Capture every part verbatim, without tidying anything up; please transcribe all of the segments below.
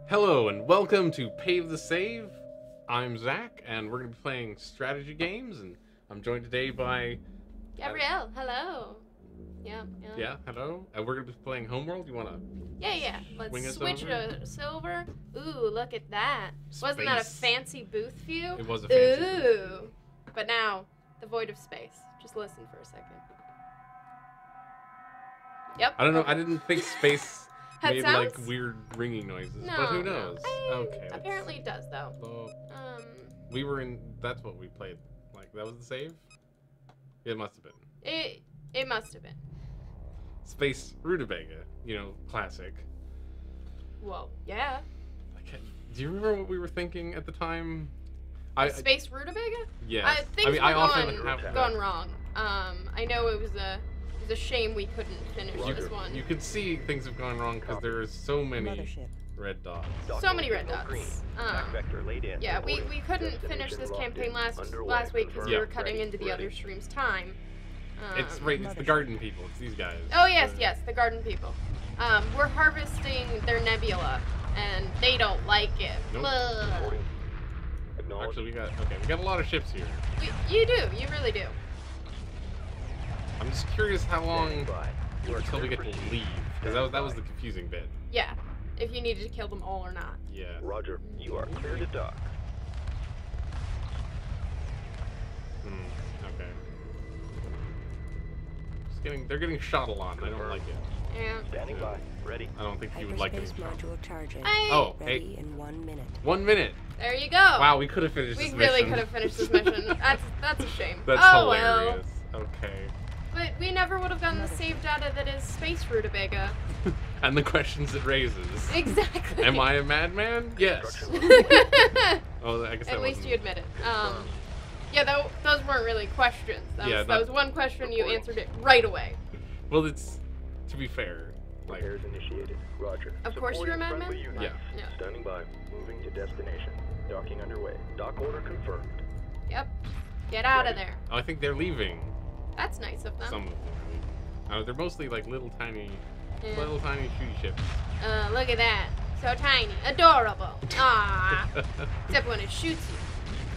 Hello and welcome to Pave the Save. I'm Zach, and we're going to be playing strategy games, and I'm joined today by... Gavrielle, hello. Yeah, yeah. Yeah, hello. And we're going to be playing Homeworld. You want to... Yeah, yeah. Let's Swing us switch over? to silver. Ooh, look at that. Wasn't that a Space. fancy booth view? It was a fancy Ooh. booth view. But now, the void of space. Just listen for a second. Yep. I don't know, okay. I didn't think space Had made sounds? like weird ringing noises, No, but who no. knows? I- Okay. let's- Apparently it does, though. So, Um, we were in... That's what we played. Like, that was the save? It must have been. it it must have been. Space Rutabaga. You know, classic. Well, yeah. I can't, do you remember what we were thinking at the time? I, I Space Rutabaga? Yes. I, things I mean, were I going, often have gone wrong. Um, I know it was a it was a shame we couldn't finish You, this one. you could see things have gone wrong because there are so many Mothership. red dots. So many red dots. Um, Vector laid in. yeah, we, Reporting. we couldn't finish Destination this locked campaign in. last Underway. last week because we Yeah. were cutting Ready. into the Ready. other stream's time. Um, It's right. It's the Mothership. garden people. It's these guys. Oh yes, The- yes, the garden people. Um, we're harvesting their nebula, and they don't like it. Nope. Ugh. Reporting. Acknowledge. Actually, we got okay. We got a lot of ships here. We, you do, you really do. I'm just curious how long Standing by. You are until we clear get to proceed. leave, because that was that was the confusing bit. Yeah, if you needed to kill them all or not. Yeah. Roger. You are clear to dock. Hmm. Okay. Just getting. They're getting shot a lot. And I don't like it. Yeah. Standing Yeah. by. Ready. I don't think you would like Hyperspace getting shot. module charging. I, Oh, Ready hey. in one minute. One minute. There you go. Wow, we could have finished We this really mission. could have finished this mission. That's that's a shame. That's oh well. hilarious. Okay. But we never would have gotten the save data that is Space Rutabaga. And the questions it raises. Exactly. Am I a madman? Yes. Oh, I guess that At least wasn't- you admit it. Um, yeah, tho- those weren't really questions. That was, Yeah, that that- was one question. You Reporting. answered it right away. Well, it's to be fair. Like, Repairs initiated. Roger. Of course you're a Supporting madman? friendly units. Yeah. Yeah. Standing by. Moving to destination. Docking underway. Dock order confirmed. Yep. Get out of there. oh, I think they're leaving. That's nice of them. Some of them. are leaving. Uh, they're mostly like little tiny, Yeah. little tiny shooty ships. Uh, look at that. So tiny. Adorable. Ah. Except when it shoots you.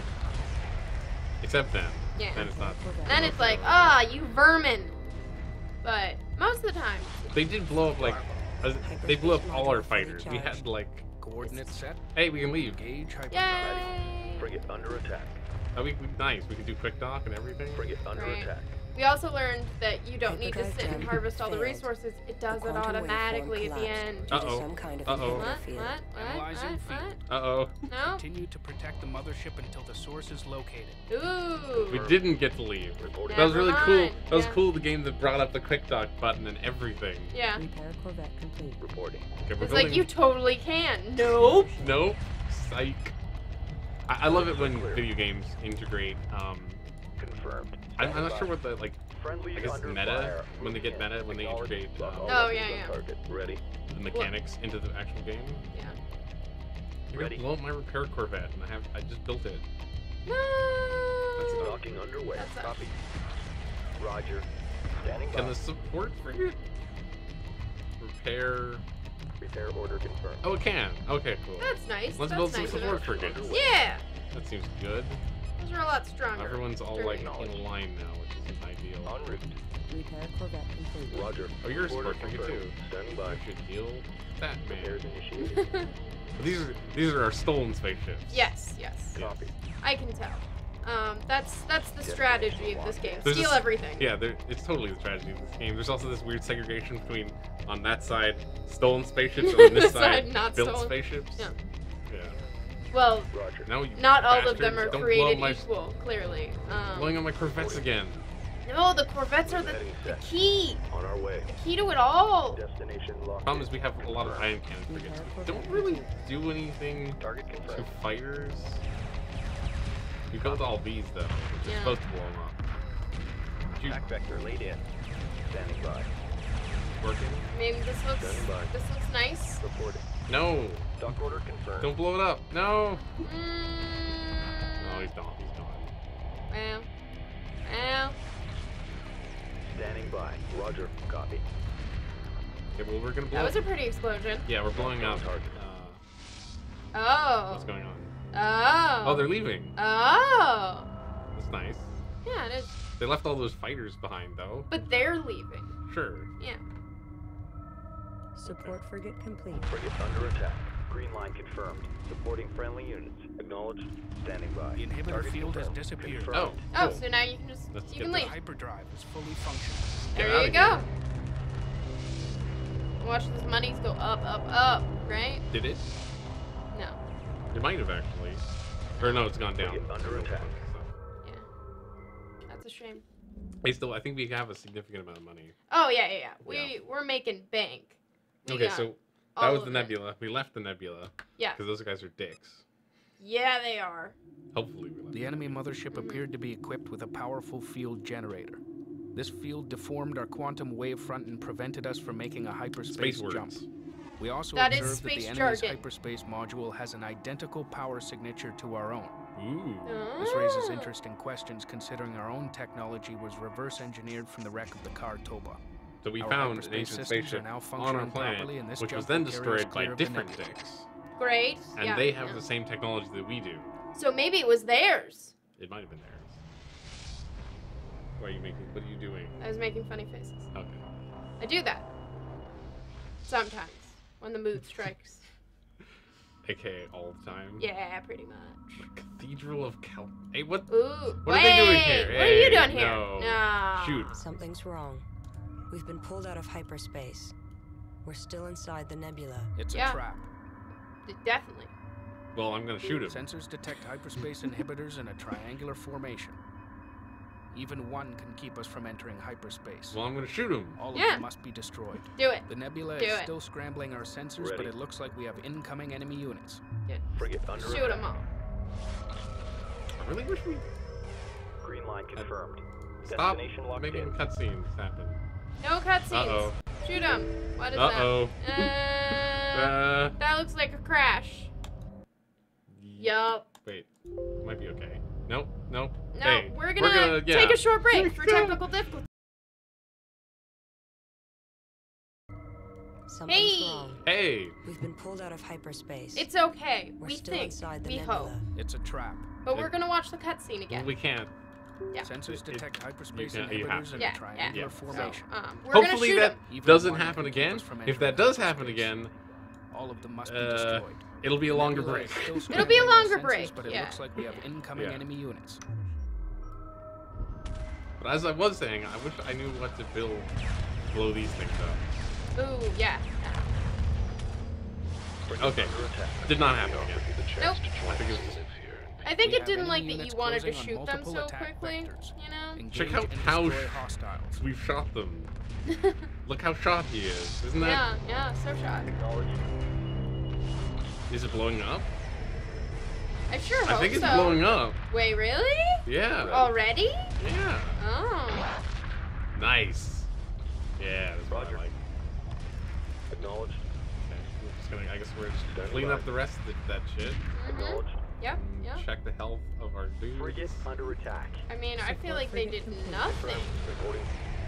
Except then. Yeah. Then it's not. Then it's like, ah, you vermin. But most of the time, They did blow up like. uh, They blew up all our fighters. We had like. Coordinates set. Hey, we can leave. Gauge hyper. yay. Frigate under attack. Oh, we, we nice. We can do quick dock and everything. Frigate under Right. attack. We also learned that you don't need to Hyperdrive sit and gem harvest all the failed. resources. It does The it quantum automatically waveform at the collapsed end. due to Uh-oh. some kind of Uh-oh. inverter What? field. What? What? Analyzing What? feed. What? Uh oh. No? Continue to protect the mothership until the source is located. Ooh. We didn't get to leave. Reporting. That was really cool. mind. That was Yeah. cool. The game that brought up the quick dock button and everything. Yeah. Repair corvette complete. Reporting. Okay, we're It's like building- you totally can. Nope. Nope. Psych. I, I love it when video games integrate. Um, Confirmed. I'm, I'm Standing not by. sure what the like Friendly I guess under meta, fire. when they get meta, when they Acknowledge. integrate, Lock um, all Oh, weapons yeah, on yeah. Target. Ready. the mechanics into the actual game. Yeah. You're Ready. gonna blow up my repair corvette, and I have I just built it. No. That's enough. Docking underway. That's a- Copy. Roger. Standing by. Can the support frigate repair? Repair order confirmed. Oh, it can. Okay, cool. That's nice. Let's That's build some nice support enough. frigates. Yeah. That seems good. Those are a lot stronger. Everyone's all They're like in acknowledged. a line now, which isn't ideal. En route. Repair corvette complete. Roger. Oh, you're a Order support frigate confirmed. too. Standing by. I should heal that man. Repairs initiated. But these are these are our stolen spaceships. Yes. Yes. Yeah. Copy. I can tell. Um, that's that's the strategy of this game. There's Steal this- everything. Yeah, there, it's totally the tragedy of this game. There's also this weird segregation between, on that side, stolen spaceships, and on this This side, side, not built stolen. spaceships. Yeah. Yeah. Well, Roger. Now you not all of bastards, them are don't blow created my, equal. Clearly. Blowing Um, on my corvettes again. no, the Corvettes are the, Heading the set. key. On our way. Key to it all. Destination locked. Problem in. is we have a lot of ion cannon frigates. We don't really do anything Target to confirmed. fighters. We built all these though, which is Yeah. supposed to blow them up. Shoot, Attack vector laid in. Standing by. working? I mean, this looks Standing by. this looks nice. Reporting. No! Dock order confirmed. Don't blow it up! No! Mm, No, he's gone. He's gone. well, well. Standing by. Roger. Copy. Okay, well, we're gonna blow That was up. a pretty explosion. Yeah, we're blowing up Lockdown target. uh, Oh. What's going on? Oh. Oh, they're leaving. Oh. That's nice. Yeah, it is. They left all those fighters behind, though. But they're leaving. Sure. Yeah. Support frigate complete. Frigate under attack. Green line confirmed. Supporting friendly units. Acknowledged. Standing by. The inhibitor Target field has confirmed. disappeared. Oh. Oh, cool. so now you can just Let's you get can the leave. Hyperdrive is fully functional. Get There you outta go. here. Watch these monies go up, up, up. Right? Did it? No. It might have actually. Or no, it's gone down. Frigate under attack. So. Yeah. That's a shame. I still, I think we have a significant amount of money. Oh yeah, yeah, yeah. We Yeah. we're making bank. We Okay, got so that all was of the it. nebula. We left the nebula. Yeah. Because those guys are dicks. Yeah, they are. Hopefully we left. The enemy mothership Mhm. appeared to be equipped with a powerful field generator. This field deformed our quantum wavefront and prevented us from making a hyperspace Space jump. words. We also That is observed that space the enemy's jargon. hyperspace module has an identical power signature to our own. Ooh. This raises Ah. interesting questions considering our own technology was reverse engineered from the wreck of the car Toba. So we Our found an hyperspace ancient systems are spaceship now on our functioning planet, properly, and this which was jump then will carry us destroyed by clear of the different nebula. dicks. Great. And yeah, they have yeah. the same technology that we do. So maybe it was theirs. It might have been theirs. What are you making? What are you doing? I was making funny faces. Okay. I do that. Sometimes. When the mood strikes. A K A all the time. Yeah, pretty much. The Cathedral of Cal. Hey, what? Ooh. What wait, are they doing here? What are you Hey, doing here? no. No. Shoot. Something's wrong. We've been pulled out of hyperspace. We're still inside the nebula. It's Yeah. a trap. D- Definitely. Well, I'm gonna shoot him. Sensors detect hyperspace inhibitors in a triangular formation. Even one can keep us from entering hyperspace. Well, I'm gonna shoot him. All of Yeah. them must be destroyed. Do it. The nebula Do is it. still scrambling our sensors, but Ready. it looks like we have incoming enemy units. Yeah. Frigate under Shoot attack. them all. I really wish we Green line confirmed. stop Destination locked making in. cutscenes happen. No cutscenes. Uh-oh. Shoot them. What is Uh-oh. that? Uh, Uh, that looks like a crash. Yup. Wait. Might be okay. Nope. Nope. No, Hey, we're, gonna yeah. take a short break for technical difficulties. Something's Hey! wrong. Hey. We've been pulled out of hyperspace. It's okay. We're we still think. inside the We nebula. hope. It's a trap. But we're gonna watch the cutscene again. We can't. Yeah. Sensors It- detect hyperspace you can- you have inhibitors to. in Yeah, a yeah. triangular Yeah. formation. Um, we're gonna Hopefully shoot that 'em. Even doesn't one happen can keep again. us from If that entering does happen hyperspace. again, All of them must be uh, destroyed. it'll be a longer Nebula break. is still It'll be a scrambling our longer sensors, break, But it yeah. looks like we have incoming Yeah. enemy units. But as I was saying, I wish I knew what to build, blow these things up. Ooh, yeah. Frigate Okay. under attack. Did not happen We offer again. you the Nope. chance to I join think it us. was just. I think We it have didn't enemy like that units you wanted to closing on shoot them multiple so attack quickly. vectors. You know? Engage Check out and how destroy sh- hostiles. We've shot them. Look how shot he is. Isn't that? Yeah, yeah, so shot. Acknowledged. Is it blowing up? I sure hope I think it's so. blowing up. Wait, really? Yeah. Already? Yeah. Oh. Nice. Yeah, that's what I Roger. like. Acknowledged. Okay. We're just gonna, I guess we're just Standing clean by. up the rest of the, that shit. Mhm. Acknowledged. Yep, and yep. Check the health of our dudes. Frigate under attack. I mean, I feel like they did nothing. Reporting.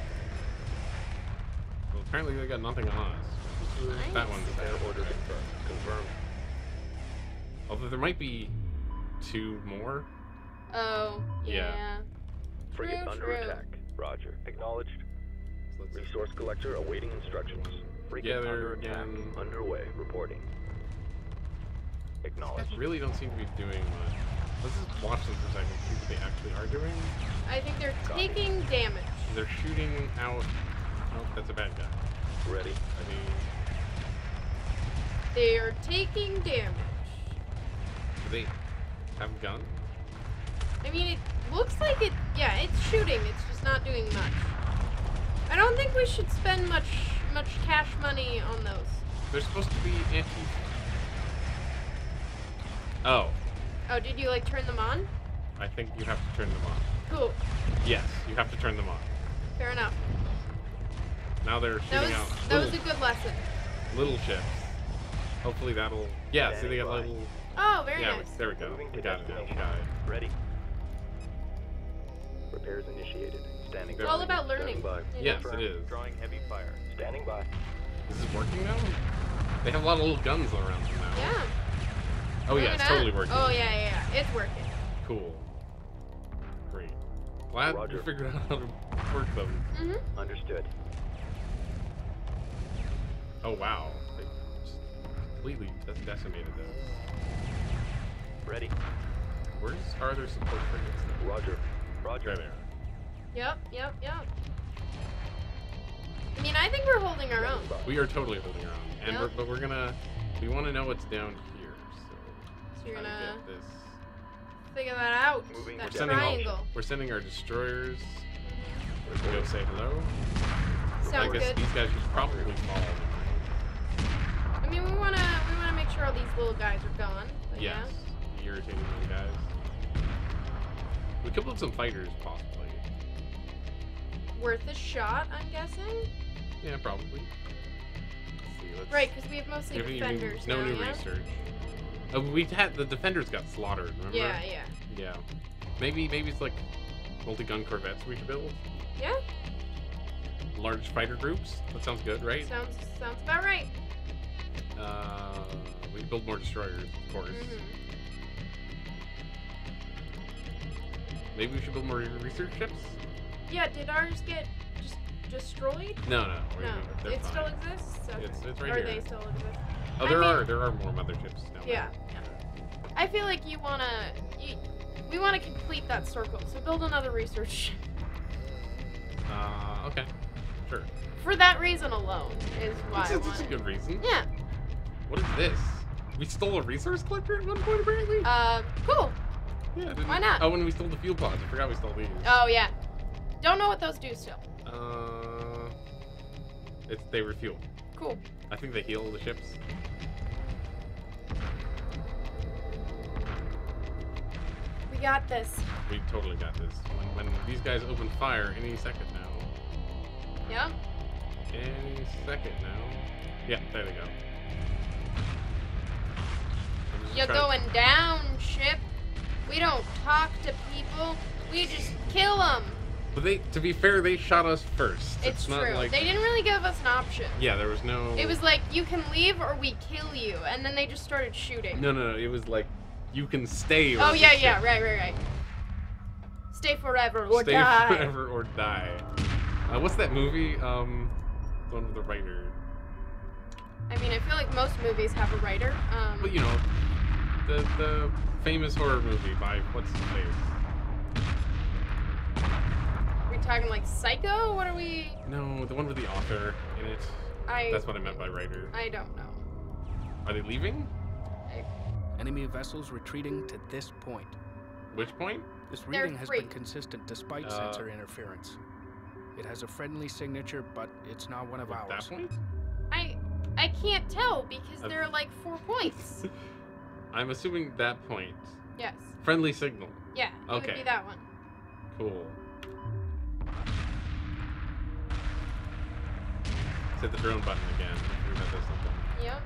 Well, apparently they got nothing on us. Nice. That one's Air bad. order confirmed. Confirmed. Although there might be two more. Oh, Yeah. yeah. Frigate True, under true. attack. Roger. Acknowledged. So let's Resource collector awaiting instructions. Frigate Yeah, they're under attack. again- Underway. Reporting. These Acknowledged. guys really don't seem to be doing much. Let's just watch them for a second, see what they actually are doing. I think they're Copy. taking damage. They're shooting out. Oh, that's a bad guy. Ready. I mean, They are taking damage. do they have a gun? I mean, it looks like it. Yeah, it's shooting. It's just not doing much. I don't think we should spend much much cash money on those. They're supposed to be anti. Oh, Oh, did you like turn them on? I think you have to turn them on. Cool. Yes, you have to turn them on. Fair enough. Now they're That shooting was out that was little, a good lesson. little ships. Hopefully that'll. Yeah, see they got Standing by. little. Oh, very Yeah, nice. there we go. Moving We to got it now. We destination. got it. Ready. Repairs initiated. Standing It's by. all about learning. Standing by. you know? Yes, Confirmed. it is. Drawing heavy fire. Standing by. Is this working now? They have a lot of little guns around them now. Yeah. Oh Look yeah, at it's that. totally working. Oh yeah, yeah, yeah, it's working. Cool. Great. Glad Roger. we figured out how to work them. Mm-hmm. Understood. Oh wow. They just completely de- decimated those. Ready. Where's are there support frigates though? Roger. Roger. There they are. Yep, yep, yep. I mean, I think we're holding our own. We are totally holding our own. And Yep. we're, but we're gonna we wanna know what's down here, so So you're try to gonna get this. figure that out. Moving That We're Sending all- triangle. we're sending our destroyers. We're gonna go say hello. I Sounds guess good. these guys should probably fall. I mean, we wanna we wanna make sure all these little guys are gone. But Yes. yeah. Irritating little guys. We could put some fighters, possibly. Worth a shot, I'm guessing. Yeah, probably. Let's see, let's Right, because we have mostly we have any new- defenders no now, new yeah? research. Oh, we had the defenders got slaughtered. Remember? Yeah, yeah, Yeah. Maybe maybe it's like multi-gun corvettes we should build. yeah. Large fighter groups. That sounds good, right? Sounds sounds about right. Uh, we build more destroyers, of course. Mhm. Maybe we should build more research ships. Yeah, did ours get just destroyed? No, no. we're- No, they're it fine. still exists. Okay. It's- it's right or here. they still exist. Oh, I there mean- are there are more motherships now. Yeah. yeah. I feel like you wanna, you, we wanna complete that circle. So build another research. Uh, okay. Sure. For that reason alone is why That's, I that's want a it. good reason. Yeah. What is this? We stole a resource collector at one point, apparently? Uh, cool. yeah. Didn't, why not? Oh, when we stole the fuel pods. I forgot we stole these. Oh yeah. Don't know what those do still. Uh, it's, they refuel. Cool. I think they heal the ships. We got this. We totally got this. When, when these guys open fire any second now. Yep. Any second now. Yeah, there they go. I'm just You're trying- going down, ship. We don't talk to people. We just kill them. But they, to be fair, they shot us first. It's, not true. like. They didn't really give us an option. Yeah, there was no. It was like, you can leave or we kill you. And then they just started shooting. No, no, no. It was like, you can stay. Or Oh, we yeah, kill. yeah, right, right, right. Stay forever or Stay die. forever or die. Uh, what's that movie? Um, the one with the writer. I mean, I feel like most movies have a writer. Um, But you know, the the famous horror movie by what's his face? are we talking like Psycho? What are we? No, the one with the author in it. I. That's what I meant by writer. I don't know. Are they leaving? Enemy vessels retreating to this point. Which point? This They're reading has free. been consistent despite Uh, sensor interference. It has a friendly signature, but it's not one of At that ours. point? I. I can't tell because Uh, there are like four points. I'm assuming that point. Yes. Friendly signal. Yeah. It Okay. would be that one. Cool. Let's hit the drone button again. if we might do something. Yep.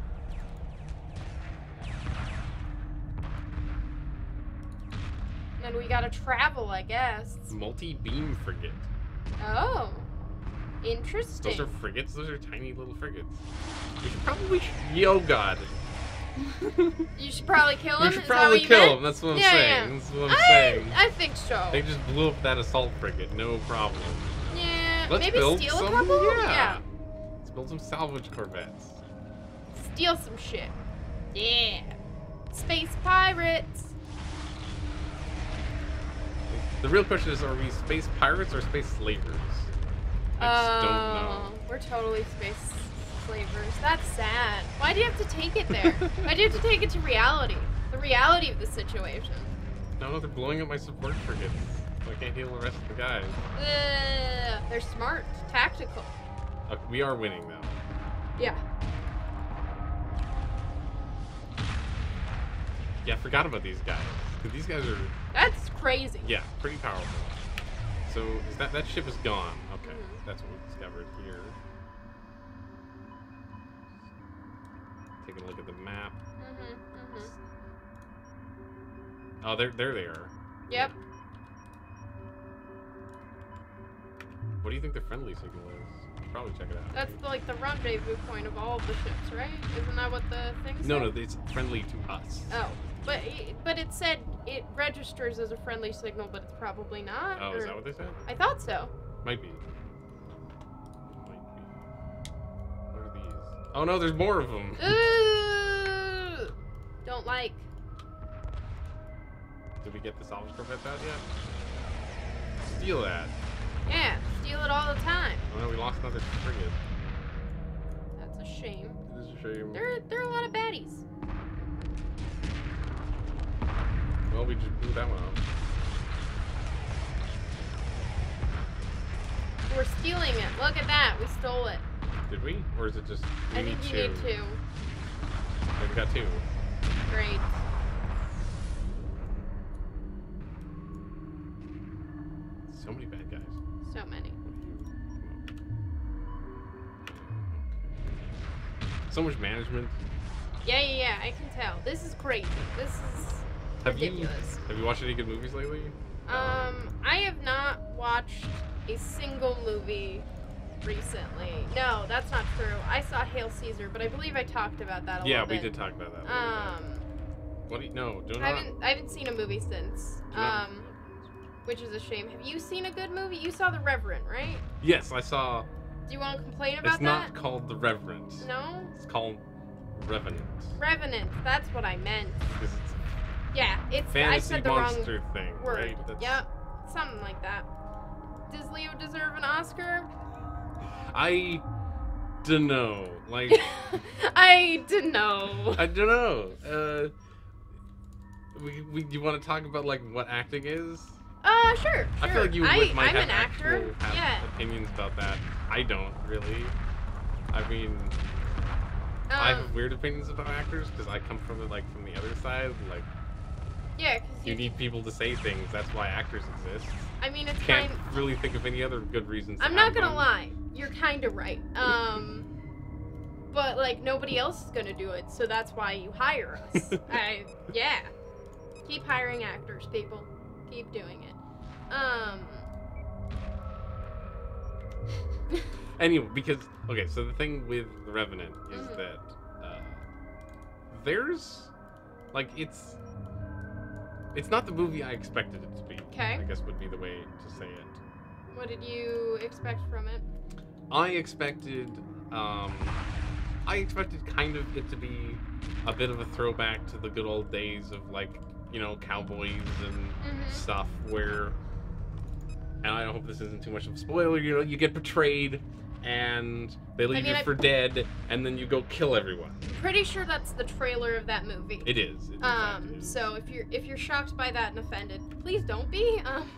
And then we gotta travel, I guess. Multi-beam frigate. Oh. Interesting. Those are frigates? Those are tiny little frigates. We should probably... Sh Yo, God. You should probably kill him. We should Is that probably what you kill meant? them. That's what I'm Yeah, saying. yeah. That's what I'm I, saying. I think so. They just blew up that assault frigate. No problem. Yeah. Let's maybe build steal some... a couple? Yeah. Let's build some salvage corvettes. Steal some shit. Yeah. Space pirates. The real question is, are we space pirates or space slavers? I just don't know. Oh, we're totally space slavers. That's sad. Why do you have to take it there? Why do you have to take it to reality? The reality of the situation. No, no, they're blowing up my support frigates. So I can't heal the rest of the guys. Ugh, they're smart, tactical. Uh, we are winning, though. Yeah. Yeah, I forgot about these guys. 'Cause these guys are, That's crazy. yeah, pretty powerful. So is that that ship is gone? Okay, Mhm. that's what we discovered here. Taking a look at the map. Mhm. Mhm. Oh, there, there they are. Yep. What do you think the friendly signal is? should probably check it out. That's the, like the rendezvous point of all of the ships, right? Isn't that what the thing said? No, no, it's friendly to us. Oh, but it, but it said it registers as a friendly signal, but it's probably not. Oh, or... is that what they said? I thought so. Might be. Might be. What are these? Oh no, there's more of them. Ooh, don't like. Did we get the salvage corvette out yet? Steal that. Yeah, steal it all the time. Oh no, we lost another frigate. That's a shame. It is a shame. There, there are a lot of baddies. Well, we just blew that one up. We're stealing it. Look at that. We stole it. Did we? Or is it just we I think need you two? need two. Oh, we got two. Great. So many bad guys. So many. So much management. Yeah, yeah, yeah. I can tell. This is crazy. This is Have ridiculous. you have you watched any good movies lately? Um, I have not watched a single movie recently. No, that's not true. I saw Hail Caesar, but I believe I talked about that a Yeah, little we bit. did talk about that. A Um, little bit. What do you, no, do I not. haven't I haven't seen a movie since. do not- Um, which is a shame. Have you seen a good movie? You saw The Reverend, right? Yes, I saw. Do you want to complain about It's that? not called The Reverend. No? It's called Revenant. Revenant. That's what I meant. Because it's Yeah, it's a fantasy I said the wrong monster thing, word. right? That's, Yep. Something like that. Does Leo deserve an Oscar? I don't know. Like, I don't know. I don't know. Uh, we, we, you want to talk about like what acting is? Uh, sure, sure. I feel like you I, would, might I'm have an actor. actual have Yeah. opinions about that. I don't really. I mean, I Um, have weird opinions about actors because I come from it like from the other side. Like, yeah, because you need people to say things. That's why actors exist. I mean, it's Can't kind. really think of any other good reasons. to I'm not have gonna them. lie. You're kind of right. Um, but like nobody else is gonna do it, so that's why you hire us. I yeah. Keep hiring actors, people. Keep doing it. Um. Anyway, because okay, so the thing with The Revenant is Mhm. that uh, there's like it's it's not the movie I expected it to be. 'Kay. I guess would be the way to say it. What did you expect from it? I expected um I expected kind of it to be a bit of a throwback to the good old days of like, you know, cowboys and Mhm. stuff where, and I hope this isn't too much of a spoiler, you know, you get betrayed and they leave mean, you I- for dead and then you go kill everyone. Pretty sure that's the trailer of that movie. It is. It in fact Um, is. so if you're if you're shocked by that and offended, please don't be. Um,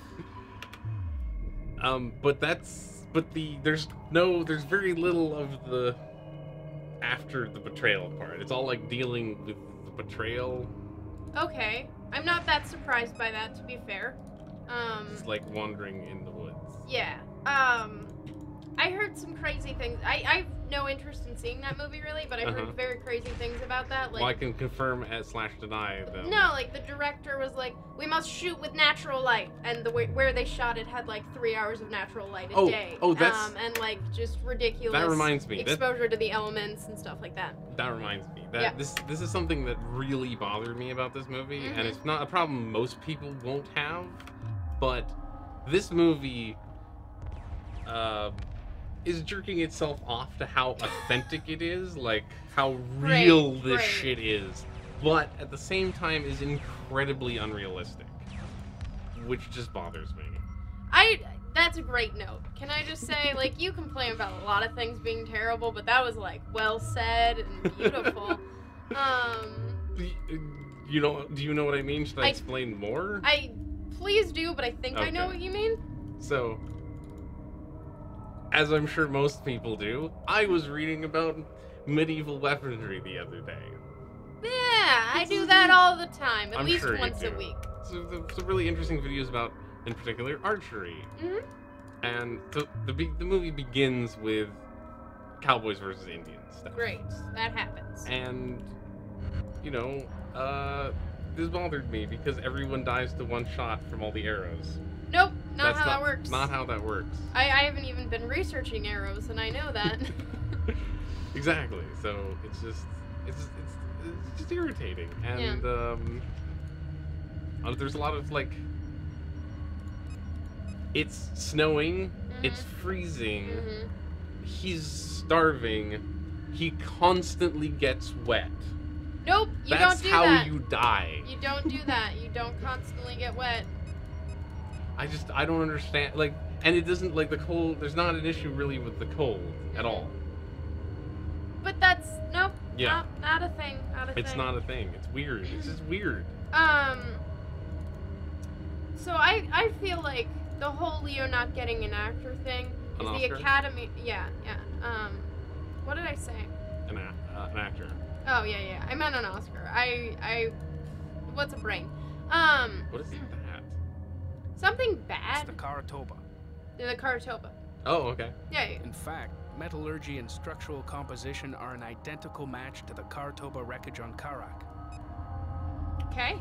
Um, but that's, but the, there's no, there's very little of the after the betrayal part. It's all like dealing with the betrayal. okay, I'm not that surprised by that, to be fair. Um, It's like wandering in the woods. yeah. Um, I heard some crazy things. I I've no interest in seeing that movie really, but I Uh-huh. heard very crazy things about that. Like, Well, I can confirm as slash deny them. no, like the director was like, we must shoot with natural light, and the way, where they shot it had like three hours of natural light a Oh, day. oh, that's- um, and like just ridiculous. That reminds me. That, Exposure to the elements and stuff like that. that reminds me. That Yeah. this this is something that really bothered me about this movie, Mhm. and it's not a problem most people won't have, but this movie uh, is jerking itself off to how authentic it is, like how Right, real this right. shit is, but at the same time is incredibly unrealistic, which just bothers me. I that's a great note. Can I just say, like, you complain about a lot of things being terrible, but that was like well said and beautiful. um, Y- You know, do you know what I mean? Should I, I- explain more? I please do, but I think I know Okay. what you mean. So, as I'm sure most people do, I was reading about medieval weaponry the other day. Yeah, I do that all the time, at I'm least sure you once a do. week. So, the, some really interesting videos about, in particular, archery. Mhm. And the the, be- the movie begins with cowboys versus Indians stuff. Great, that happens. And, you know, uh, this bothered me because everyone dies to one shot from all the arrows. Nope, not That's how not, that works. Not how that works. I, I haven't even been researching arrows, and I know that. Exactly. So it's just it's it's, it's just irritating, and Yeah. um, uh, there's a lot of like, it's snowing, Mhm. it's freezing, Mhm. he's starving, he constantly gets wet. Nope, you That's don't do how that. you die. You don't do that. You don't constantly get wet. I just I don't understand, like, and it doesn't, like, the cold. There's not an issue really with the cold at all. But that's nope. Yeah. Not, not a thing. Not a It's thing. not a thing. It's weird. It's just weird. Um. So I I feel like the whole Leo not getting an actor thing An is the Oscar? Academy. Yeah, yeah. Um, what did I say? An, a- uh, an actor. Oh yeah, yeah. I meant an Oscar. I I. What's a brain? Um. What is that? Something It's bad. the Karatoba. The Karatoba. Oh, okay. Yeah, yeah. In fact, metallurgy and structural composition are an identical match to the Karatoba wreckage on Karak. Okay.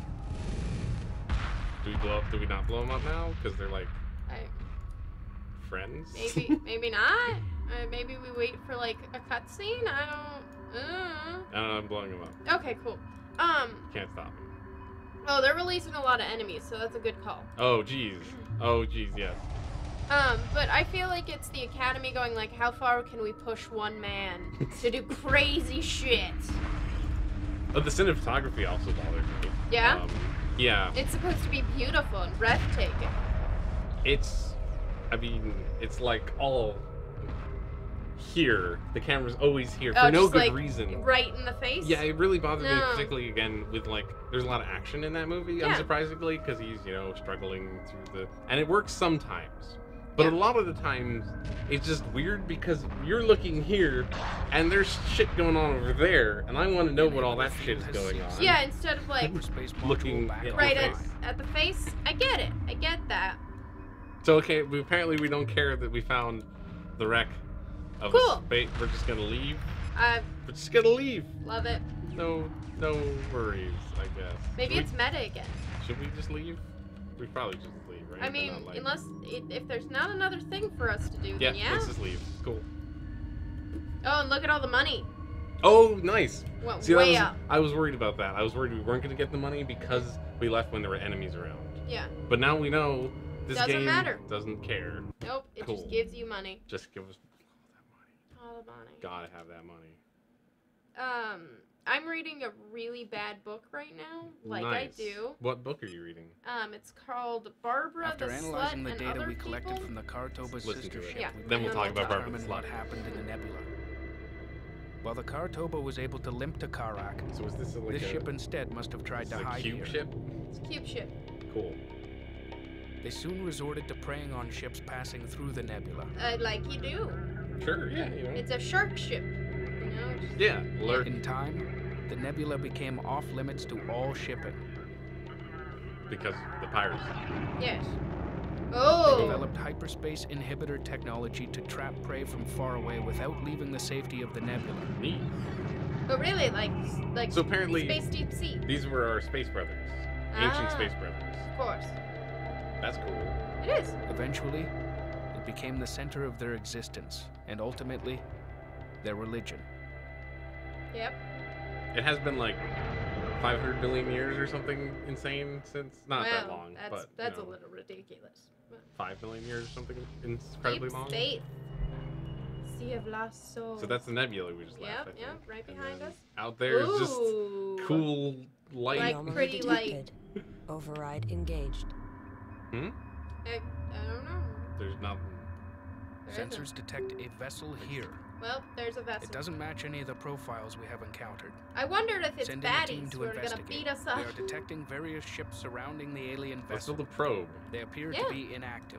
Do we blow up? Do we not blow them up now? Because they're like I, friends. maybe maybe not. Uh, maybe we wait for like a cutscene. I don't. Uh. Uh, I'm blowing them up. Okay, cool. Um. Can't stop me. Oh, they're releasing a lot of enemies, so that's a good call. Oh, jeez. Oh, jeez. Yes. Um, but I feel like it's the Academy going like, how far can we push one man to do crazy shit? Oh, the cinematography also bothers me. Yeah? Um, yeah. It's supposed to be beautiful and breathtaking. It's. I mean, it's like all here. The camera's always here for Oh, no just, good like, reason. Right in the face? Yeah, it really bothers me, No. particularly again with like, there's a lot of action in that movie, Yeah. unsurprisingly, because he's, you know, struggling through the, and it works sometimes, but Yeah. a lot of the times it's just weird because you're looking here, and there's shit going on over there, and I want to know what all that shit is going on. Yeah, instead of like Hyperspace module Looking back at on right your at, fire. face. at the face. I get it. I get that. So okay, we, apparently we don't care that we found the wreck of Cool. a space. We're just gonna leave. I We're just gonna leave. love it. No, no worries, I guess. Maybe Should it's meta again. we, should we just leave? We probably just leave, right? I They're mean, not, like- unless i if there's not another thing for us to do, Yeah, then yeah. let's just leave. Cool. Oh, and look at all the money. Oh, nice. Went See, that way was, up. I was worried about that. I was worried we weren't gonna get the money because we left when there were enemies around. Yeah. But now we know this Doesn't game matter. doesn't care. Nope. It Cool. just gives you money. Just give us All the money. gotta have that money. Um, I'm reading a really bad book right now, like nice. I do. What book are you reading? Um, it's called Barbara After the analyzing Slut the and data Other we collected People. from the Karatoba's Listen sister to it. ship, Yeah. we Then we'll were talk able to about Barbara the determine Slut. what happened in the nebula. While the Karatoba was able to limp to Karak, So is this a, like this a, ship instead must have tried it's to a hide cube here. ship? It's a cube ship. Cool. They soon resorted to preying on ships passing through the nebula. Uh, like you do. Sure. Yeah. You know. It's a shark ship. You know. Just, Yeah. Lurk. In time, the nebula became off limits to all shipping. Because the pirates. yes. They Oh. developed hyperspace inhibitor technology to trap prey from far away without leaving the safety of the nebula. Neat. But really, like, like So apparently space deep sea. these were our space brothers, ancient Ah. space brothers. Of course. That's cool. It is. Eventually, it became the center of their existence, and ultimately, their religion. Yep. It has been like five hundred billion years or something insane since. Not well, that long, that's but that's you know, a little ridiculous. But five million years or something incredibly deep long. space. Sea of lost souls. So that's the nebula we just left. Yep, I think. yep, right And behind then us. Out there is just Ooh. cool light. Like Anomaly pretty light. detected. Override engaged. Hmm? I, I don't know. There's nothing. There isn't. Sensors detect a vessel here. Well, there's a vessel. It doesn't match any of the profiles we have encountered. I wondered if it's Send in a team baddies to who are gonna investigate. beat us up. We are detecting various ships surrounding the alien That's still vessel. the probe. They appear Yeah. to be inactive.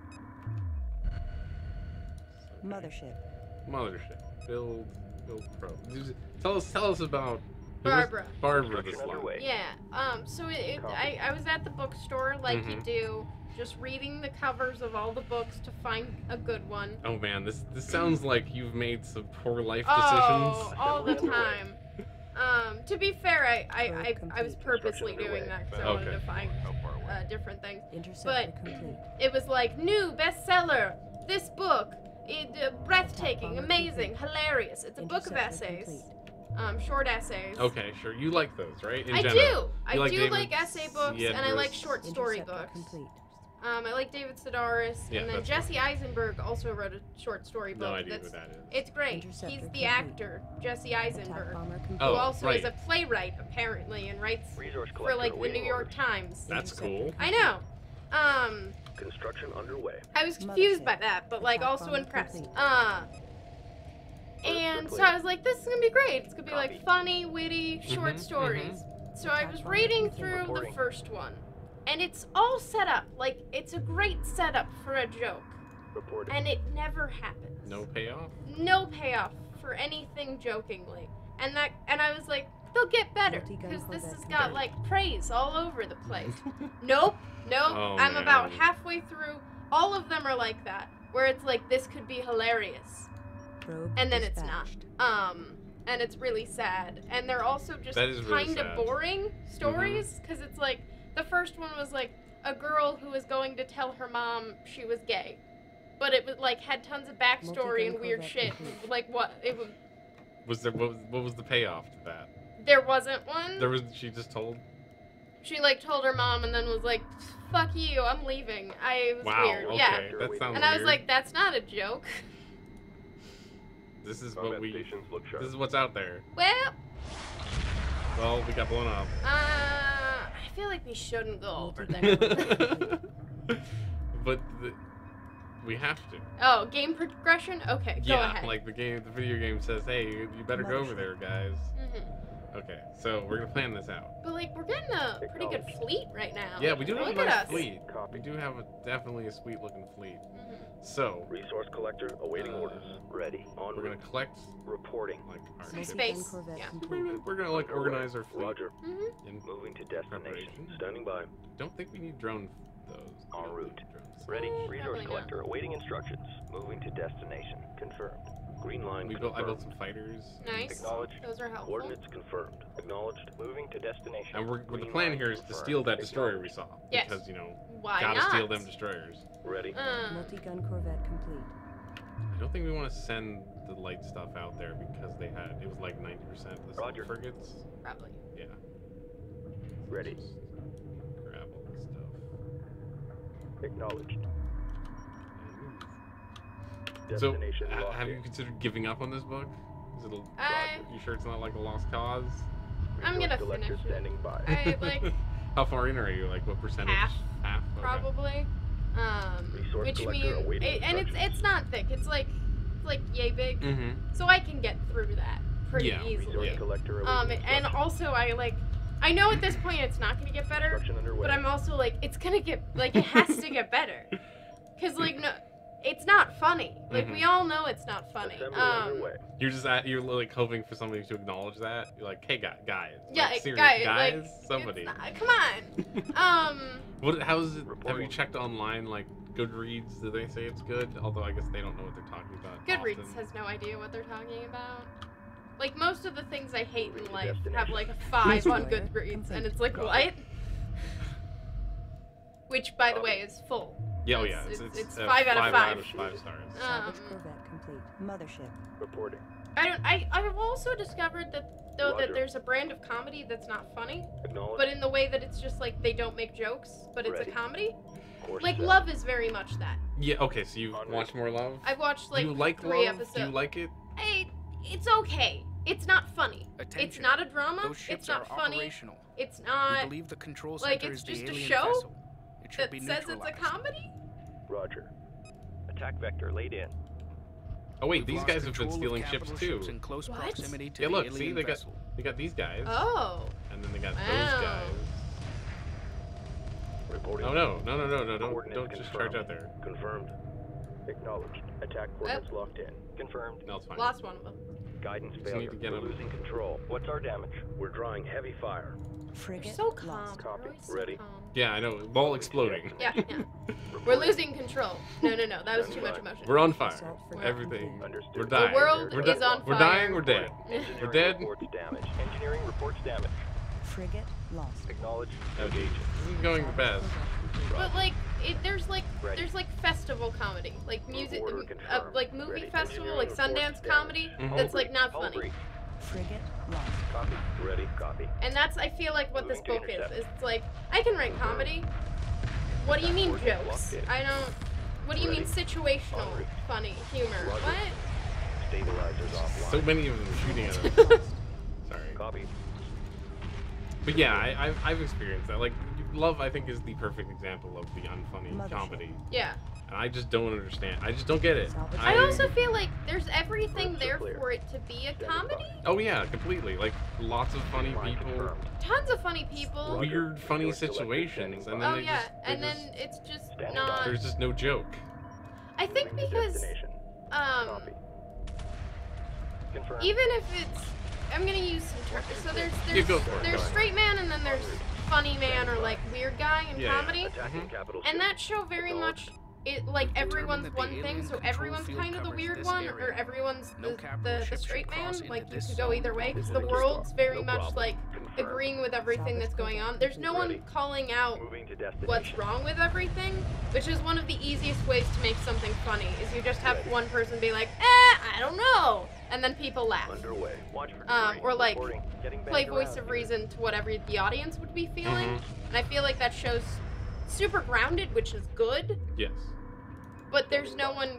Mothership. Mothership. Build, build probe. Just Tell us, tell us about who was- Barbara. Barbara the Construction slut. underway. Yeah. Um. So it, it, I I was at the bookstore like you Mhm. do, just reading the covers of all the books to find a good one. Oh man, this this sounds like you've made some poor life Oh, decisions. all the Underway. time. Um. To be fair, I I, I, I was Complete. purposely Construction doing underway. that because I wanted Okay. to find How far away? uh, different things. Interceptor But complete. it was like new bestseller. This book, it, uh, breathtaking, Bomber amazing, complete. hilarious. It's a book of Interceptor essays, complete. um, short essays. Okay, sure. You like those, right? In I general. do. I You like do David like essay books, and I like Sedaris? short story Interceptor books. complete. Um, I like David Sedaris, Yeah, and then that's Jesse Eisenberg also wrote a short story book. No idea that's, who that is. It's great. Interceptor He's the complete. actor, Jesse Attack Eisenberg, bomber complete. who Oh, also right. is a playwright apparently, and writes Resource for collector like the New awaiting York orders. Times. That's Interceptor cool. I know. Um, Construction underway. I was confused Mothership. by that, but like Attack also bomber impressed. complete. Uh, First and so clear. I was like, this is gonna be great. It's gonna be Copy. like funny, witty, short Mhm, stories. So I Attack was bomber reading complete. through the Reporting. first one, and it's all set up. Like it's a great setup for a joke, Reporting. and it never happens. No payoff. No payoff for anything jokingly, and that and I was like, they'll get better Multi-gun because this corvette has got complete. like praise all over the place. Nope, nope. Oh, I'm about man. halfway through. All of them are like that, where it's like this could be hilarious, Probe and then it's not. dispatched. Um, and it's really sad. And they're also just That is really kind of sad. Mm-hmm. boring stories because it's like the first one was like a girl who was going to tell her mom she was gay, but it was like had tons of backstory and Multi-gun weird corvette shit. complete. Like what? It was. Was there what was, what was the payoff to that? There wasn't one. There was she just told. She like told her mom and then was like, "Fuck you, I'm leaving." I it was Wow. weird. Okay. Yeah. That sounds And I was weird. like, "That's not a joke." This is what Combat we. stations look sharp. This is what's out there. Well, Well, we got blown up. uh, I feel like we shouldn't go over there. But the, we have to. Oh, game progression? Okay, go Yeah, ahead. like the game, the video game says, hey, you, you better go over there, guys. Mhm. Okay, so we're gonna plan this out. But like, we're getting a pretty good fleet right now. Yeah, we do have a Look at nice us. fleet. Copy. We do have a, definitely a sweet looking fleet. Mhm. So Resource collector awaiting Uh, orders. Ready. On we're gonna route. collect Reporting. like our Some ships. space. Multi-gun corvette Yeah. We're complete. gonna, we're gonna like organize our fleet. Roger. Mhm. In, Moving to destination. Preparation. Standing by. don't think we need drone those. We En don't route. need drones. Ready. Eh, Resource probably not. collector awaiting instructions. Moving to destination. Confirmed. Green line We built, I built confirmed. some fighters. Nice. Acknowledged. Those are helpful. Coordinates confirmed. Acknowledged. Moving to destination. And we're, the Green plan line here is to confirmed. steal that destroyer we Acknowledged. saw. Yes. Because, you know, Why gotta not? steal them destroyers. Ready. Uh, Multi-gun corvette complete. I don't think we want to send the light stuff out there because they had, it was like ninety percent of the Roger. frigates. probably. Yeah. Ready. Just grab all this stuff. Acknowledged. And so, Destination ha- locked have in. you considered giving up on this book? Is it a, I, you sure it's not like a lost cause? I'm Resource gonna collector finish it. standing by. I like How far in are you? Like what percentage? Half, Half? Okay. probably. Um, Resource which collector means, awaiting it, and it's instructions. it's not thick. It's like it's like yay big, Mm-hmm. so I can get through that pretty Yeah, easily. Resource Yeah. collector awaiting Um, and instructions. also I like, I know at this point it's not gonna get better, Construction underway. but I'm also like, it's gonna get like it has to get better, cause like no, it's not funny. Like we Mhm. all know it's not funny. Assembly Um, underway. You're just at, you're like hoping for somebody to acknowledge that. You're like, hey, guys, guys. yeah, like, it- serious, guy, guys, like, somebody. it's not- come on. Um, What? How is it? Have you Reporting. checked online, like Goodreads? Do they say it's good? Although I guess they don't know what they're talking about. Goodreads often. has no idea what they're talking about. Like most of the things I hate in Moving to life have destination. like a five on Destroyer Goodreads, and complete. it's like what? Which, by the way, is full. Yeah, oh It's- yeah, it's, it's- it's, it's uh, five out of five. five stars. Um, Salvage corvette complete. Mothership. Uh, Reporting. I don't. I I've also discovered that though Roger. that there's a brand of comedy that's not funny, Acknowledged. but in the way that it's just like they don't make jokes, but it's Ready. a comedy. Course Like set. Love is very much that. Yeah. Okay. So you On watch more Love? I've watched like Do you like three Love? episodes. Do you like it? I, it's okay. It's not funny. It's Attention. not a drama. Those ships It's not are funny. operational. It's We not believe the control like, center it's is the just a alien show vessel. It should that be says it's a neutralized. comedy. Roger. Attack vector laid in. Oh wait, We've these lost guys have been control of stealing ships capital too. ships in close What? proximity to Yeah, the look, alien see, they got vessel. they got these guys, Oh. and then they got Wow. those guys. Reporting. Oh no, no, no, no, no! Don't Coordinates don't just charge confirmed. out there. Confirmed. Acknowledged. Attack coordinates locked in. Confirmed. No, it's fine. Lost one of them. Guidance Just need failure. to get We're 'em. losing control. What's our damage? We're drawing heavy fire. You're Frigate so calm. lost. You're Copy. always so Ready. calm. Yeah, I know. Ball exploding. Yeah, yeah. We're Reporting. losing control. No, no, no. That was too much emotion. We're on fire. Assault frigate Everything. complete. Understood. We're The dying. world we're is di- on We're fire. dying. We're dead. Engineering We're dead. reports damage. Engineering reports damage. Frigate lost. Acknowledged. Okay. Engaging. This is going the best. But like, it, there's like Ready. there's like festival comedy, like music, order uh, confirmed. like movie Ready. festival, like Engineering Sundance report comedy. Mhm. That's like not Hull funny. breach. Frigate lost. Copy. Ready. Copy. And that's, I feel like, what this Moving to book is. intercept. It's like, I can write comedy. What do you mean Backwards jokes? locked in. I don't. What do you mean Ready. situational, Hungry. funny, humor? Roger. What? Stabilizers offline. So many of them shooting at us. Sorry. Copy. But yeah, I, I've, I've experienced that. Like, Love, I think, is the perfect example of the unfunny Mothership. comedy. Yeah. And I just don't understand. I just don't get it. Salvage. I also feel like there's everything Roads are there clear. for it to be a Standing comedy. Oh yeah, completely. Like, lots of funny Line people, confirmed. Tons of funny people. Roger. weird, funny Secure selected, situations, standing and by. then Oh they yeah, just, they and then just- it's just Standing not. by. there's just no joke. I think Moving to because destination. um, Copy. Confirmed. even if it's, I'm gonna use some terms. So there's Yeah, there's go for it, there's go ahead. straight man, and then there's funny man or like weird guy in Yeah, yeah. comedy. Attacking Mhm. capital And ship. that show very much, it like We've determined everyone's that the one alien thing, so control everyone's field kind of the covers weird this one, area. or everyone's No the, capital the, the ship should straight man. cross into Like you this could go zone. either way, because the Visiting world's star. very No much problem. like Confirmed. agreeing with everything that's going on. There's no one Ready. calling out Moving to destination. what's wrong with everything, which is one of the easiest ways to make something funny. Is you just have Ready. one person be like, eh, I don't know, and then people laugh. Underway. Watch for Um, debris. or, like, Reporting. Getting Play banged voice around of here. reason to whatever the audience would be feeling, Mhm. and I feel like that show's super grounded, which is good. Yes. But there's no one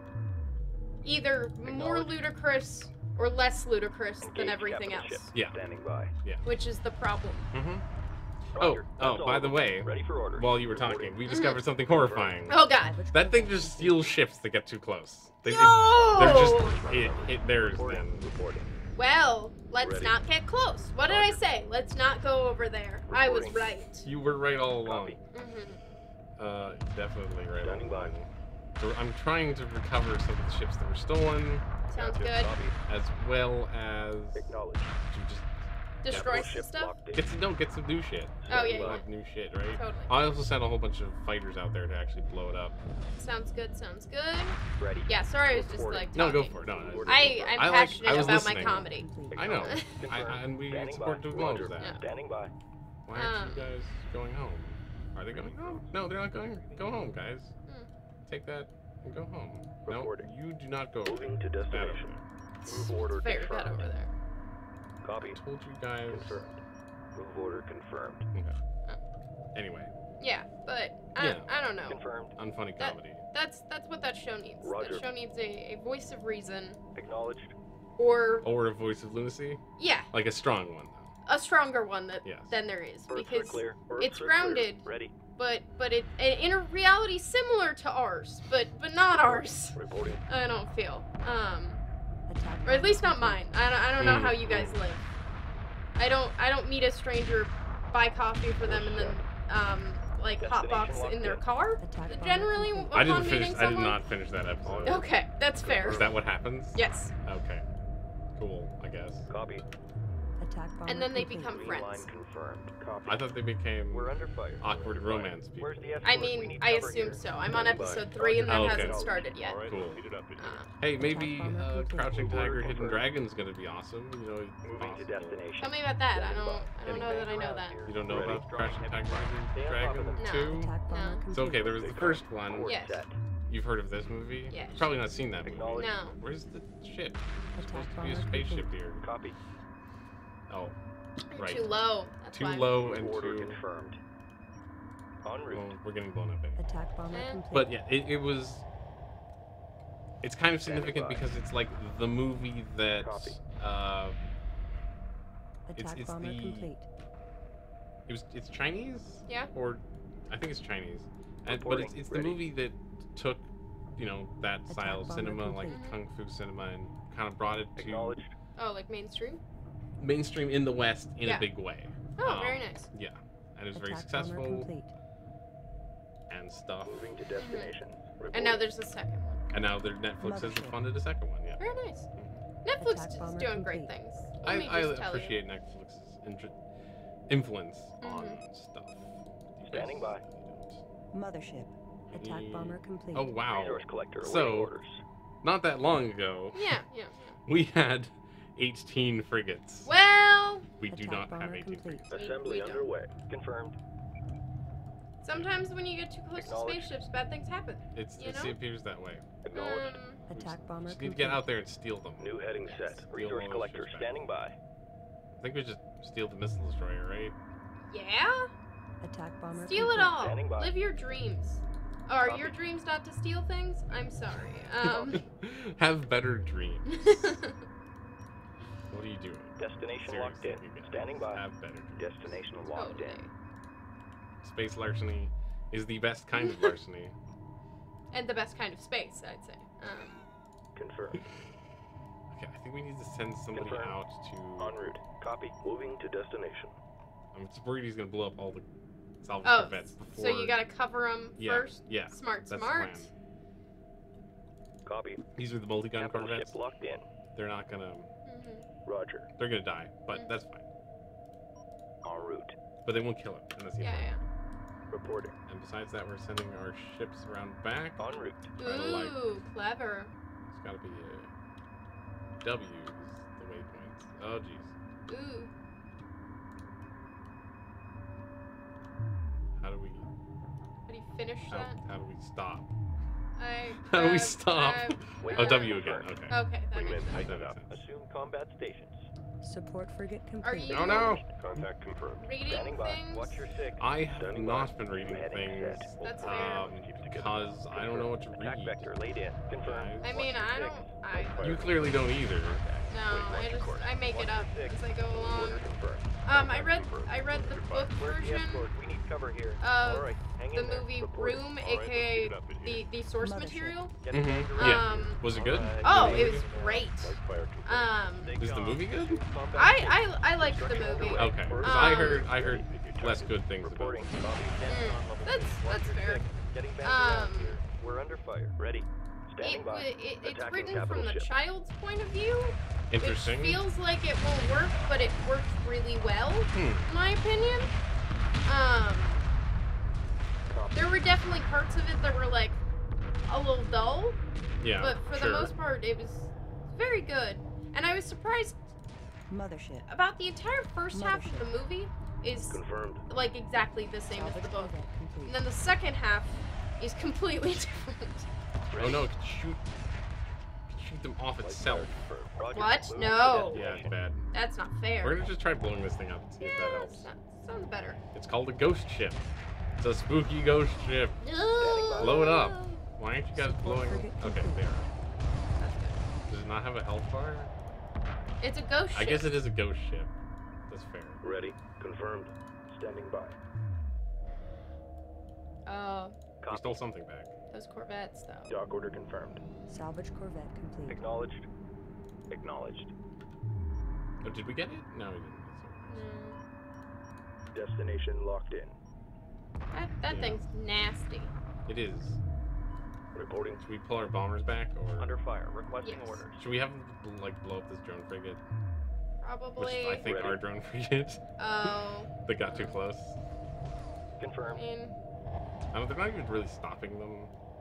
either more Acknowledge. ludicrous or less ludicrous than Engage everything capital else, ship. Yeah. Standing by. which is the problem. Mm-hmm. Oh, Roger. oh, That's by all. the way, Ready for orders. while you were Reporting. talking, we discovered something horrifying. Oh god. That thing just steals ships that get too close. They, No! They're just it hit theirs Reporting. then. Reporting. Well, let's Ready. not get close. What did I say? Let's not go over there. I was Reporting. right. You were right all along. Copy. hmm Uh, definitely right all Standing by. along. So I'm trying to recover some of the ships that were stolen, Sounds Gotcha. good. Copy. as well as Acknowledge. to just Destroy Capital some ship stuff. locked in. get some, no, get some new shit. Oh, yeah, Some, yeah. like, new shit, right? Totally. I also sent a whole bunch of fighters out there to actually blow it up. Sounds good. Sounds good. Ready. Yeah. Sorry, I was just Reporting. like No, talking. go for it. No, no. I I'm I like- passionate I was about listening. my comedy. I know. Acknowledge. I, I, Confirmed. and we Standing support by. to acknowledge Roger. that. Yeah. Standing by. Why aren't Um, you guys going home? Are they going home? No, they're not going. Go home, guys. Hmm. Take that and go home. No, Reporting. you do not go. Moving to Bad over destination. there. Move order Very bad confirmed. over there. Copy. I told you guys. Confirmed. Move order confirmed. Okay. Anyway, Yeah, but I, Yeah. I don't know. Confirmed. unfunny That- comedy. That's that's what that show needs. Roger. That show needs a, a voice of reason, Acknowledged. or Or a voice of lunacy, yeah, like a strong one though. a stronger one that Yes. than there is, Earths are because clear. Earths it's are clear. grounded. Ready. but but it in a reality similar to ours, but but not ours. Reporting. I don't feel. Um, Attack or at least not bomber mine. I don't, I don't know Mm. how you guys live. I don't I don't meet a stranger, buy coffee for them, and then um like hotbox in their car. Attack bomber Generally, complete. I upon didn't finish. meeting I did someone. not finish that episode. Okay, that's fair. Is that what happens? Yes. Okay. Cool. I guess. Copy. Attack bomber And then they complete. become Green friends. line confirmed. Copy. I thought they became We're under fire. awkward We're under fire. romance people. Where's the escort? I We mean, need I cover assume here. so. I'm on Standing by. episode three, and that Oh, okay. hasn't started yet. All right, Cool. heat it up in here. Uh, Hey, maybe Attack bomber uh, complete. Crouching Tiger, Order Hidden confirmed. Dragon's gonna be awesome. You know, it's Moving to possible. destination. tell me about that. I Standing don't. by. I don't Getting know that I banged know around that. here. You don't know Ready. about Crouching Tiger, Hidden Stay on top of Dragon them. No. two? Attack bomber No. complete. It's okay. There was the first one. Course Yes. set. You've heard of this movie? Yes. Probably not seen that movie. Acknowledge. No. Where's the ship? There's Attack supposed to be a bomber spaceship complete. here. Copy. Oh, You're right. too low. That's Too why. low and Order too. confirmed. En route. Well, we're getting blown up anyway. Attack bomber Eh. complete. But yeah, it, it was. It's kind of Standing significant by. because it's like the movie that. Copy. Uh, Attack it's- it's bomber the- complete. it was. It's Chinese. Yeah. Or, I think it's Chinese, and, but Reporting. it's it's the Ready. movie that took, you know, that Attack style of bomber cinema, like complete. kung fu cinema, and kind of brought it to Acknowledged. Oh, like mainstream? mainstream in the West in Yeah. a big way. Oh, Um, very nice. Yeah, and it was very Attack bomber successful complete. and stuff. Moving to destination. And now Reporting. there's a second one. And now their Netflix has Mothership. funded a second one. Yeah. Very nice. Netflix Attack is bomber doing great complete. things. I, Let me I just tell you. appreciate Netflix's intr- influence on Mhm. stuff. Standing by. Mothership. Attack Mm. bomber complete. Oh wow! Resource collector awaiting So- orders. Not that long ago, Yeah, yeah. we had eighteen frigates. Well, we do Attack not have bomber eighteen complete. figures. Assembly we don't. underway. Confirmed. Sometimes when you get too close to Acknowledged. spaceships, bad things happen. It's, You it's, know? it appears that way. Acknowledged. Um, Attack bomber Just need to complete. get out there and steal them. New heading Yes. set. Steal Resource all those collector ships back. standing by. I think we just steal the missile destroyer, right? yeah? Attack bomber Steal it complete. all. Standing by. Live your dreams. Are Copy. your dreams not to steal things? I'm sorry. Um, Have better dreams. What are you doing? Destination Seriously, locked in. you guys. Standing by. Have better dreams. Destination locked totally. in. Space larceny is the best kind of larceny. And the best kind of space, I'd say. Um, Confirmed. Okay, I think we need to send somebody Confirmed. out to. En route. Copy. Moving to destination. I'm just worried he's gonna blow up all the salvage oh, corvettes before. so you gotta cover them Yeah, first? yeah, Smart, that's the smart. plan. Copy. These are the multi-gun Capital corvettes. ship locked in. They're not gonna. hmm Roger. They're gonna die, but Mm. that's fine. En route. But they won't kill him. And that's the Yeah, important. yeah. Reporting. And besides that, we're sending our ships around back. En route. Try to, like- Ooh, clever. It's gotta be a W is the waypoint. Oh jeez. Ooh. How do we? How do you finish How, that? how do we stop? I How do we grab- stop? grab- Wait. Oh, uh, W again. Okay. Okay, that Bring makes in sense. tighten That up. makes sense. Assume combat stations. Support frigate Are complete. you Oh no! Contact confirmed. reading Standing by. things? Watch your six. I have Standing not by. been reading New heading things set. That's Hold fair. um, Keep together. because I don't know what to Attack read. vector laid in. Confirmed. Guys. I mean, Watch your I don't. six. I You clearly don't either. no. I just I make it up as I go along. Order confirmed. Um, I Contact read confirmed. I read the book Where's the version escort? We need cover here. of All right, hang the in there. movie Reporting. Room, All right, let's aka get it up in here. the the source Mothership. material. Get Mhm. it Yeah. Um, Was it good? Alright, Oh, good it was movie. great. Light fire confirmed. Um, Take Is the off. movie good? Assume combat I stations. I I liked the Construction movie. underway. Okay, because Orders I Um, heard I ready heard if you're less targeted. good things about Reporting. it. Copy. Ten Mm, on level that's- two. Watch that's your fair. six. Getting back Um, around here. We're under fire. Ready. Standing It, by. wa- it it's Attacking written capital from the ship. child's point of view, Interesting. which feels like it won't work, but it works really well, Hmm. in my opinion. Um, Copy. there were definitely parts of it that were like a little dull, Yeah. but for sure. the most part, it was very good. And I was surprised Mothership. about the entire first half of the movie is Confirmed. like exactly the same as the Salvage book, corvette and complete. then the second half is completely different. Oh no! It could shoot. It could shoot them off Light itself. fire confirmed. Roger. What? Moving to No. Yeah, destination. it's bad. That's not fair. We're gonna just try blowing this thing up and see if that yeah, helps. that sounds better. It's called a ghost ship. It's a spooky ghost ship. No. Blow it up. Why aren't you guys Support blowing? frigate Okay, complete. there. That's good. Does it not have a health bar? It's a ghost ship. I guess it is a ghost ship. That's fair. Ready. Confirmed. Standing by. Oh, We Copy. stole something back. those Corvettes, though. Dock order confirmed. Salvage corvette complete. Acknowledged. Acknowledged. Oh, did we get it? No, we didn't. Mm, Destination locked in. that that Yeah. thing's nasty. It is. Reporting. Should we pull our bombers back, or Under fire. Requesting Yes. orders. should we have them like blow up this drone frigate, which Probably. is, I think Ready. our drone frigate Oh, that got too close? I Confirmed. mean, I don't. They're not even really stopping them.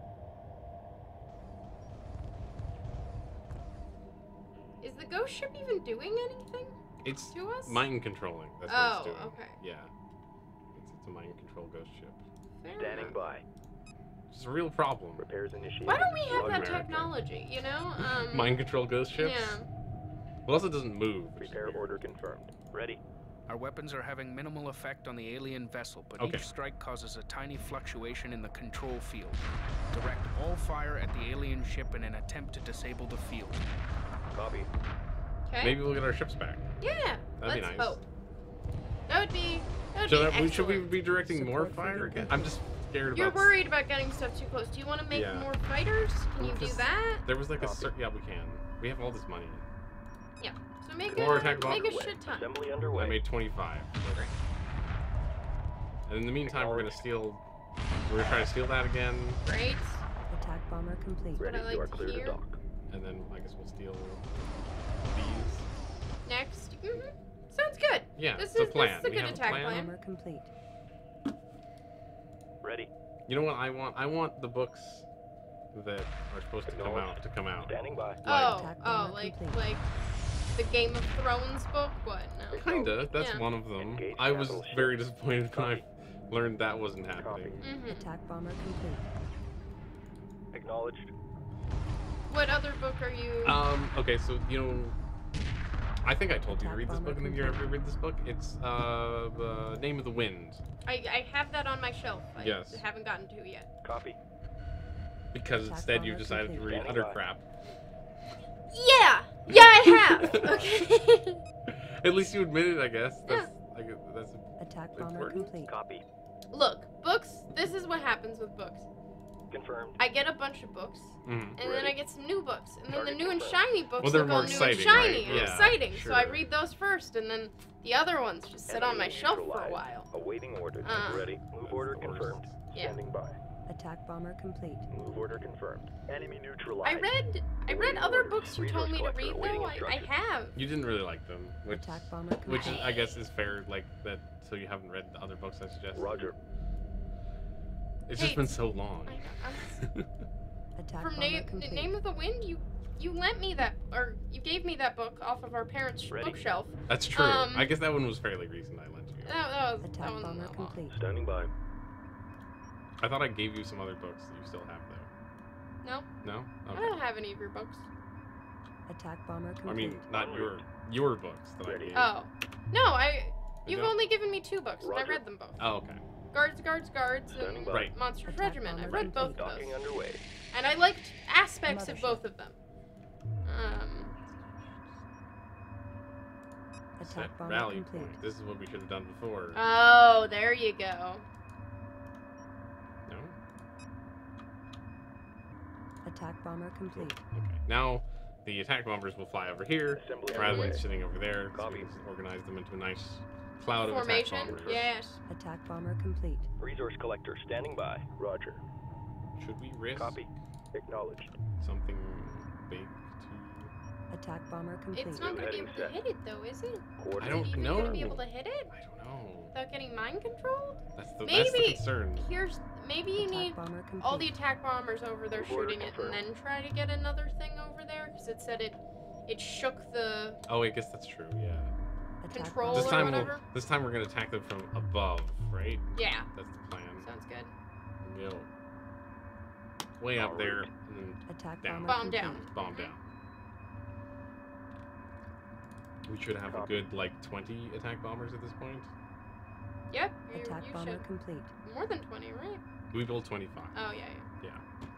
is the ghost ship even doing anything It's to us? mind controlling. That's what Oh, it's doing. okay. Yeah. It's, it's a mind control ghost ship. Fair Standing enough. by. It's a real problem. Repairs initiated. Why don't we have Log that America. technology? You know, um, Mind control ghost ships. Yeah. Well, also doesn't move. which is Repair weird. order confirmed. Ready. Our weapons are having minimal effect on the alien vessel, but Okay. each strike causes a tiny fluctuation in the control field. Direct all fire at the alien ship in an attempt to disable the field. Copy. Okay. Maybe we'll get our ships back. Yeah. That'd be let's nice. hope. That would be. That would Should, be I, we- should we excellent. be directing more Support fire frigate again? I'm just scared You're about. worried about getting stuff too close. Do you want to make Yeah. more fighters? Can you do Because that? There was like a Copy. cer- yeah, we can. We have all this money. Yeah. So make Or a attack make a bomb. shit ton. Assembly I underway. made twenty-five. And in the meantime, we're gonna steal. We're gonna try to steal that again, Great. Attack bomber complete. Ready. I like You are to clear to hear. dock. and then I guess we'll steal these. Next. hmm Sounds good. Yeah, This it's a is plan. this is a we good have attack a plan. plan. Bomber complete. Ready. You know what I want? I want the books that are supposed to come out to come out. Standing by. Oh, Attack oh, bomber like complete. like the Game of Thrones book. What? No. Kinda. That's Yeah. one of them. Engage I was capital ship. very disappointed when I Copy. learned that wasn't happening. Mm-hmm. Attack bomber complete. Acknowledged. What other book are you? Um. Okay. So you know, I think I told you to Attack read this bomber book, and then you ever read this book? It's uh, the Name of the Wind. I, I have that on my shelf. I Yes. haven't gotten to yet. Copy. Because Attack instead you bomber decided to complete. read Standing other by. crap. Yeah. Yeah, I have. Okay. At least you admitted, I guess. That's, I guess that's Attack bomber Important? complete. Copy. Look, books. This is what happens with books. Confirmed. I get a bunch of books, mhm. and then Ready. I get some new books, and then the Target new and confirmed. shiny books Well, they're look more all new exciting, and shiny right? and Yeah, exciting. So I sure. read those first, and then the other ones just sit on my Enemy shelf for a neutralized. while. Awaiting orders. Uh. Ready. Move order That's the worst. confirmed. Yeah. Standing by. Attack bomber complete. Move order confirmed. Enemy neutralized. I read I read Awaiting other orders. books you Resource told me to collector read awaiting though. I, I instructions. have. You didn't really like them, which, Attack bomber complete. which is, I guess is fair. Like that, so you haven't read the other books I suggested. Roger. It's Hey, just been so long. I, I'm, Attack from bomber name complete. Name of the Wind, you you lent me that, or you gave me that book off of our parents' Ready. bookshelf. That's true. Um, I guess that one was fairly recent. I lent you. That, that was that Attack one. bomber not long. complete. Standing by. I thought I gave you some other books that you still have No, though. No. I Okay. don't have any of your books. Attack bomber complete. I mean, not your your books that I Ready. gave. Oh, no, I. You've don't? only given me two books, and I Roger. read them both. Oh, okay. Guards, Guards, Guards, Standing and by. Right. Monsters Attack Regiment. I bomber read both of Docking those, underway. and I liked aspects of Mothership. both of them. Um, Attack Set bomber rally complete. point. This is what we should have done before. oh, there you go. no. Attack bomber complete. Okay. Now the attack bombers will fly over here Assembly rather underway. than sitting over there. So Copy. we can organize them into a nice cloud of Formation. attack bombers. Yes. Attack bomber complete. Resource collector standing by. Roger. Should we risk Copy. Acknowledged. something big to? Attack bomber complete. It's not New gonna be heading able to set. hit it though, is it? I Coordinates. don't Is it even know. gonna be able to hit it I don't know. without getting mind controlled? That's the that's the Maybe- concern. Here's maybe you Attack need bomber complete. all the attack bombers over there Order shooting it, and confirmed. then try to get another thing over there because it said it it shook the Oh, I guess that's true. Yeah. Attack control bomber This or time we'll whatever. this time we're gonna attack them from above, right? yeah. That's the plan. Sounds good. Yo. Way up there and then Attack down. bomber Bomb complete. down. bomb down. We should have a Copy. good like twenty attack bombers at this point. Yep. You, Attack you bomber should complete. more than twenty, right? We built twenty-five. Oh yeah, yeah. Yeah.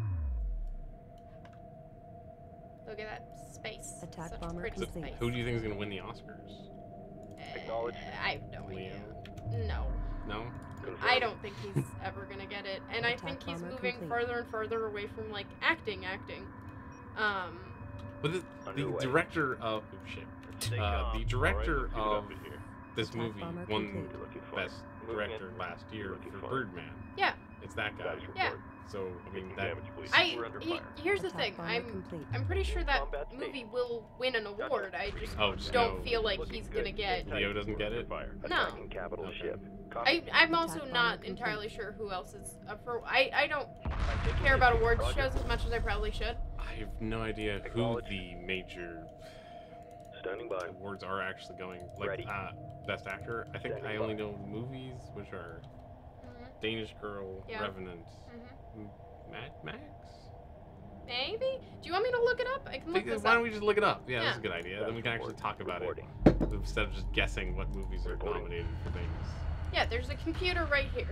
Look at that space. Attack Such bomber pretty complete. space. Who do you think is gonna win the Oscars? Acknowledged. Uh, I have no Leo? idea. No. No. Confirmed. I don't think he's ever gonna get it, and I Attack think he's bomber moving complete. further and further away from like acting, acting. Um, But the, the Underway. director of oh shit. Stay Uh, calm. the director All right, let's get it of up in here. this Attack movie bomber won complete. You're looking fine. best Moving director in. last year You're looking for fine. Birdman. yeah. It's that guy. Status Yeah. report. So I mean Taking that damage, please. I We're under he- fire. here's the Attack thing. bomber I'm complete. I'm pretty sure that Combat state. movie will win an award. I just Oh, just don't no. feel like Looking he's good. gonna get. Leo doesn't get it? Fire. No. Attacking capital Okay. ship. I Copy. I'm also Attack bomber not complete. entirely sure who else is up for. I I don't I'm taking care about this. awards Roger. shows as much as I probably should. I have no idea who Acknowledged. the major Standing by. awards are actually going. Like Ready. uh, best actor. I think Standing I only by. know movies which are Mhm. Danish Girl, Yeah. Revenant, Mhm. M- Mad Max. Maybe. Do you want me to look it up? I can look Think- this Why up. don't we just look it up? Yeah, that's a Yeah. good idea. Then we can actually talk about it Reporting. instead of just guessing what movies are Reporting. nominated for things. Yeah, there's a computer right here.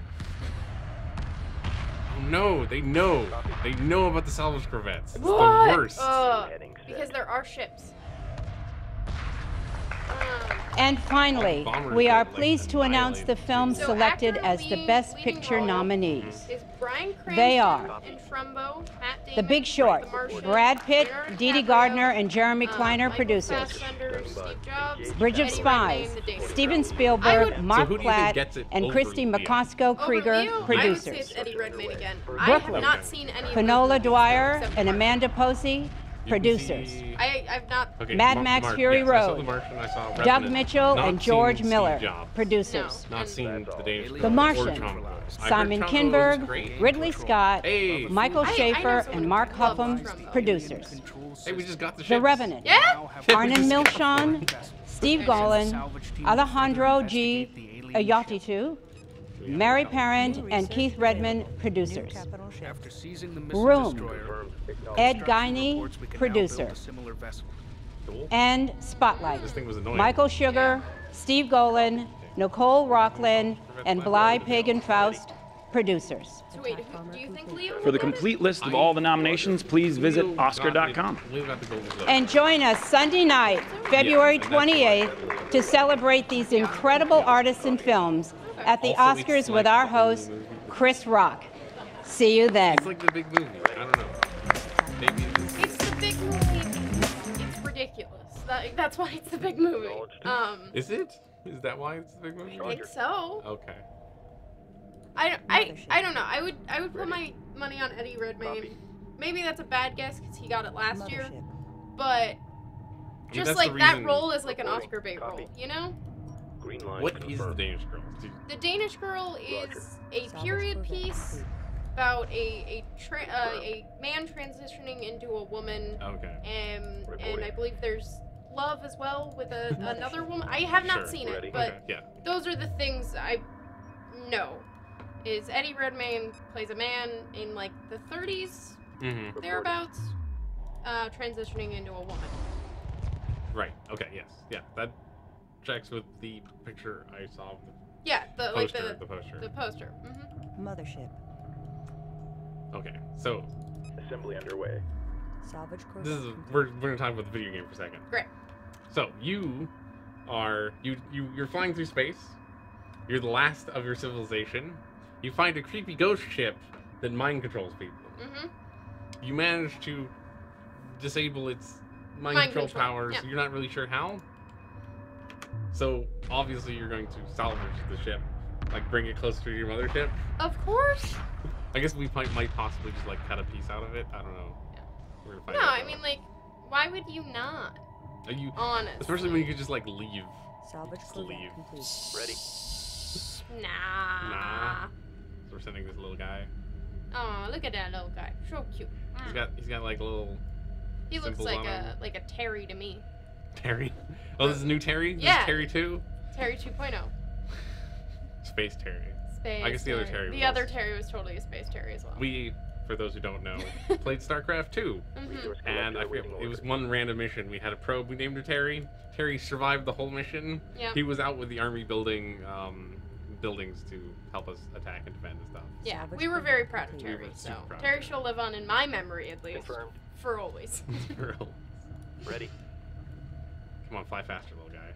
Oh no, they know. They know about the salvage corvettes. It's What? the worst. Ugh. Heading set. Because there are ships. Um, And finally, Bombers we get, are like, pleased to announce the annihilated, film too. So selected actor as the leading- Best leading Picture role nominees. is Bryan Cranston They are in Trumbo, Matt Damon, The Big Short, The Martian, Brad Pitt, Leonardo Dee Dee DiCaprio, Gardner, and Jeremy um, Kleiner, Michael producers. Fassbender, Steve Jobs, Bridge of Eddie Spies, Redmayne, The Daily Steven Show. I Spielberg, would- Mark So who do you think Platt, gets it and over Christy Leo? McCosco Over Krieger, Leo, I would say producers. it's Eddie Redmayne again. I Brooklyn. have not Okay. seen any of those Finola movies, Dwyer except and Martian. Amanda Posey, You can producers. see- I, I've not. Okay, Mad Mar- Max Mark, Fury yes, I saw Road. The Martian, I saw Doug Revenant. Mitchell Not and seen George Steve Miller, Jobs. producers. No. Not And- seen That's The all. Danish The Girl or Martian. Trumbo. I Simon heard Trumbo was Kinberg, great. Ridley Scott, Hey. Michael I- I know Schaefer, someone and Mark who loves Hupham, Trumbo. producers. Hey, we just got the The ships. Revenant, Yeah? Arnon Milchan, Steve Golan, Alejandro G. Ayatitu, Mary Parent, and Keith Redmond, producers. After seizing the missile Room, destroyer, Ed construction Guiney, reports we can now producer. build a similar vessel. Cool. And Spotlight, This thing was annoying. Michael Sugar, Steve Golan, Nicole Rockland, and Bly Pagan Faust, producers. So wait, who, do you think Leo For the will win it? complete list of all the nominations, please visit Leo Oscar got dot com. the- Leo got the Golden Globe. And join us Sunday night, February twenty-eighth, to celebrate these incredible artists and films at the Also, it's Oscars like with our the whole host, movie. Chris Rock. See you then. It's like the big movie. I don't know. Maybe it is. It's the big movie. It's ridiculous. That, that's why it's the big movie. Um, Is it? Is that why it's the big movie? I think so. Okay. I, don't- I, I don't know. I would I would put my money on Eddie Redmayne. Maybe that's a bad guess because he got it last year. But I mean, just that's like the that reason- role is like an Reporting. Oscar bait Copy. role, you know? Green line What is the confirmed. Danish Girl? Do- The Danish Girl is Roger. a period piece about a a tra- uh, a man transitioning into a woman, Okay. and and I Reporting. believe there's love as well with a, another woman. I have not Sure. seen Ready. it, but Okay. Yeah. those are the things I know. Is Eddie Redmayne plays a man in like the thirties, Mm-hmm. thereabouts, uh, transitioning into a woman. Right. Okay. Yes. Yeah. That checks with the picture I saw of the Yeah, the like poster. the the poster. the poster. hmm Mothership. Okay. So Assembly underway. Salvage corvette. this is we're we're gonna talk about the video game for a second. Great. So you are you you you're flying through space. You're the last of your civilization. You find a creepy ghost ship that mind controls people. hmm You manage to disable its mind, Mind control, control, powers. yeah. You're not really sure how. So obviously you're going to salvage the ship, like bring it closer to your mothership. Of course. I guess we might, might possibly just like cut a piece out of it. I don't know. Yeah. We're gonna find No, out I though. mean like, why would you not? Are you, Honest. especially when you could just like leave. Salvage Just corvette leave. complete. Ready. Nah. Nah. So we're sending this little guy. Oh, look at that little guy. So cute. He's got he's got like a little He looks symbols like on a him. like a Terry to me. Terry. Oh, this is new Terry. This Yeah. is Terry two. Terry two point oh. Space Terry. Space. I guess the other Terry The was- other Terry was totally a space Terry as well. We, for those who don't know, played StarCraft two. Mhm. Resource And I collector forget, awaiting it was orders. one random mission. We had a probe. We named her Terry. Terry survived the whole mission. Yeah. He was out with the army building um, buildings to help us attack and defend and stuff. Yeah, Salvage we were corvette very proud of complete. We were Terry. So super proud of Terry Terry. shall live on in my memory at least Confirmed. for always. Girl. Ready. Come on, fly faster, little guy.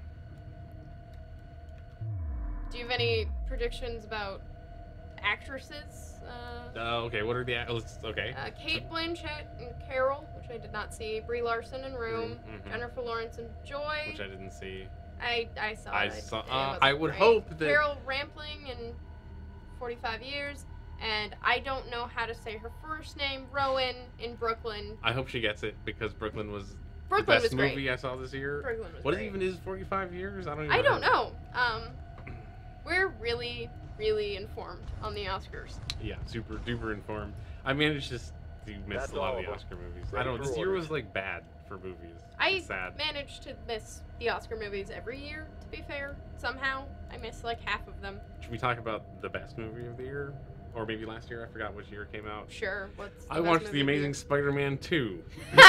Do you have any predictions about actresses? Uh, Uh, okay, what are the a- let's okay. uh, Kate Blanchett and Carol, which I did not see. Brie Larson in Room. Mhm. Jennifer Lawrence in Joy. Which I didn't see. I I saw I it. saw- It uh, wasn't I would great. hope that- Carol Rampling in forty-five years, and I don't know how to say her first name. Rowan in Brooklyn. I hope she gets it because Brooklyn was Brooklyn the best was great. movie I saw this year. Brooklyn was What great. even is forty-five years? I don't even I don't remember. know. Um, we're really, really informed on the Oscars. Yeah, super duper informed. I managed to s- to miss That's a lot all of the of Oscar movies. I Ready don't know. for This year orders. was like bad for movies. I It's sad. managed to miss the Oscar movies every year, to be fair. Somehow, I miss like half of them. Should we talk about the best movie of the year? Or maybe last year? I forgot which year it came out. Sure. What's the I best watched movie The of Amazing year? Spider-Man two.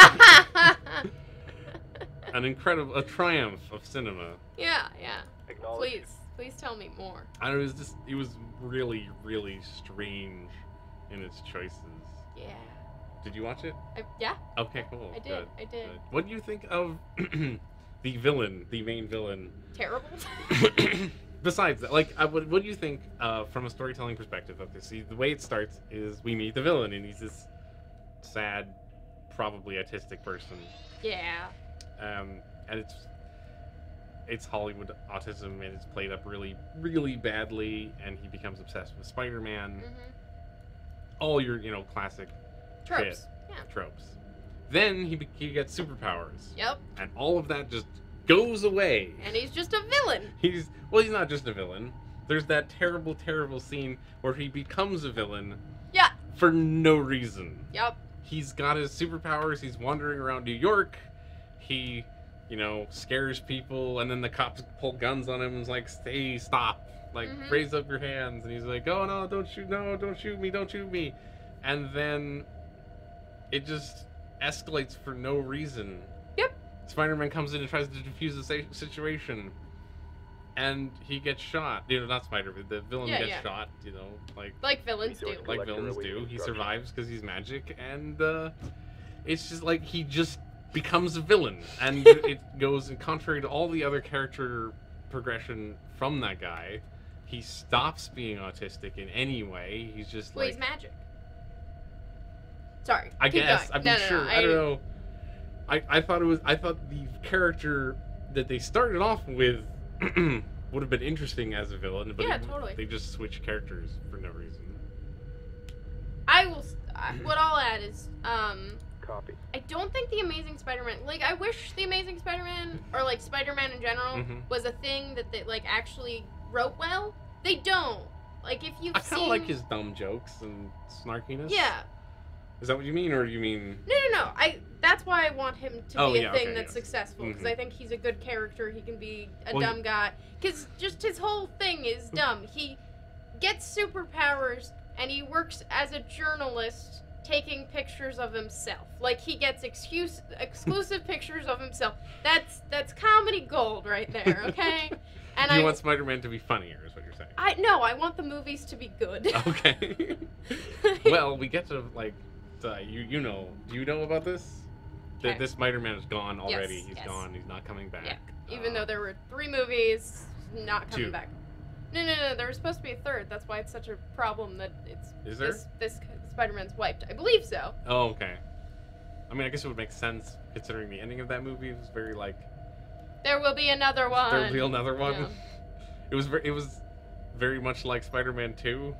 An incredible, a triumph of cinema. Yeah, yeah. Acknowledge. Please, please tell me more. I don't know, it was just, it was really, really strange in its choices. Yeah. Did you watch it? I, yeah, Okay, cool. I did. Good, I did. good. What do you think of the villain, the main villain? Terrible. Besides that, like, I, what, what do you think uh, from a storytelling perspective of this? See, the way it starts is we meet the villain, and he's this sad, probably autistic person, yeah. um, and it's it's Hollywood autism, and it's played up really, really badly, and he becomes obsessed with Spider-Man. Mm-hmm. All your, you know, classic Tropes. shit, Yeah. tropes. Then he be- he gets superpowers, Yep. and all of that just goes away. And he's just a villain. He's well, he's not just a villain. there's that terrible, terrible scene where he becomes a villain. Yeah. For no reason. Yep. He's got his superpowers. He's wandering around New York. He, you know, scares people, and then the cops pull guns on him and is like, "Stay, stop! Like, Mhm. raise up your hands." And he's like, "Oh no, don't shoot! No, don't shoot me! Don't shoot me!" And then it just escalates for no reason. Yep. Spider-Man comes in and tries to defuse the sa- situation, and he gets shot. You know, not Spider-Man. The villain Yeah, gets yeah. shot. You know, like Like villains do. Resource like Collector villains awaiting do. He instructions. survives because he's magic, and uh, it's just like he just becomes a villain, and it goes contrary to all the other character progression from that guy. He stops being autistic in any way. He's just Well, like he's magic. Sorry. I keep guess. going. I'm no, no, sure. No, I, don't know. I, I thought it was. I thought the character that they started off with would have been interesting as a villain, but Yeah, it- totally. they just switched characters for no reason. I will. s- I- What I'll add is, um, Copy. I don't think the Amazing Spider-Man. Like, I wish the Amazing Spider-Man or like Spider-Man in general Mhm. was a thing that they like actually wrote well. They don't. Like, if you've I kind seen. of like his dumb jokes and snarkiness. Yeah. Is that what you mean, or do you mean? No, no, no. I. That's why I want him to Oh, be a yeah, thing okay, that's yes. successful because Mhm. I think he's a good character. He can be a Well, dumb guy because just his whole thing is dumb. He gets superpowers and he works as a journalist taking pictures of himself. Like he gets excuse exclusive pictures of himself. That's that's comedy gold right there. Okay. And you I want Spider-Man to be funnier, is what you're saying. I no. I want the movies to be good. Okay. Well, we get to like, uh, you you know, do you know about this? That Okay. this Spider-Man is gone already. Yes, He's yes. gone. He's not coming back. Yeah. Even Uh, though there were three movies, not coming Two. back. No, no, no. There was supposed to be a third. That's why it's such a problem that it's Is there? this this Spider-Man's wiped. I believe so. Oh, okay. I mean, I guess it would make sense considering the ending of that movie. It was very like There will be another one. there'll be another one. Yeah. It was very, it was very much like Spider-Man two,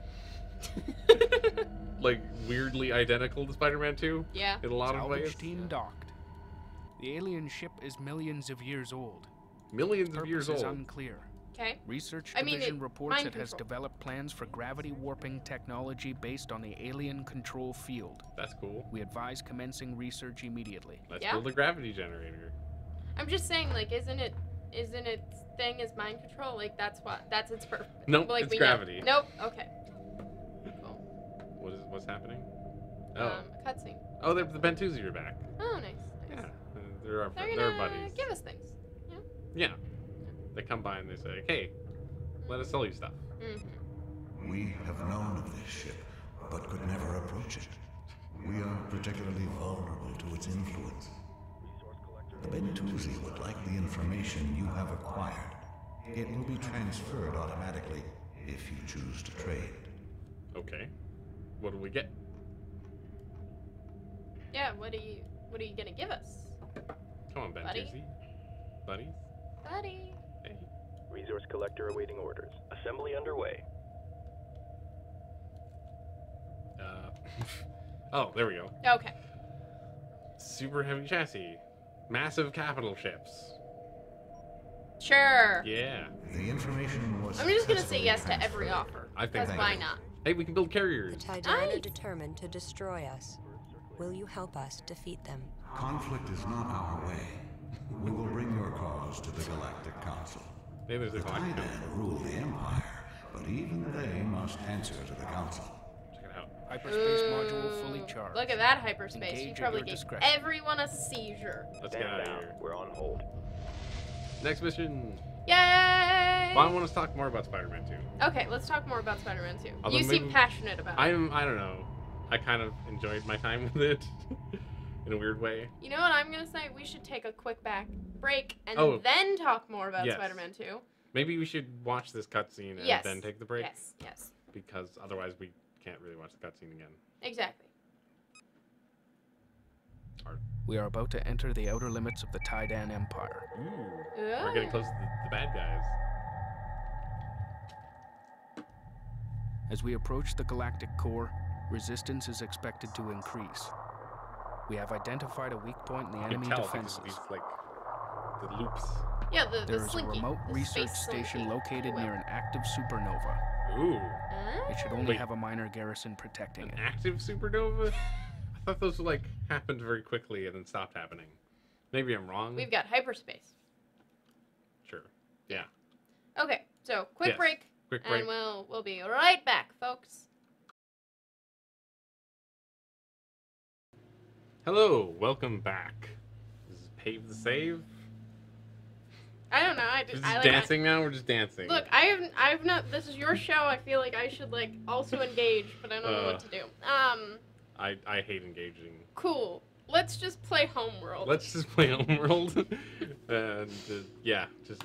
like weirdly identical to Spider-Man two Yeah. in a lot of Salvage ways. team docked. The alien ship is millions of years old. Millions Purpose of years is old. unclear. Okay. Research I mean, Division it- reports mind it has control. developed plans for gravity warping technology based on the alien control field. That's cool. We advise commencing research immediately. Let's Yeah. build a gravity generator. I'm just saying, like, isn't it, isn't its thing is mind control? Like, that's what, that's its purpose. Nope, like, it's we know. gravity. Nope. Okay. Cool. What is what's happening? Oh, Um, a cutscene. oh, the the Bentusi are back. Oh, nice. Yeah, nice. uh, they're our They're they're gonna buddies. give us things. Yeah, they come by and they say, "Hey, let us sell you stuff." Mm-hmm. We have known of this ship, but could never approach it. We are particularly vulnerable to its influence. The Bentusi would like the information you have acquired. It will be transferred automatically if you choose to trade. Okay, what do we get? Yeah. What are you, what are you gonna give us, Come on, Buddy. Bentusi, buddies. buddy? Hey. Resource Collector awaiting orders. Assembly underway. Uh, oh, there we go. Okay. Super heavy chassis, massive capital ships. Sure. Yeah. The information was I'm just gonna say successfully yes to every transferred. offer. I think Because Thank why you. not? Hey, we can build The carriers. Taidan Nice. are determined to destroy us. Will you help us defeat them? Conflict is not our way. We will bring your cause to the Galactic Council. Maybe there's The a galactic. Taidan rule the Empire, but even they must answer to the Council. Check it out. Hyperspace module fully Ooh, charged. Look at that hyperspace. Engage You at probably your gave discretion. everyone a seizure. Let's get Stand out of down. here. We're on hold. Next mission. Yay! Well, I want to talk more about Spider-Man two. Okay, let's talk more about Spider-Man two. Although You seem maybe- passionate about it. I'm. I don't know. I kind of enjoyed my time with it in a weird way. You know what I'm gonna say? We should take a quick back break and Oh. then talk more about Yes. Spider-Man two. Maybe we should watch this cutscene and Yes. then take the break Yes, yes, because otherwise we can't really watch the cutscene again. exactly. We are about to enter the outer limits of the Taidan Empire. Ooh. We're getting close to the, the bad guys. As we approach the galactic core, resistance is expected to increase. We have identified a weak point in the You can enemy tell because defenses. of these like the loops. Yeah, the, the There is a slinky. remote the research space station slinky. located Well. near an active supernova. Ooh, Huh? It should only Wait. have a minor garrison protecting an it. active supernova? I thought those like happened very quickly and then stopped happening. Maybe I'm wrong. We've got hyperspace. Sure. Yeah. Okay, so quick Yes. break, Quick break. and we'll we'll be right back, folks. Hello, welcome back. This is Pave the Save. I don't know. I We're just just I like dancing now. We're just dancing. I, look. I have I've not. This is your show. I feel like I should like also engage, but I don't know Uh. what to do. Um, I I hate engaging. cool. Let's just play Homeworld. Let's just play Homeworld, and uh, yeah, just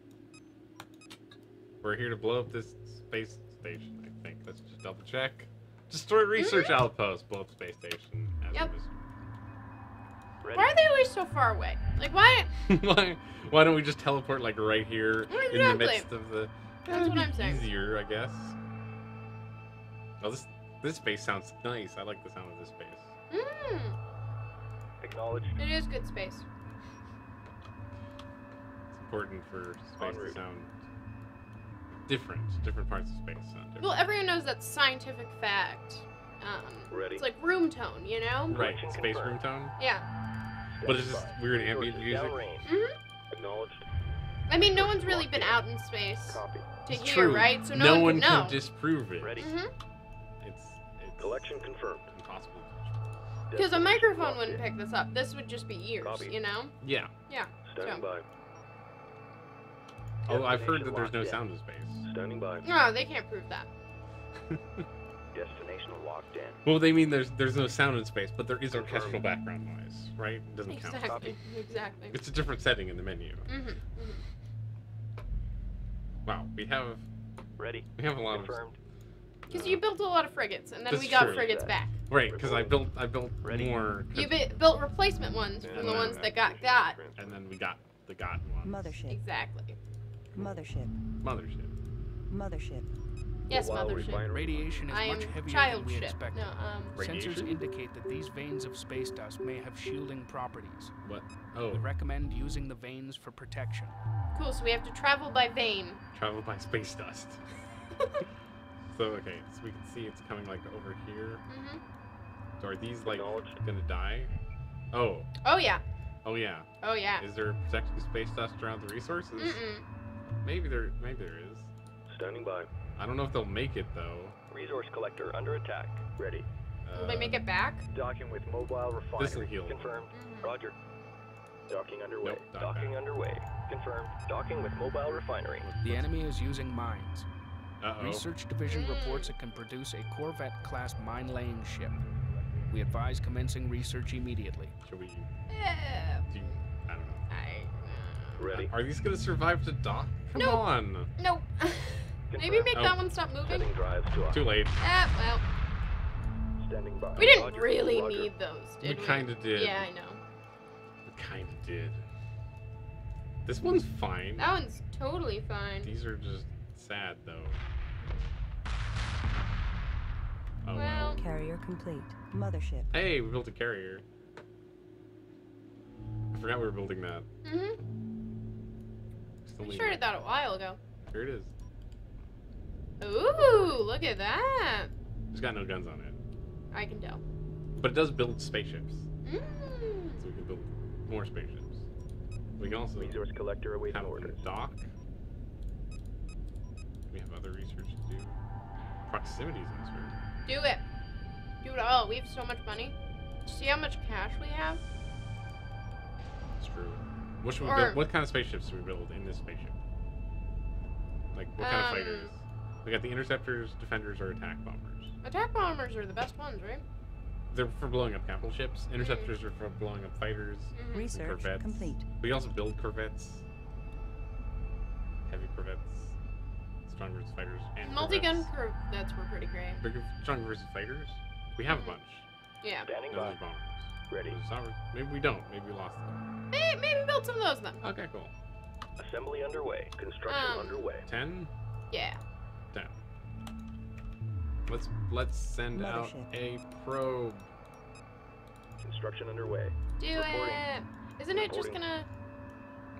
we're here to blow up this space station. I think. Let's just double check. Destroy research outpost. Blow up space station. As Yep. it was- Why are they always so far away? Like why? why why don't we just teleport like right here in the Exactly. midst of the That's That'd what be I'm saying. easier, I guess. Oh, this this space sounds nice. I like the sound of this space. Mm, Acknowledged. it is good space. It's important for space En to route. sound different. Different parts of space sound different. Well, everyone knows that scientific fact. Um, Ready. It's like room tone, you know? Right, Connection space room confirmed. tone. Yeah. But it's just Standing by. weird ambient Resources music. downrange. hmm Acknowledged. I mean, no one's really been out in space Copy. to It's hear, true. right? So no no, one can know. can disprove it. Ready. hmm It's it's Collection confirmed. impossible. Because a Destination microphone locked wouldn't in. pick this up. This would just be ears, Copy. you know? Yeah. Yeah. Standing So- by. Oh, I've heard Destination that there's no locked in. sound in space. Standing by. No, they can't prove that. Destination locked in. Well, they mean there's there's no sound in space, but there is Confirmed. orchestral background noise, right? It doesn't count. Exactly. Exactly. It's a different setting in the menu. Mm-hmm. Wow, we have Ready. we have a lot Confirmed. Because you built a lot of frigates, and then That's we got true. frigates back. of right because I built I built Ready. more, 'cause- You bi- built replacement ones Yeah, from the no, ones no. that got got. and then we got the gotten ones. Mothership. Exactly. Mothership. Mothership. Mothership. Yes, Mobile mothership. refinery. Radiation is I am much heavier child than we ship. expected. No, um. Radiation? Sensors indicate that these veins of space dust may have shielding properties. What? Oh, We recommend using the veins for protection. Cool. So we have to travel by vein. travel by space dust. So okay, so we can see it's coming like over here. Mm-hmm. So are these like Acknowledged. gonna die? Oh, Oh yeah. oh yeah. Oh yeah. Is there protecting space dust around the resources? Mm-mm. Maybe there, maybe there is. Standing by. I don't know if they'll make it though. Resource collector under attack. Ready. Uh, Will they make it back? Docking with mobile refinery. This'll heal. Confirmed. Mhm. Roger. Docking underway. Nope, dock Docking back. underway. Confirmed. Docking with mobile refinery. The enemy is using mines. Uh-oh. Research Division Mm. reports it can produce a Corvette-class mine-laying ship. We advise commencing research immediately. Should we? Yeah. Do, I don't know. I. Ready. Are these gonna survive to dock? Come Nope. on. Nope. Maybe Confirmed. make Oh. that one stop moving. Setting drives to off. Too late. Ah, well. Standing by. We didn't Roger. really Roger. need those, We did we? kinda did. Yeah, I know. We kind of did. This one's fine. That one's totally fine. These are just sad though. Oh Well- well. Carrier complete. Mothership. Hey, we built a carrier. I forgot we were building that. Mm-hmm. Still We need started it. that a while ago. Here it is. Ooh, look at that. It's got no guns on it, I can tell. but it does build spaceships, Mm. so we can build more spaceships. We can also Resource collector awaiting have them orders. dock. We have other research to do. Proximity sensor. Do it. Do it all. We have so much money. See how much cash we have? It's true. What should we Or- build? What kind of spaceships should we build in this spaceship? Like what kind of Um, fighters? We got the interceptors, defenders, or attack bombers. Attack bombers are the best ones, right? They're for blowing up capital ships. Interceptors are for blowing up fighters. Mhm. Research Corvettes. complete. We can also build corvettes. Heavy corvettes. Strong versus fighters and Multi-gun corvettes. corvettes were pretty great. Bigger strong versus fighters. We have a Mhm. bunch. Yeah. Standing Those by. are bombers. Ready. Those are- Maybe we don't. Maybe we lost them. Maybe, maybe build some of those then. Okay, cool. Assembly underway. Construction Um, underway. Ten. Yeah. Ten. Let's let's send out Mothership. a probe. Construction underway. Do Reporting. it. Isn't it just Reporting. gonna?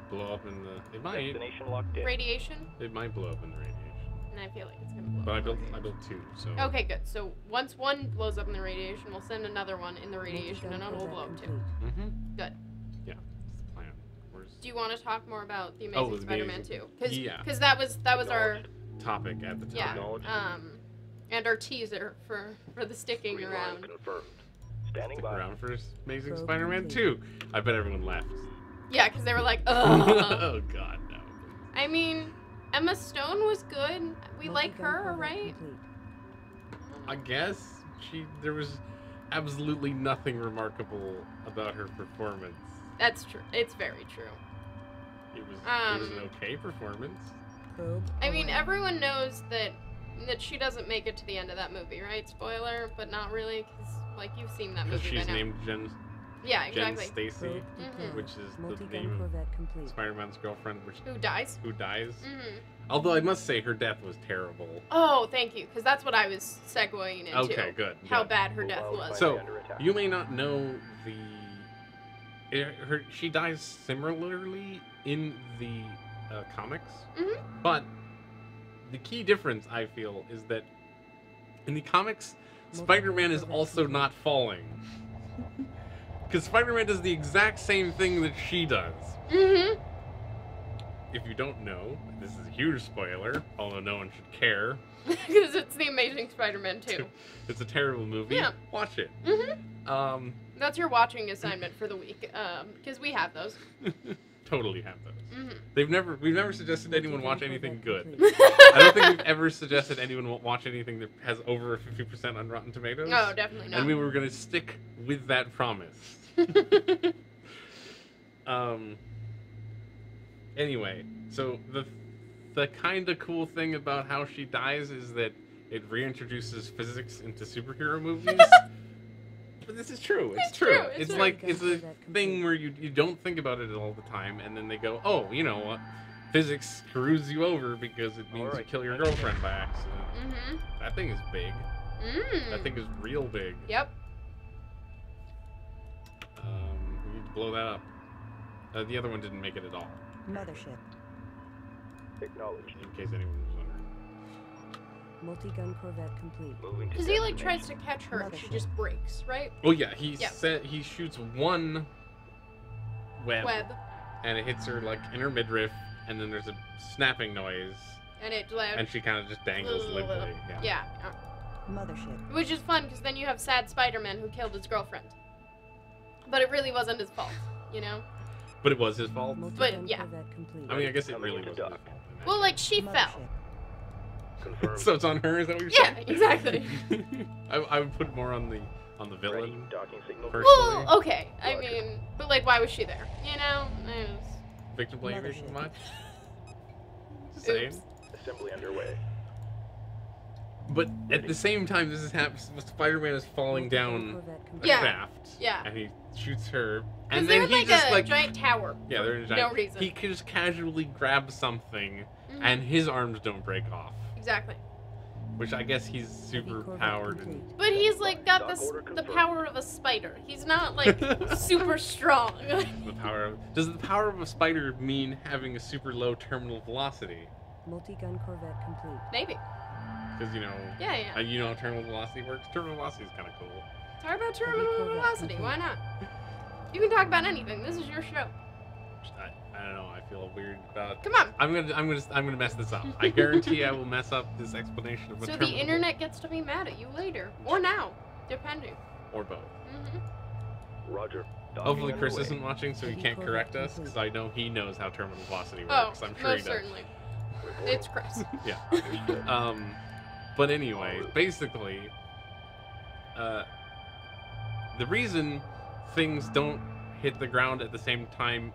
blow up in the. It might. Destination locked in. Radiation? It might blow up in the radiation. And I feel like it's gonna blow But up. I in built. the I built two. So. Okay, good. So once one blows up in the radiation, we'll send another one in the radiation, and it'll blow up too. Mm-hmm. Good. Yeah. That's the plan. Where's Do you want to talk more about the Oh, Amazing the Spider-Man Amazing- two? Because yeah. that was that was our topic at the time? yeah um and our teaser for for the sticking Green line around. confirmed. Standing Stick by. around for Amazing Probe Spider-Man complete. two. I bet everyone left. Yeah, because they were like, ugh. Oh God, no. I mean, Emma Stone was good. We like Multi-gun her, corvette right? complete. I guess she. There was absolutely nothing remarkable about her performance. That's true. It's very true. It was. it was an Um, okay performance. Probe I mean, on. everyone knows that that she doesn't make it to the end of that movie, right? Spoiler, but not really, because like you've seen that Because movie she's by now. named Jen. Yeah, Jen exactly. Stacy, Probe Mhm. deployed. which is the Multi-gun name of corvette complete. Spider-Man's girlfriend, which Who dies? who dies. Mm-hmm. Although I must say her death was terrible. Oh, thank you, because that's what I was segueing into. Okay, good. How good. bad her Move death out was. by So, under attack. You may not know the. It, her she dies similarly in the uh, comics, Mhm. but the key difference I feel is that in the comics, Spider-Man is also not falling. Because Spider-Man does the exact same thing that she does. Mm-hmm. If you don't know, this is a huge spoiler, although no one should care. Because it's the Amazing Spider-Man two. It's a terrible movie. Yeah. Watch it. Mm-hmm. Um, That's your watching assignment for the week, um, because we have those. totally have those. Mm-hmm. They've never, we've never suggested anyone watch anything good. Complete. I don't think we've ever suggested anyone wa- watch anything that has over fifty percent on Rotten Tomatoes. No, definitely not. And we were gonna stick with that promise. um. Anyway, so the the kind of cool thing about how she dies is that it reintroduces physics into superhero movies. But this is true. It's, It's true. true, it's It's true. like it's a thing where you you don't think about it all the time, and then they go, oh, you know what? Physics screws you over because it means you Alright. kill your girlfriend by accident. Mm-hmm. That thing is big. Mm. That thing is real big. Yep. Um, we need to blow that up. Uh, the other one didn't make it at all, Mothership. Acknowledged. in case anyone was wondering. Multi-gun corvette complete. Moving to Because he like destination. tries to catch her and she Mothership. just breaks, right? Oh yeah, he Yeah. said he shoots one web, Web. and it hits her like in her midriff, and then there's a snapping noise, And it like and she kind of just dangles limply. Yeah. yeah. uh, Mothership. Which is fun because then you have sad Spider-Man who killed his girlfriend. But it really wasn't his fault, you know? But it was his fault. Multi-gun yeah. corvette complete. I mean, I guess it Coming really into wasn't his dock. fault. in that Well, like case. she fell. Mothership. Confirmed. So it's on her. Is that what you're Yeah, saying? exactly. I, I would put more on the on the Ready. villain. Docking signal. Personally. Well, okay. I mean, but like, why was she there? You know? It was- Victim blaming Mothership. much. Just saying. Oops. Assembly underway. But at the same time, this is happening. Spider-Man is falling Multi-gun down corvette a complete. Yeah. shaft. Yeah. And he shoots her. Because And they're then in he like just a like giant tower. yeah, they're in a for giant. no reason. He just casually grabs something, Mhm. and his arms don't break off. Exactly. Which I guess he's super Corvette powered. And, complete. But he's like got Dock this order the confirmed. power of a spider. He's not like super strong. the power of, does the power of a spider mean having a super low terminal velocity? Multi-gun corvette complete. Maybe. Because you know, Yeah, yeah. uh, you know how terminal velocity works. Terminal velocity is kind of cool. Talk about terminal Corvette velocity. complete. Why not? You can talk about anything. This is your show. Just, I, I don't know. I feel weird about. Come on. I'm gonna, I'm gonna, I'm gonna mess this up. I guarantee I will mess up this explanation of what So the terminal internet gets to be mad at you later or now, depending. or both. Mm-hmm. Roger. Docking Hopefully Chris underway. isn't watching, so he Heavy can't Corvette correct us, complete. because I know he knows how terminal velocity Oh, works. I'm sure he most does. certainly. Reporting. It's Chris. Yeah. Understood. Um, but anyway, basically, uh, the reason things don't hit the ground at the same time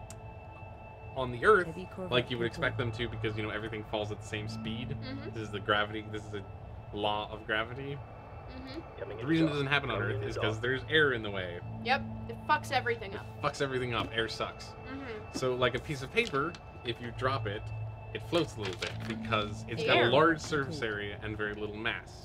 on the Earth, Heavy corvette like you would complete. expect them to, because you know everything falls at the same speed. Mm-hmm. This is the gravity. This is a law of gravity. Mm-hmm. Coming The into reason it dock. doesn't happen on Coming Earth into is dock. because there's air in the way. Yep. It fucks everything up. Fucks everything up. Air sucks. Mm-hmm. So, like a piece of paper, if you drop it, it floats a little bit because it's The got air. a large surface area and very little mass.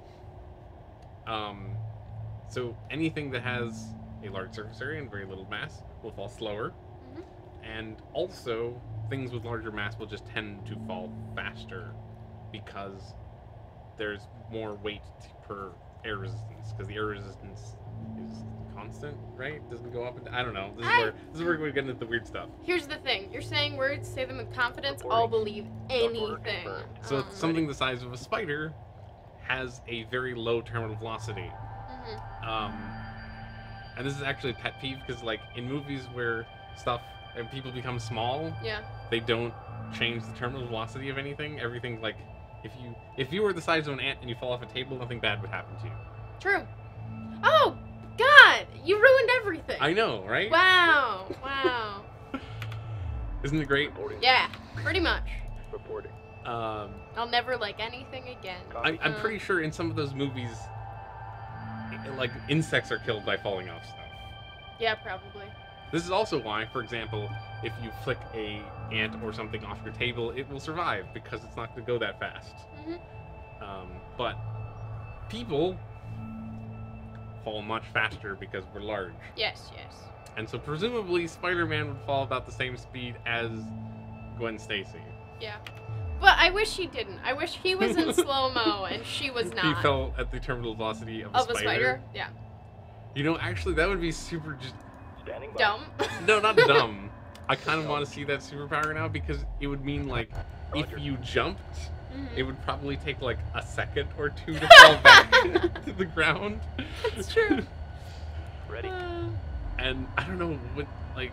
Um, so anything that has a large surface area and very little mass will fall slower, Mhm. And also, things with larger mass will just tend to fall faster because there's more weight per air resistance, because the air resistance is constant, right? Doesn't go up and I don't know. This is I, where this is where we get into the weird stuff. Here's the thing: you're saying words, say them with confidence. I'll believe anything. So um, something the size of a spider has a very low terminal velocity. Mm-hmm. Um, and this is actually a pet peeve because, like, in movies where stuff and people become small, yeah, they don't change the terminal velocity of anything. Everything, like, if you if you were the size of an ant and you fall off a table, nothing bad would happen to you. True. Oh God, you ruined everything. I know, right? Wow, wow. Isn't it great? Yeah, pretty much. Reporting. Um, I'll never like anything again. I, I'm Uh, pretty sure in some of those movies, i- like, insects are killed by falling off stuff. Yeah, probably. This is also why, for example, if you flick a ant or something off your table, it will survive because it's not going to go that fast. Mm-hmm. Um, but people fall much faster because we're large. Yes, yes. And so presumably Spider-Man would fall about the same speed as Gwen Stacy. Yeah. But I wish he didn't. I wish he was in slow-mo and she was not. He fell at the terminal velocity of a of spider. a spider? Yeah. You know, actually, that would be super just... Standing by. Dumb. No, not dumb. I kind of want to see that superpower now because it would mean, like, if you jumped, Mhm. it would probably take, like, a second or two to fall back to the ground. That's true. Ready. Uh, And I don't know what, like,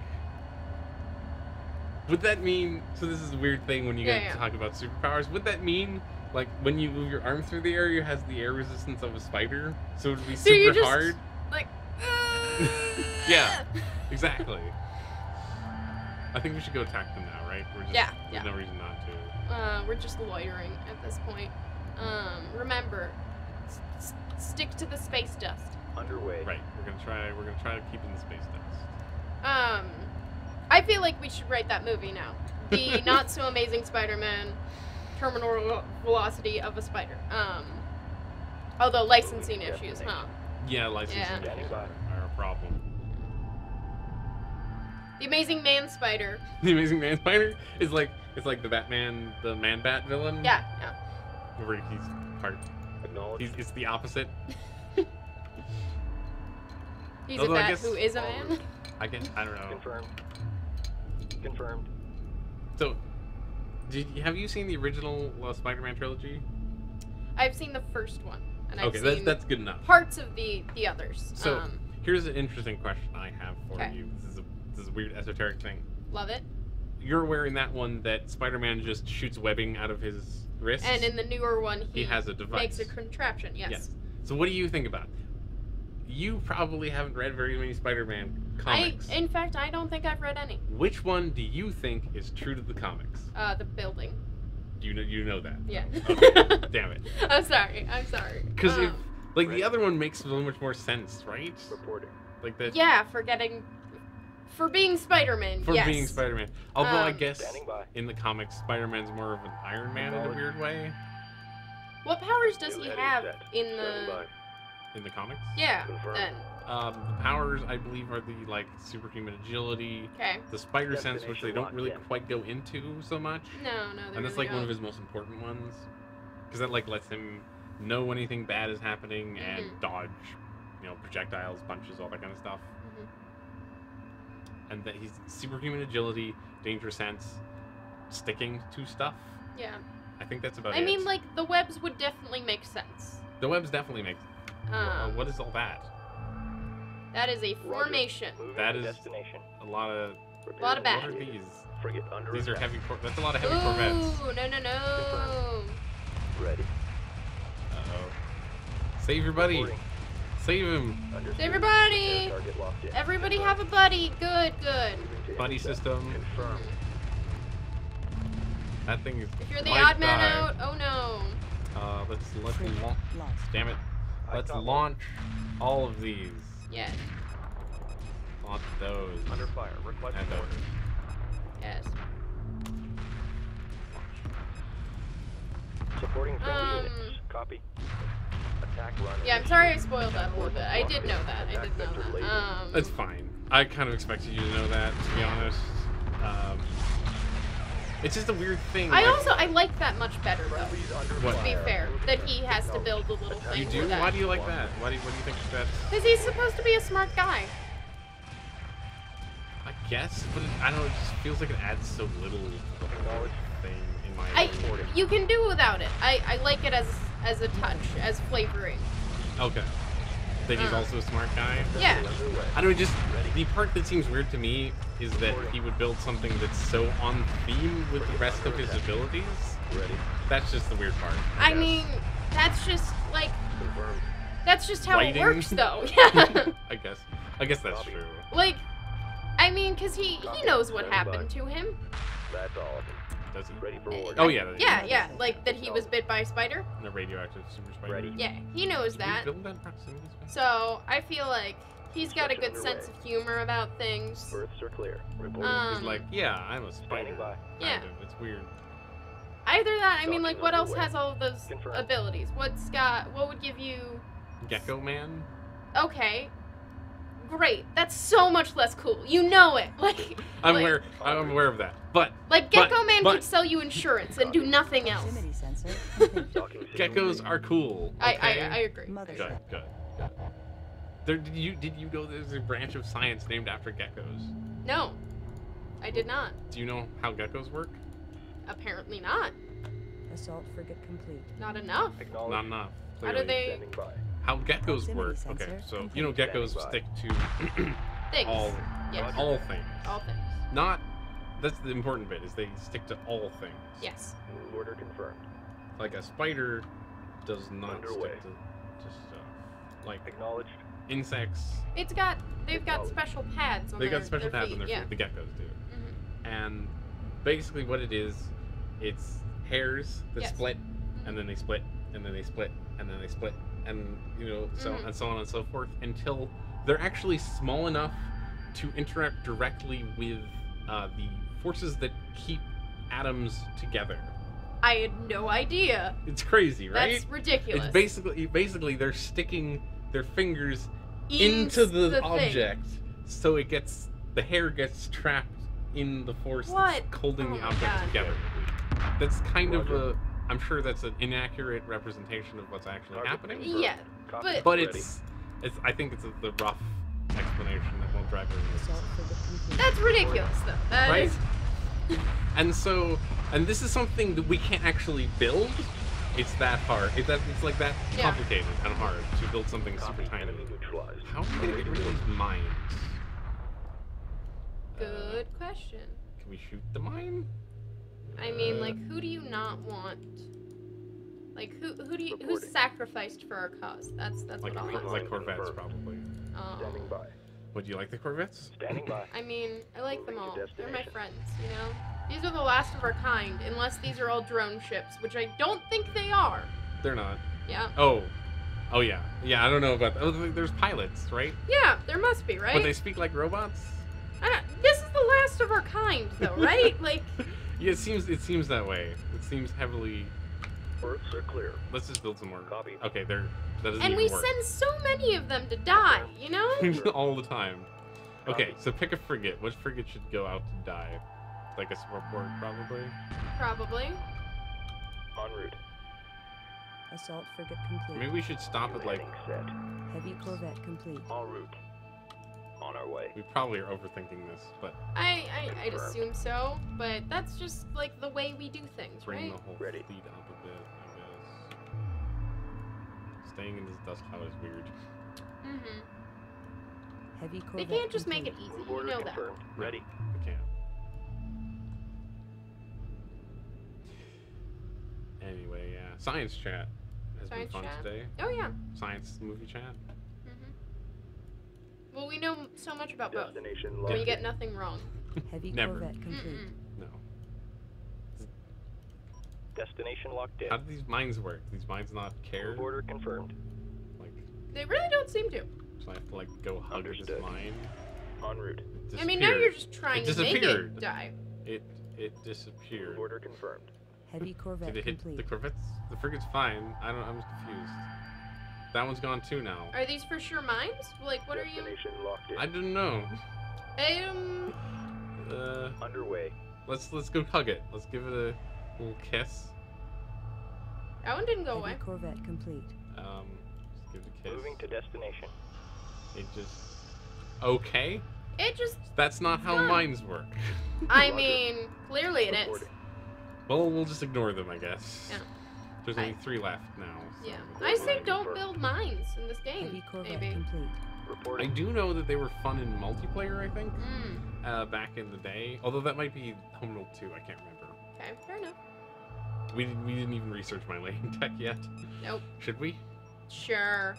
would that mean? So this is a weird thing when you Yeah, get yeah. to talk about superpowers. Would that mean, like, when you move your arm through the air, it has the air resistance of a spider, so it would be So you super just- hard? like. Yeah, exactly. I think we should go attack them now, right? We're just, Yeah, There's yeah. no reason not to. Uh, we're just loitering at this point. Um, remember, s- s- stick to the space dust. Underway. Right. We're gonna try. We're gonna try to keep in the space dust. Um, I feel like we should write that movie now. The not so amazing Spider-Man terminal velocity of a spider. Um, although licensing issues, huh? Yeah, licensing Yeah. issues are, are a problem. The Amazing Man Spider. The Amazing Man Spider is like it's like the Batman, the Man Bat villain. Yeah, yeah. Where he's part. Acknowledged. He's, it's the opposite. He's Although a I bat guess- who is a man. I guess I don't know. Confirmed. Confirmed. So, did you, have you seen the original uh, Spider-Man trilogy? I've seen the first one, and I've Okay, seen that's that's good enough. parts of the the others. So, um, here's an interesting question I have for Okay. you. This is a this is a weird esoteric thing. love it. You're aware in that one that Spider-Man just shoots webbing out of his wrists? And in the newer one, he, He has a device. makes a contraption. Yes. Yes. So what do you think about it? You probably haven't read very many Spider-Man comics. I, in fact, I don't think I've read any. Which one do you think is true to the comics? Uh, the building. Do you know you know that? Yeah. Okay. Damn it. I'm sorry. I'm sorry. Because Um, like the other one makes so much more sense, right? Reporting. Like that. yeah, for getting, for being Spider-Man. For yes. being Spider-Man. Although I Um, guess Standing by. in the comics, Spider-Man's more of an Iron Man in a weird way. What powers does New he heading have set. in Standing the? by. In the comics. Yeah. Confirmed. Then. Um, the powers I believe are the like superhuman agility, Okay. the spider sense, which they Destination don't locked really in. quite go into so much. No, no. And that's really like one of don't. his most important ones, because that like lets him know when anything bad is happening and Mhm. dodge, you know, projectiles, punches, all that kind of stuff. Mhm. And that he's superhuman agility, danger sense, sticking to stuff. Yeah. I think that's about I it. mean, like the webs would definitely make sense. the webs definitely make. uh, Um, what is all that? that is a Roger. formation. Moving That to is- destination. A lot of. A lot of What are bad. these? Frigate under These are attack. heavy. Cor- that's a lot of heavy corvettes. Ooh, no, no, no. Ready. Uh oh. Save your buddy. Reporting. Save him. Understood. Everybody! Air target locked in. Everybody have a buddy. Good, good. Moving to Buddy intercept. system. Confirmed. That thing is. If you're the might odd man die. out, oh no. Uh, let's let's launch. Lost. Damn it. I Let's got one. launch all of these. Yes, Launch those. Under fire. Request And orders. those. yes. Supporting friendly Um, units. Copy. Attack run. Yeah, I'm sorry I spoiled that a little bit. I did know that. I did know that. Um, It's fine. I kind of expected you to know that, to be honest. Um, it's just a weird thing. I like, also I like that much better though. What? To be fair, that he has to build a little thing. You do? For that. Why do you like that? Why do you, what do you think that's? Because he's supposed to be a smart guy. I guess, but it, I don't know. It just feels like it adds so little to the whole thing in my I opinion. you can do without it. I I like it as as a touch, as flavoring. Okay. That he's Uh. also a smart guy? Yeah. I don't know, just the part that seems weird to me is that he would build something that's so on theme with the rest of his abilities. That's just the weird part. I guess. mean, that's just like that's just how Lighting. it works, though. Yeah. I guess. I guess that's true. Like, I mean, because he he knows what happened to him. That's all. Does he? Ready for order. Oh yeah. Yeah, yeah, like that he was bit by a spider. The radioactive super spider. Ready. Yeah, he knows Did we that. build that proximity space? So I feel like he's got a good sense of humor about things. Berths are clear. Reporting. Um, He's like, yeah, I'm a spider. Standing by. Yeah. Kind of. It's weird. Either that, I mean, like, what else Underway. has all of those Confirmed. abilities? What's got? What would give you? Gecko Man? Okay. Great. That's so much less cool. You know it. Like, I'm like, aware. I'm aware of that. But Like but- Gecko Man but could sell you insurance and do nothing else. Proximity sensor. Talking geckos are cool. I, okay? I I agree. Mothership. Good, good, good. There, did you did you know there's a branch of science named after geckos? No, I did not. Do you know how geckos work? Apparently not. Assault frigate complete. Not enough. Acknowledged. Not enough. How do clearly. they? Standing by. How geckos Proximity work? sensor Okay, so complete. you know geckos Standing by. stick to Things. all Yes. all things. All things. Not that's the important bit is they stick to all things. Yes. Order confirmed. Like a spider does not Underway. stick to, to stuff. Like Acknowledged. insects, It's got. They've got special pads on they their got special their pads feet. on their yeah. feet. The geckos do. Mhm. And basically what it is, it's hairs that Yes. split, and then they split, and then they split, and then they split, and you know, so Mhm. and so on and so forth until they're actually small enough to interact directly with uh, the forces that keep atoms together. I had no idea. It's crazy, right? That's ridiculous. It's basically basically they're sticking their fingers In into the, the thing. object, so it gets the hair gets trapped in the force What? that's holding Oh the my object God. together. That's kind of Roger. a. I'm sure that's an inaccurate representation of what's actually Target happening. confirmed. Yeah, Copy. but- But Ready. it's, it's. I think it's a, the rough explanation that won't drive everyone Assault frigate complete. That's ridiculous, though. That right? is- And so, and this is something that we can't actually build. It's that hard. It, that, it's like that Yeah. complicated and hard to build something Copy. super tiny. Enemy neutralized. How are we gonna get rid of these mines? Good question. Can we shoot the mine? I mean, like, who do you not want? Like, who who do you who's Reporting. sacrificed for our cause? That's that's Like what I'll ask. like Corvettes, Confirmed. probably. Standing Um, by. Would you like the Corvettes? Standing by. I mean, I like them Moving to all. They're my destination. friends, you know. These are the last of our kind, unless these are all drone ships, which I don't think they are. They're not. Yeah. Oh, oh yeah, yeah. I don't know about. Oh, there's pilots, right? Yeah, there must be, right? But they speak like robots. I don't, this is the last of our kind, though, right? Like, Yeah, it seems it seems that way. It seems heavily. Berths are clear. Let's just build some more. Copy. Okay, there. That doesn't and even we work. send so many of them to die, you know? all the time. Okay, Copy. so pick a frigate. Which frigate should go out to die? Like a support, probably. Probably. En route. Assault frigate complete. Maybe we should stop at like. Landing set. Heavy corvette complete. En route. On our way. We probably are overthinking this, but I, I I'd Confirmed. assume so, but that's just like the way we do things, bring right? the whole Ready. fleet up a bit, I guess. Staying in this dust cloud is weird. Mm-hmm. Heavy They corvette can't just make complete. it easy, Move you order know that. confirmed. Ready. We can't. Anyway, yeah. Science chat has Science been fun chat? today. Oh yeah. Science movie chat. Mm-hmm. Well, we know so much about both. Destination We locked. get nothing wrong. Heavy Never. corvette complete. Mm-mm. No. Destination locked in. How do these mines work? These mines not care? Move order confirmed. Like, They really don't seem to. so I have to like go hug this Understood. mine? En route. It I mean, now disappeared. you're just trying It to make disappeared. it die. It it disappeared. Move order confirmed. Heavy corvette Did it hit complete. the corvettes? The frigate's fine. I don't. I'm confused. That one's gone too now. Are these for sure mines? Like, what are you? Destination locked in. I don't know. Um, Uh, Underway. let's let's go hug it. Let's give it a little kiss. That one didn't go away. Heavy corvette complete. Um, just give it a kiss. Moving to destination. It just okay. It just. That's not how Fun. mines work. I Roger. mean, clearly it is. Reporting. Well, we'll just ignore them, I guess. Yeah. There's I- only three left now. So. Yeah. I say don't build mines in this game. Heavy corvette Maybe. complete. I Reporting. do know that they were fun in multiplayer, I think, Mm. uh, back in the day. Although that might be Homeworld two, I can't remember. Okay, fair enough. We, didn't- we didn't even research my lane tech yet. Nope. Should we? Sure.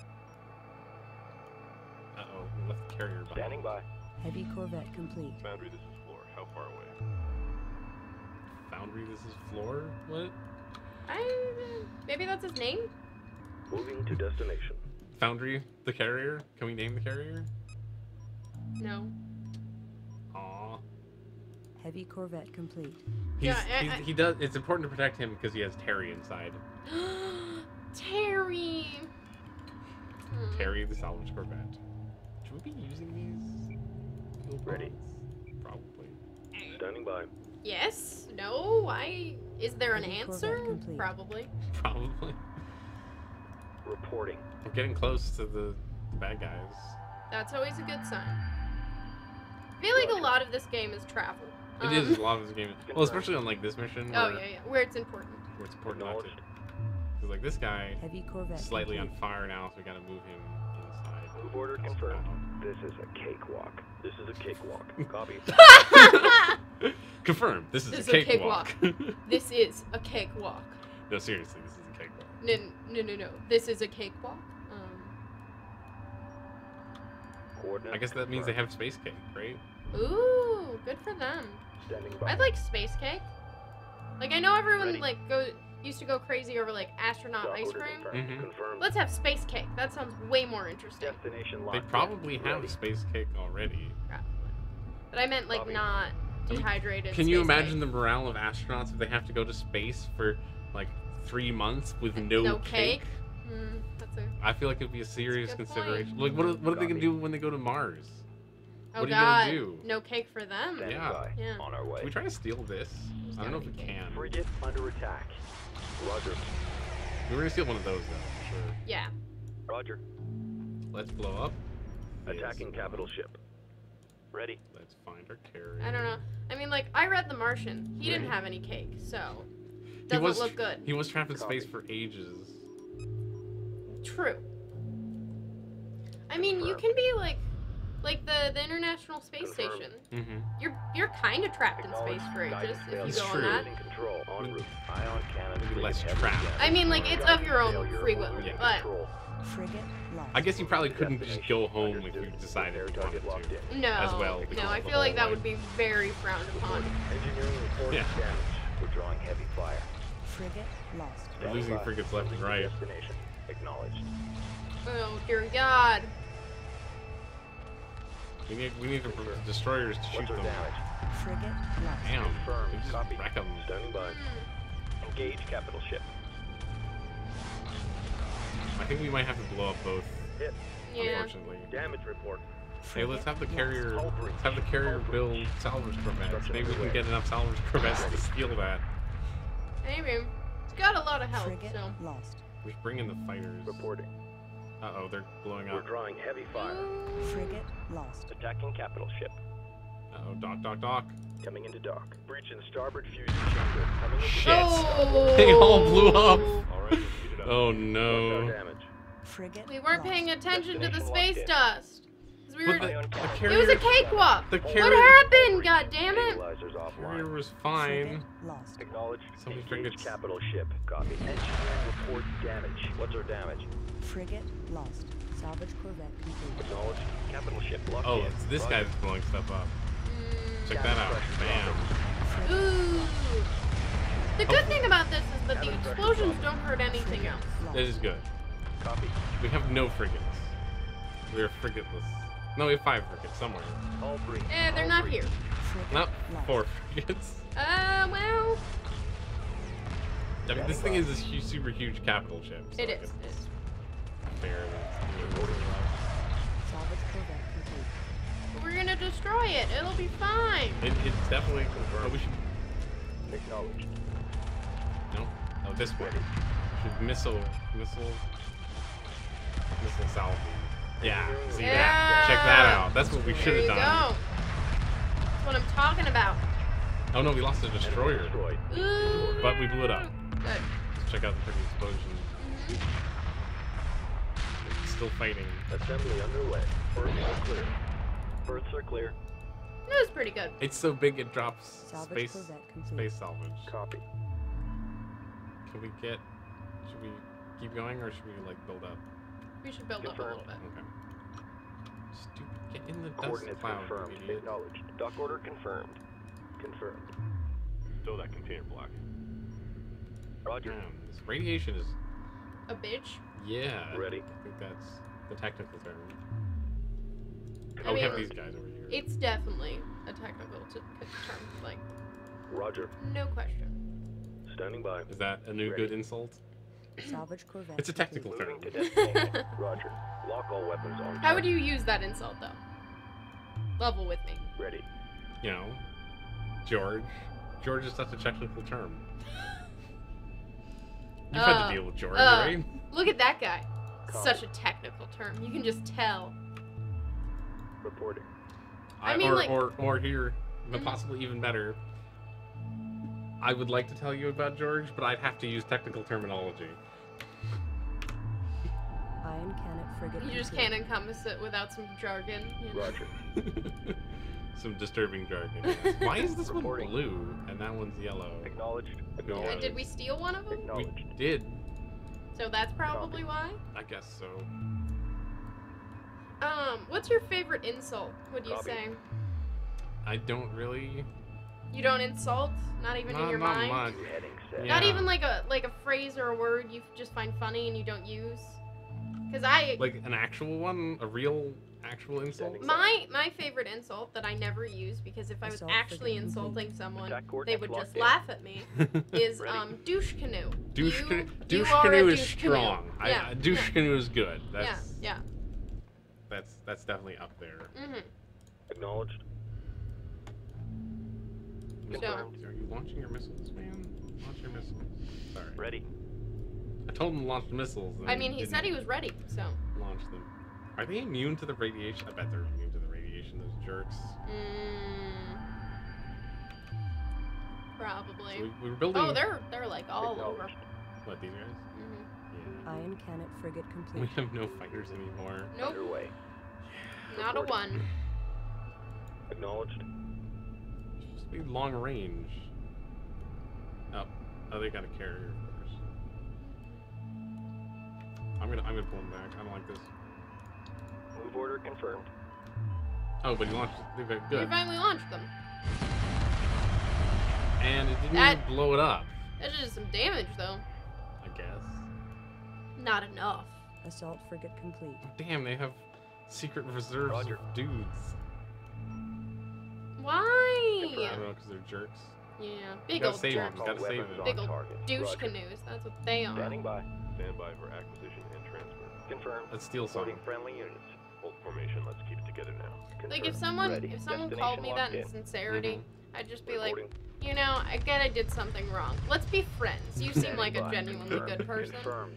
Uh-oh, we left the carrier behind. Standing by. Heavy corvette complete. Boundary, this is floor. How far away? Foundry, this is floor? What? I. Maybe that's his name? Moving to destination. Foundry, the carrier? Can we name the carrier? No. Aw. Heavy corvette complete. He's, Yeah, I- he's, I- he does. It's important to protect him because he has Terry inside. Terry. Hmm. Terry, the salvage corvette. Should we be using these? little Ready. bots? Probably. Standing by. Yes. No. I. Is there an Heavy answer? corvette complete. Probably. Probably. Reporting. We're getting close to the bad guys. That's always a good sign. I feel like a lot of this game is travel. It Um, is a lot of this game. Well, especially on like this mission. Oh where, yeah, yeah. Where it's important. Where it's important not to. Acknowledged. Because like this guy Heavy corvette is slightly on complete. fire now, so we gotta move him inside. Move order That's confirmed. loud. This is a cakewalk. This is a cakewalk. Copy. Confirmed. This is This a is a cakewalk. This is a cakewalk. No, seriously, this is a cakewalk. No, no, no, no. This is a cakewalk. Um. Coordinates I guess that means they confirmed. have space cake, right? Ooh, good for them. Standing by. I'd like space cake. Like I know everyone Ready. like go used to go crazy over like astronaut Dock ice order cream. confirmed. Mhm. Confirmed. Let's have space cake. That sounds way more interesting. Destination locked They in. probably have Ready. space cake already. Probably. But I meant like Copy. not dehydrated. Can you space imagine cake. the morale of astronauts if they have to go to space for like three months with no, no cake? cake? Hmm, that's a. I feel like it'd be a serious good point. consideration. Like, what are, what are they gonna Copy. do when they go to Mars? Oh What are you God! gonna do? No cake for them. Standing Yeah. by. Yeah. On our way. Can we try to steal this? There's I don't know if gotta we be cake. can. Frigate under attack. Roger. We're gonna steal one of those though, for sure. Yeah. Roger. Let's blow up. Attacking Yes. capital ship. Ready. Let's find our carrier. I don't know. I mean, like I read The Martian. He didn't Right. have any cake, so He doesn't was look good. He was trapped in Copy. space for ages. True. I mean, you can be like, like the the International Space Confirmed. Station. Mm-hmm. You're you're kind of trapped in space for ages if you It's go on true. that. Losing control. En route. Ion cannon. Maybe frigate less heavily trapped. jammed. I mean, like it's of your own Failure free will, losing Yeah. but control. Frigate lost. I guess you probably couldn't just Destination go home if you understood. decided Air you target wanted locked to. in. no, As well, because no, of I the feel like whole, that like- would be very frowned upon. Engineering reporting Yeah. damage. We're drawing heavy fire. Frigate lost. We're Standing losing by. frigates left and Moving to right. Destination. Acknowledged. Oh dear God! We need we need the destroyers to shoot What's our them. damage? Frigate lost. Damn. Confirmed. We just Copy. wreck them. Standing by. Hmm. Engage capital ship. I think we might have to blow up both, Hit. Yeah. unfortunately. Damage report. Hey, let's have the Frigate carrier. Hull breach. Let's have the carrier Hull build breach. salvage corvettes. Construction Maybe we can underway. get enough salvage corvettes to steal that. Maybe it's got a lot of lost. health, Frigate so. lost. We should bring in the fighters. Reporting. Uh oh, they're blowing We're up. drawing heavy fire. Frigate lost. Attacking capital ship. Uh oh, dock, dock, dock. Coming into dock. Breach in starboard fusion chamber. Coming into Shit. Oh! They all blew up. All right, speed it up. Oh What's our no. damage? Frigate We weren't lost. paying attention to the Destination space locked in. dust. 'Cause we were. But the, Ion the cannon. carrier, It was a cakewalk. the What carrier, happened? God damn it! Stabilizers carrier offline. was fine. Frigate lost. Acknowledged. Some Engage frigates- capital ship. Copy. Engineering report damage. What's our damage? Frigate lost. Salvage corvette complete. Acknowledged. Capital ship locked Oh, in. it's this Roger. guy that's blowing stuff up. Mm. Check that out. Bam. Frigate Ooh. The good thing about this is that the explosions don't hurt anything else. lost. That is good. Copy. We have no frigates. We are frigateless. No, we have five frigates somewhere. All breach. Eh, they're All not breach. here. Frigate Not lost. four frigates. Uh, well, I mean, this thing is a hu super huge capital ship. So it like, is. it's It is. fair that it's doing Salvage corvette complete. We're gonna destroy it. It'll be fine. It, it's definitely. Oh, we should. Acknowledged. No. Oh, this way. We should missile, missile, missile salvo. Yeah. See Yeah. that? Check that out. That's what we should There have you done. go. That's what I'm talking about. Oh no, we lost a destroyer, Destroyed. Ooh. but we blew it up. Good. Let's check out the freaking explosion. It's still fighting. Assembly underway. Berths are clear. Berths are clear. It was pretty good. It's so big it drops Salvage space corvette complete. space salvage. Copy. Can we get? Should we keep going or should we like build up? We should build up a little bit. Okay. Stupid. Get in the dust Coordinates cloud, confirmed. you idiot. Acknowledged. Dock order confirmed. Confirmed. Stow that container block. Roger. Damn, this radiation is. A bitch. Yeah. Ready. I think that's the technical term. I Oh, we have mean, these guys over here. It's definitely a technical t- term. Like, Roger. no question. Standing by. Is that a new Ready. good insult? Salvage corvette. It's a technical term. Moving to destination. Roger. Lock all weapons on. How would target. you use that insult, though? Level with me. Ready. You know, George. George is such a technical term. You've had Uh, to deal with George, uh, right? Look at that guy. Copy. Such a technical term. You can just tell. Reporting. I mean, or, like- or, or here, but Mhm. possibly even better. I would like to tell you about George, but I'd have to use technical terminology. Iron cannon frigate. You just complete. can't encompass it without some jargon. You know? Roger. Some disturbing jargon. Yes. Why is this one Reporting. blue and that one's yellow? Acknowledged. And Acknowledged. did we steal one of them? We Acknowledged. did. So that's probably why. I guess so. Um, what's your favorite insult? Would you Copy. say? I don't really. You don't insult? Not even in Not, your not mind? much. Heading set. Yeah. Not even like a like a phrase or a word you just find funny and you don't use? Because I Like an actual one, a real actual insult. Standing my my favorite insult that I never use because if I was Assault actually frigate insulting someone, Attack they coordinates would locked just in. laugh at me. Is Ready. um douche canoe. Douche, You- canoe, you douche are a canoe is douche canoe. strong. I, Yeah, I, douche yeah. canoe is good. Yeah, That's yeah. that's that's definitely up there. Mm-hmm. Acknowledged. So- Confirmed. Are you launching your missiles, man? Launch your missiles. Sorry. Ready. I told him to launch the missiles. and I mean, he said he was ready, so. launch them. Are they immune to the radiation? I bet they're immune to the radiation. Those jerks. Mm, probably. So we, we were building. Oh, they're they're like all over. Acknowledged. What, these guys? Mm-hmm. Yeah. Iron cannon frigate We complete. have no fighters anymore. Nope, Underway. not a one. Acknowledged. Just be long range. Oh, oh, they got a carrier, of course. I'm gonna, I'm gonna pull them back. I don't like this. Move order confirmed. Oh, but he launched. They've got We good, finally launched them. and it didn't That- even blow it up. That did some damage though. I guess. Not enough. Assault frigate complete. Damn, they have secret reserves Roger. of dudes. Why? I don't know, because they're jerks. Yeah, big gotta old save jerks. them. Gotta All save weapons them. Big on old target. Douche Roger. canoes. That's what they are. Standing by. Stand by for acquisition and transfer. Confirmed. Let's steal some. Reporting friendly units. Hold formation. Let's keep it together now. Like if Confirmed. someone Ready. if someone Destination called me that locked in in. sincerity, Mhm. I'd just be like, Reporting. you know, I get I did something wrong. Let's be friends. You seem Standing like a by. genuinely Confirmed. good person. Confirmed.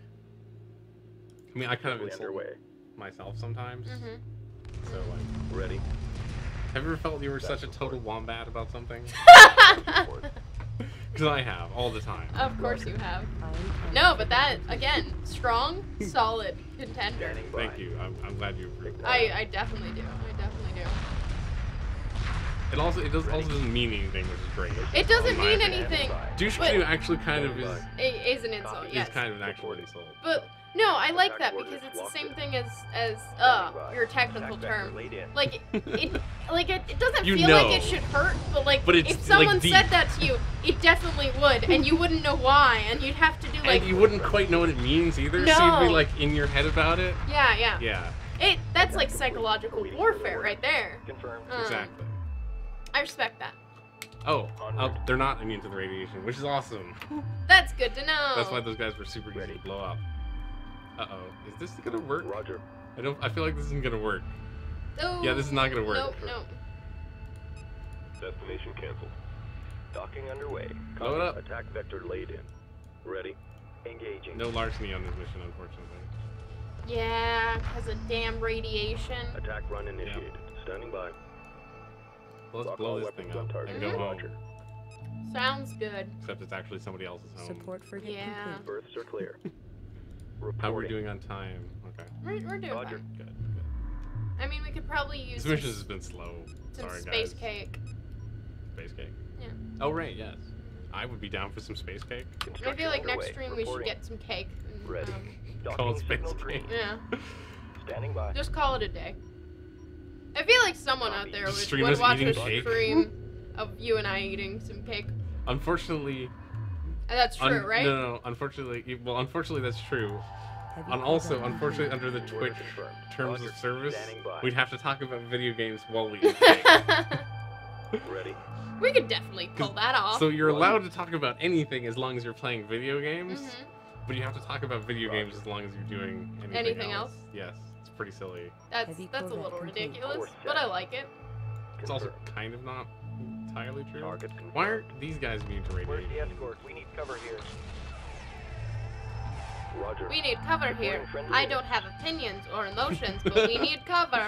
I mean, I kind of Assembly insult underway. myself sometimes. Mm-hmm. So like, Ready. have you ever felt you were That's such a total wombat about something? Report. Because I have all the time. Of course you have. Iron cannon No, but frigate that complete. again, strong, solid contender. Standing by. Thank you. I'm, I'm glad you approved. I I definitely do. I definitely do. It also it does also doesn't mean anything, which is great. It doesn't In my mean opinion. anything. Douche But- canoe actually kind of is It is an insult, Is yes. is kind of an actual insult. But no, I like Attack that because coordinates it's the locked same in. thing as as uh Standing by. your technical Attack vector term. laid in. Like it, like it, it doesn't You feel like know. it should hurt, but like But it's, if someone like, deep. said that to you, it definitely would, and you wouldn't know why, and you'd have to do like, And you wouldn't quite know what it means either, so you'd be No. like in your head about it. yeah, yeah, Yeah, It that's like psychological warfare right there. Confirmed. Um, exactly. I respect that. Oh, oh, they're not immune to the radiation, which is awesome. That's good to know. That's why those guys were super easy Ready. to blow up. Uh oh, is this gonna work? Roger. I don't. I feel like this isn't gonna work. Oh, Yeah, this is not gonna work. Nope, nope. Destination canceled. Docking underway. Blow it up. Attack vector laid in. Ready. Engaging. No larceny on this mission, unfortunately. Yeah, because of damn radiation. Attack run initiated. Standing by. Let's Lock blow all this weapons thing on up target. and go home. Roger. Sounds good. Except it's actually somebody else's home. Support frigate Yeah. complete. Berths are clear. How are we Reporting. doing on time? Okay. We're, we're doing Roger. fine. Good, good. I mean, we could probably use This some, mission has been slow. some Sorry, space guys. cake. Space cake. Yeah. Oh, right, yes. I would be down for some space cake. I Construction feel like next underway. stream we should Reporting. get some cake. And, Ready. um, Call Docking it space signal cake. green. yeah. Standing by. Just call it a day. I feel like someone out there Just would, stream would us watch eating a cake? stream of you and I eating some cake. Unfortunately... Uh, That's true, un- right? No, no, no, unfortunately... Well, unfortunately that's true. Heavy And also, corvette unfortunately, complete. under the Order Twitch confirmed. terms Roger. of service, Standing by. we'd have to talk about video games while we eat cake. Ready. We could definitely pull that off. So you're allowed to talk about anything as long as you're playing video games, Mhm. but you have to talk about video Roger. games as long as you're doing anything, Anything else. else? Yes, it's pretty silly. That's Heavy that's a corvette little complete. ridiculous, Course but set. I like it. It's also Confirmed. kind of not entirely true. Target confirmed. Why aren't these guys immune to Where's radiation? the escort? We need cover here. Roger. We need cover here. Reporting friendly I units. don't have opinions or emotions, but we need cover.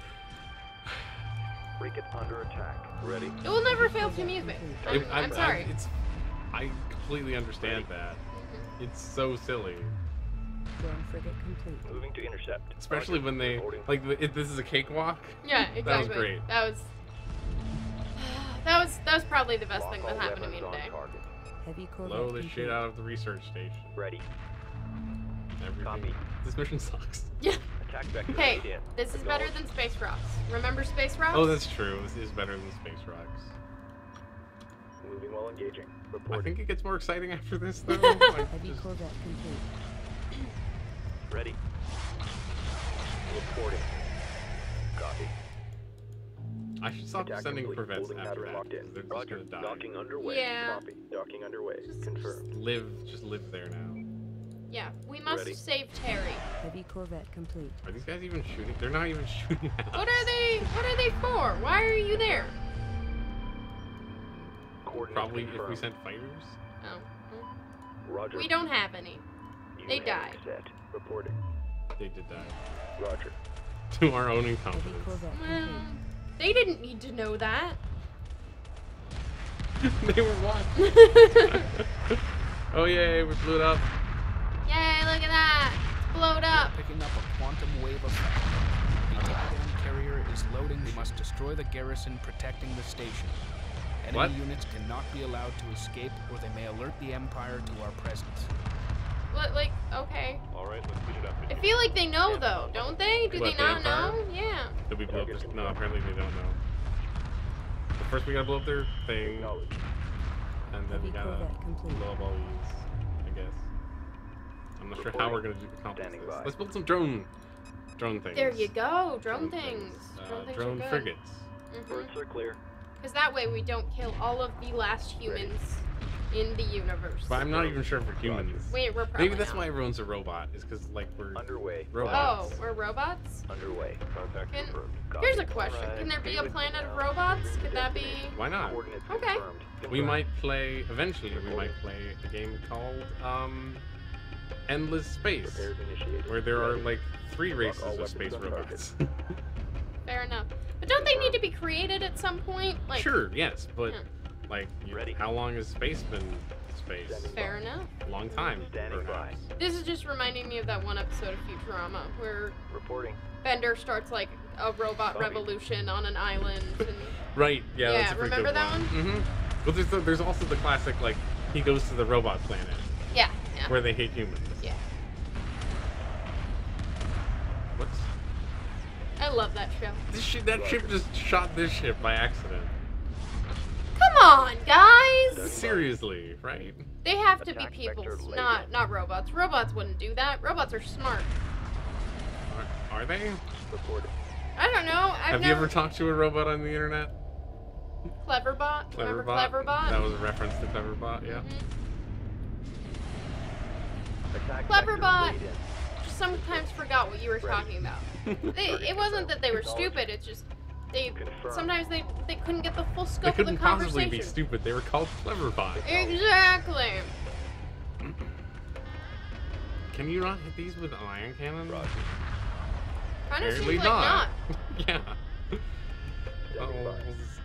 Frigate under attack. Ready. It will never fail to amuse me. I'm, It- I'm sorry. I, it's, I completely understand that. It's so silly. Drone frigate complete. Moving to intercept. Especially Roger. when they, Reporting. like, if this is a cakewalk. Yeah, exactly. That was great. That was that was that was probably the best Lock thing all that happened to me weapons on today. target. Heavy corvette Blow the complete. shit out of the research station. Ready. Everything. Copy. This mission sucks. Yeah. Attack vector Hey, laid in. this is better Acknowledged. than Space Rocks. Remember Space Rocks? Oh, that's true. This is better than Space Rocks. Moving while engaging. I Reporting. think it gets more exciting after this, though. Like, Heavy just- corvette complete. Ready. Reporting. Copy. I should stop Attack sending complete. corvettes Holding after pattern that. locked in. 'Cause they're just Roger. gonna die. Docking underway. Yeah. Copy. Docking underway. Just- Confirmed. Live, just live there now. Yeah, we must Ready. save Terry. Heavy corvette complete. Are these guys even shooting? They're not even shooting at us. What are they? What are they for? Why are you there? Coordinates Probably if we confirmed. sent fighters. Oh, well, Roger. we don't have any. They Unit died. Set. Reporting. They did die. Roger. To our own Heavy incompetence. corvette Well, complete. they didn't need to know that. They were watching. Oh yay, we blew it up. Yay! Look at that. It's blowed up. Picking up a quantum wave effect. The Abaddon carrier is loading. We must destroy the garrison protecting the station. Enemy What? units cannot be allowed to escape, or they may alert the Empire to our presence. What? Like, okay. All right, let's speed it up. I feel like they know though, don't they? Do What, they the not Empire? know? Yeah. Did we blow up this? No, apparently they don't know. But first we gotta blow up their thing, Acknowledged. and then we Heavy gotta corvette complete. blow up all these, I guess. I'm not sure how we're gonna do accomplish Standing this. by. Let's build some drone, drone things. There you go. Drone things. Uh, Drone things drone are good. frigates. Mhm. Berths are clear. Because that way we don't kill all of the last humans in the universe. But I'm not even sure if we're humans. Wait, we're probably Maybe that's not. why everyone's a robot, is because like we're Underway. Oh, robots. we're robots? Underway. Contact Can- confirmed. Here's a Copy. question. Alright, Can there be stay a with me planet of now. robots? Could that be... Why not? Coordinates Okay. confirmed. We Confirmed. might play eventually. We might play a game called um, Endless Space, Repairs initiated. where there are Ready. like three Lock races all of weapons space on robots. Fair enough. But don't they need to be created at some point? Like, Sure, yes, but Yeah. like, you Ready. how long has space been space? fair enough. A long time, Standing perhaps. This is just reminding me of that one episode of Futurama where Reporting. Bender starts like a robot Copy. revolution on an island. And Right? Yeah. Yeah, that's a pretty remember good that one? one? Mm-hmm. But there's the, there's also the classic like he goes to the robot planet yeah, yeah, where they hate humans. yeah. What's I love that show. this ship? That ship just shot this ship by accident. Come on, guys! Seriously, right? They have to be Attack people, vector laid not in. not robots. Robots wouldn't do that. Robots are smart. Are, are they? Reporting. I don't know. I've Have you never ever talked to a robot on the internet? Cleverbot. Remember Cleverbot? Cleverbot? That was a reference to Cleverbot, yeah. Mhm. Attack Cleverbot. vector laid in. sometimes forgot what you were talking about. They, it wasn't that they were stupid. It's just they sometimes they they couldn't get the full They scope of the couldn't possibly conversation. be stupid. They were called clever bots. Exactly. Can you not hit these with an iron cannon? Kind of seems Apparently like not. not. Yeah. Oh,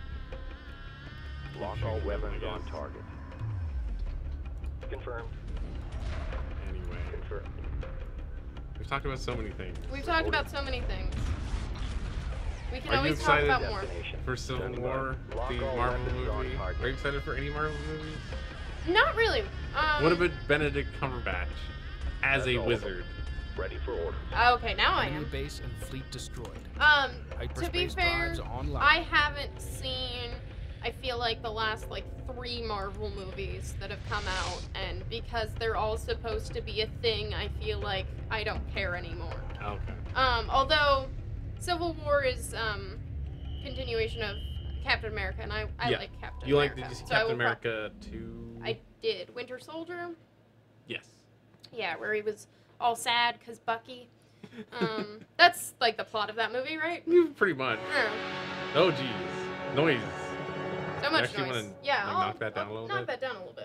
Lock all weapons on target. Confirmed. anyway, Confirmed. we've talked about so many things. We've talked about so many things. We can Are you always talk excited about more. for Civil Standing War, by. Lock the all Marvel weapons on movie? target. Are you excited for any Marvel movies? Not really. Um, What about Benedict Cumberbatch as That's a all. wizard? Ready for order. Okay, now I Enemy am. base and fleet destroyed. Um, to be Hyperspace fair, drives online. I haven't seen, I feel like, the last, like, three Marvel movies that have come out, and because they're all supposed to be a thing, I feel like I don't care anymore. Okay. Um, although, Civil War is, um, continuation of Captain America, and I, I Yeah. like Captain You like? America. Did you see so I Captain will pro- America two? I did. Winter Soldier? Yes. Yeah, where he was all sad because Bucky. Um, that's, like, the plot of that movie, right? Pretty much. Yeah. Oh jeez. Noise. So much actually noise. wanna, yeah, like, I'll, knock that down I'll a little knock bit? that down a little bit.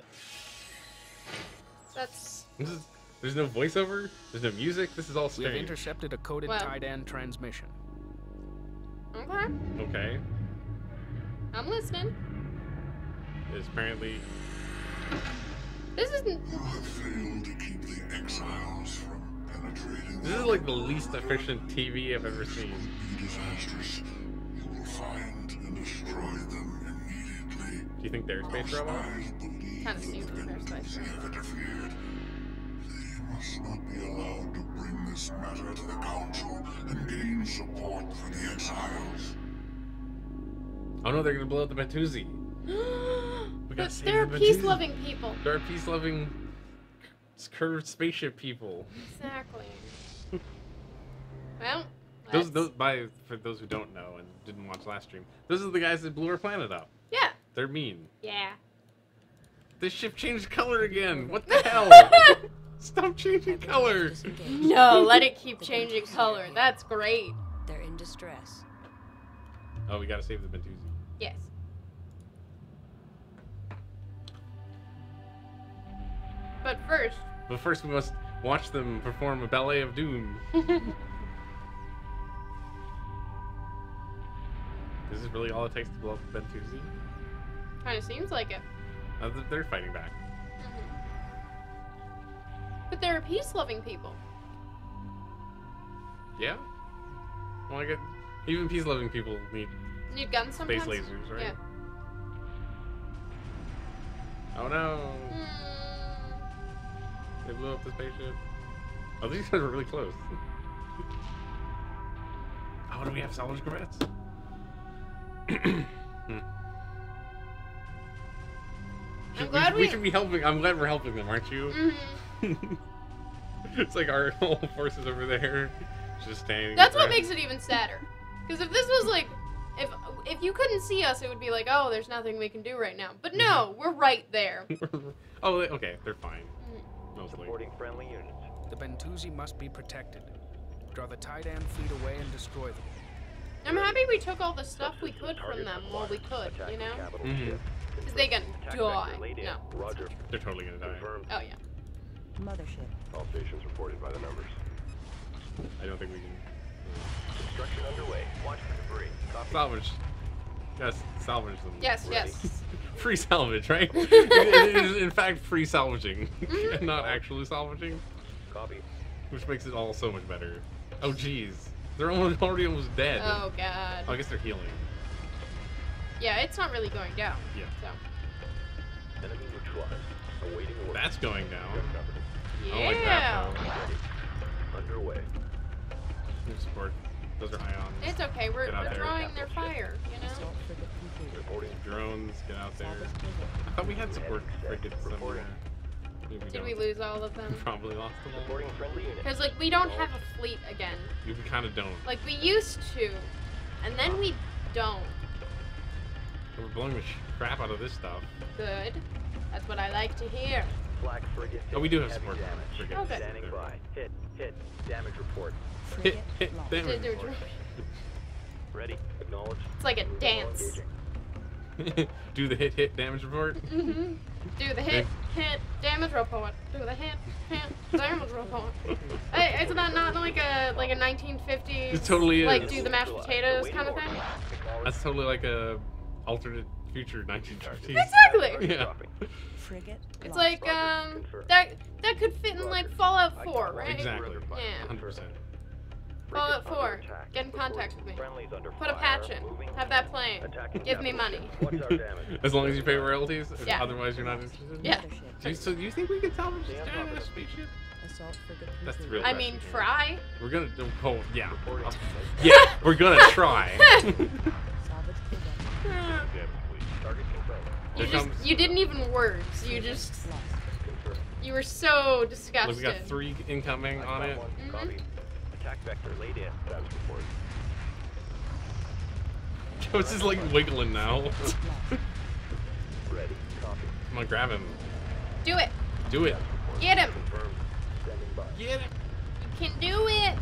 That's This is, there's no voiceover. There's no music. This is all We have strange. intercepted a coded Well. Tidan transmission. okay. Okay. I'm listening. It's apparently. This isn't. You have failed to keep the exiles from penetrating. This is like the least efficient T V I've ever seen. Be disastrous. You will find and destroy them immediately. Do you think they're space robots? Spies believe Kind of that seems the like they're space Bentusi robots. have interfered. They must not be allowed to bring this matter to the Council and gain support for the exiles. Oh no, they're gonna blow up the Bentusi. We gotta But save they're the Bentusi. peace-loving people. They're peace-loving, curved spaceship people. Exactly. Well, Those, let's- those, by for those who don't know and didn't watch last stream, those are the guys that blew our planet up. yeah, They're mean. yeah. This ship changed color again. What the hell? Stop changing color. Disengaged. No, let it keep changing color. That's great. They're in distress. Oh, we gotta save the Bentusi. Yes. But first, But first, we must watch them perform a ballet of doom. This is really all it takes to blow up the Bentusi. kind of seems like it. Uh, th- they're fighting back. But they're peace-loving people. Yeah. Well, I get even peace-loving people need Need guns sometimes. space lasers, right? Yeah. Oh no! Mm. They blew up the spaceship. Oh, these guys are really close. Oh, do we have salvage corvettes? Hmm. Should- glad we, we- should be helping. I'm glad we're helping them, aren't you? Mhm. It's like our whole forces over there, just standing. That's what there. makes it even sadder. Because if this was like, if if you couldn't see us, it would be like, oh, there's nothing we can do right now. But no, we're right there. Oh, they- okay, they're fine. Mostly. Supporting friendly units. The Bentusi must be protected. Draw the Tidan fleet away and destroy them. I'm happy we took all the stuff we could from them while we could, you know? Mhm. Because they can Attack die. vector laid in. No. Roger. They're totally gonna die. Confirmed. Oh, yeah. Mothership. All stations reported by the numbers. I don't think we can Construction underway. Watch for debris. Copy. salvage. Yes, salvage them. Yes, Ready. yes. Free salvage, right? It is in fact free salvaging, Mhm. and not actually salvaging, Copy. which makes it all so much better. Oh jeez, they're almost, already almost dead. Oh, God. Oh, I guess they're healing. Yeah, it's not really going down. Yeah. So. Enemy neutralized. Awaiting orders. That's going down. Gun coverage. I don't like that, Yeah. though. Ready. Underway. New support. Those are ions. It's okay. We're, Get out we're there. drawing their fire, you know? Assault frigate completed. Reporting. Drones, get out there. Salvage prison. I thought we had support frigates somewhere. Reporting. Maybe we Did we don't. lose all of them? We probably lost them all. Reporting friendly unit. Because, like, we don't have a fleet again. We kind of don't. Like, we used to, and then we don't. We're blowing the crap out of this stuff. Good. That's what I like to hear. Black frigate. Oh, we do have heavy support. damage. Frigate. Okay. Standing by. Hit. Hit. Damage report. Hit, hit, Did- damage. did- Ready. Acknowledge. It's like a dance. Engaging. Do the hit, hit, damage report. Mm-hmm. Do the hit, hit, damage report. Do the hit, hit, damage report. Hey, isn't that not like a like a nineteen fifties? It totally is. Like do the mashed potatoes kind of thing. That's totally like a alternate future nineteen fifties. Exactly. Yeah. Frigate. It's lost. like um that that could fit in like Fallout four, right? Exactly. Yeah. one hundred percent. Fallout four. Get in contact with me. Put a patch in. Have that playing. Give me money. What's our damage? As long as you pay royalties. Yeah. Otherwise, you're not interested. Yeah. Do you, so do you think we can salvage this giant ass spaceship? Assault frigate That's the complete. real I question mean, here. try. We're gonna. Oh, yeah. Reporting. Yeah. We're gonna try. Salvage frigate. Damage, please. Target confirmed. You Here just comes- you didn't even words. You just Lost. Confirmed. you were so Look, disgusted. we got three incoming on it. Mhm. Copy. Attack vector laid in. Status report. It's just like wiggling now. Lost. Ready. Copy. Come on, grab him. Do it. Do it. Get him. Confirmed. Standing by. Get him. You can do it.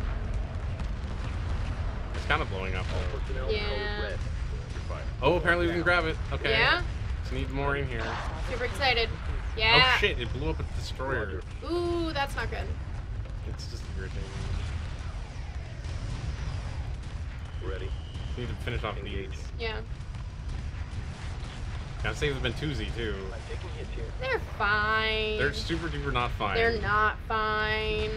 It's kind of blowing up. Personnel Yeah. code red. Fire. Oh, apparently we can grab it. Okay. Yeah. Just need more in here. Super excited. Yeah. Oh shit! It blew up a destroyer. Ooh, that's not good. It's just irritating. Ready. Need to finish off Engage. these. Yeah. Gotta save the Bentuzi too. I'm taking hits here. They're fine. They're super duper not fine. They're not fine.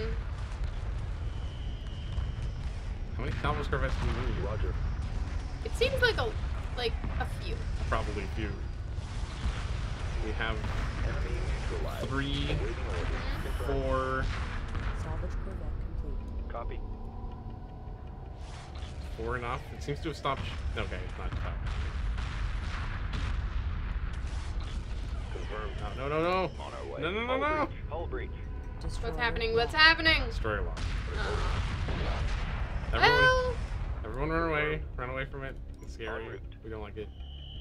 How many salvage corvettes do you need? Roger. It seems like a like a few. Probably a few. We have Enemy neutralized. three, Awaiting orders. Confirmed. four, Salvage corvette complete. Copy. four enough. It seems to have stopped. Okay, it's not stopped. Confirmed. No, no, no, no. On our way. No, no, no, Hull no. breach. Hull breach. Destroyer What's happening? What's lost. happening? Destroyer lost. Oh. Everyone, Well, everyone run away. Run away from it. It's scary. En route. We don't like it.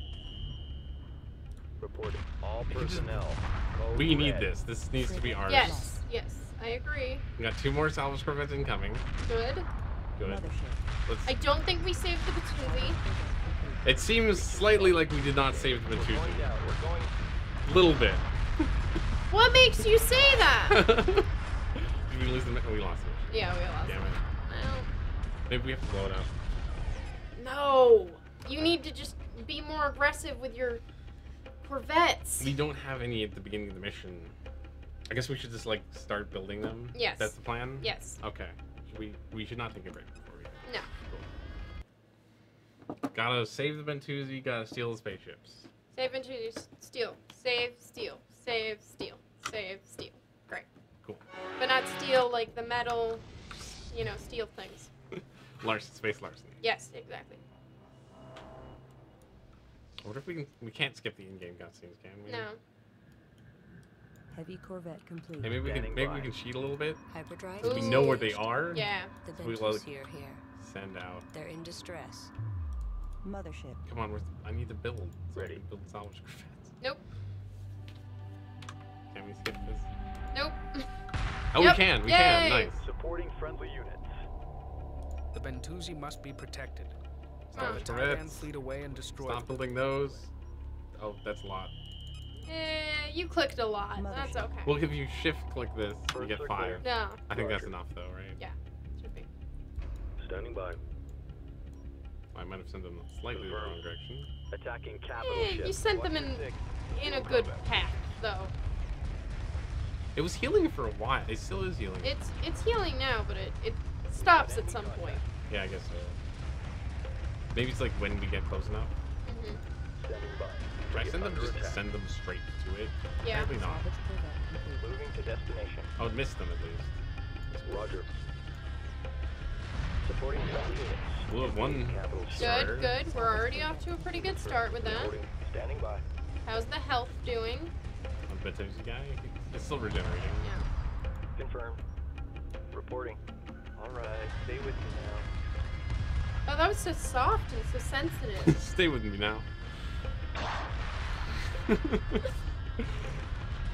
Reporting. All You can just- personnel. Code We need red. this. This needs to be ours. yes, yes, I agree. We got two more salvage corvettes incoming. Good. Good. Mothership. Let's. I don't think we saved the Patoozy. It seems slightly like we did not save the We're going Bentuzi. down. We're going. Little bit. What makes you say that? Did we lose the? Oh, we lost it. Yeah, we lost. Damn it. Well, Maybe we have to blow it up. no. You need to just be more aggressive with your corvettes. We don't have any at the beginning of the mission. I guess we should just like start building them. Yes. That's the plan. Yes. Okay. Should we we should not take a break before we. No. Cool. Gotta save the Bentuzi. Gotta steal the spaceships. Save and choose. Steal. Save. Steal. Save. Steal. Save. Steal. Great. Cool. But not steal like the metal, you know, steal things. Larson, space Larson. Yes, exactly. What if we can? We can't skip the in-game cutscenes, can we? No. Heavy corvette complete. Hey, maybe we can Standing maybe by. we can cheat a little bit. Hyperdrive. So we Ooh. know where they are. Yeah. The We Bentusi like- are here. Send out. They're in distress. Mothership. Come on, we're, I need to build. So Ready. I can build salvage corvettes. Nope. Can we skip this? Nope. Oh, Yep. we can. We Yay. can. Nice. Supporting friendly units. The Bentusi must be protected. Salvage The Taiwan corvettes. fleet away and destroy Stop them. building those. Oh, that's a lot. Eh, you clicked a lot. That's Mothership. okay. Well, if you shift like this, you First get are five. clear. No. I think that's Roger. enough, though, right? Yeah. Should be. Standing by. I might have sent them slightly the wrong direction. Attacking capital Eh, ship. you sent them Watch your in six. in a good path, though. It was healing for a while. It still is healing. It's it's healing now, but it it stops at some point. Yeah, I guess so. Maybe it's like when we get close enough. hmm Standing by. Should I send them Under just attack. send them straight to it? Yeah. Probably not. Salvage corvette complete. Moving to destination. I would miss them at least. Roger. Supporting friendly units. We'll have one. Capital ship. Sure. Good, good. We're already off to a pretty good start with that. Reporting. Standing by. How's the health doing? A Bentuzi guy. It's still regenerating. Yeah. Confirmed. Reporting. All right. Stay with me now. Oh, that was so soft and so sensitive. Stay with me now.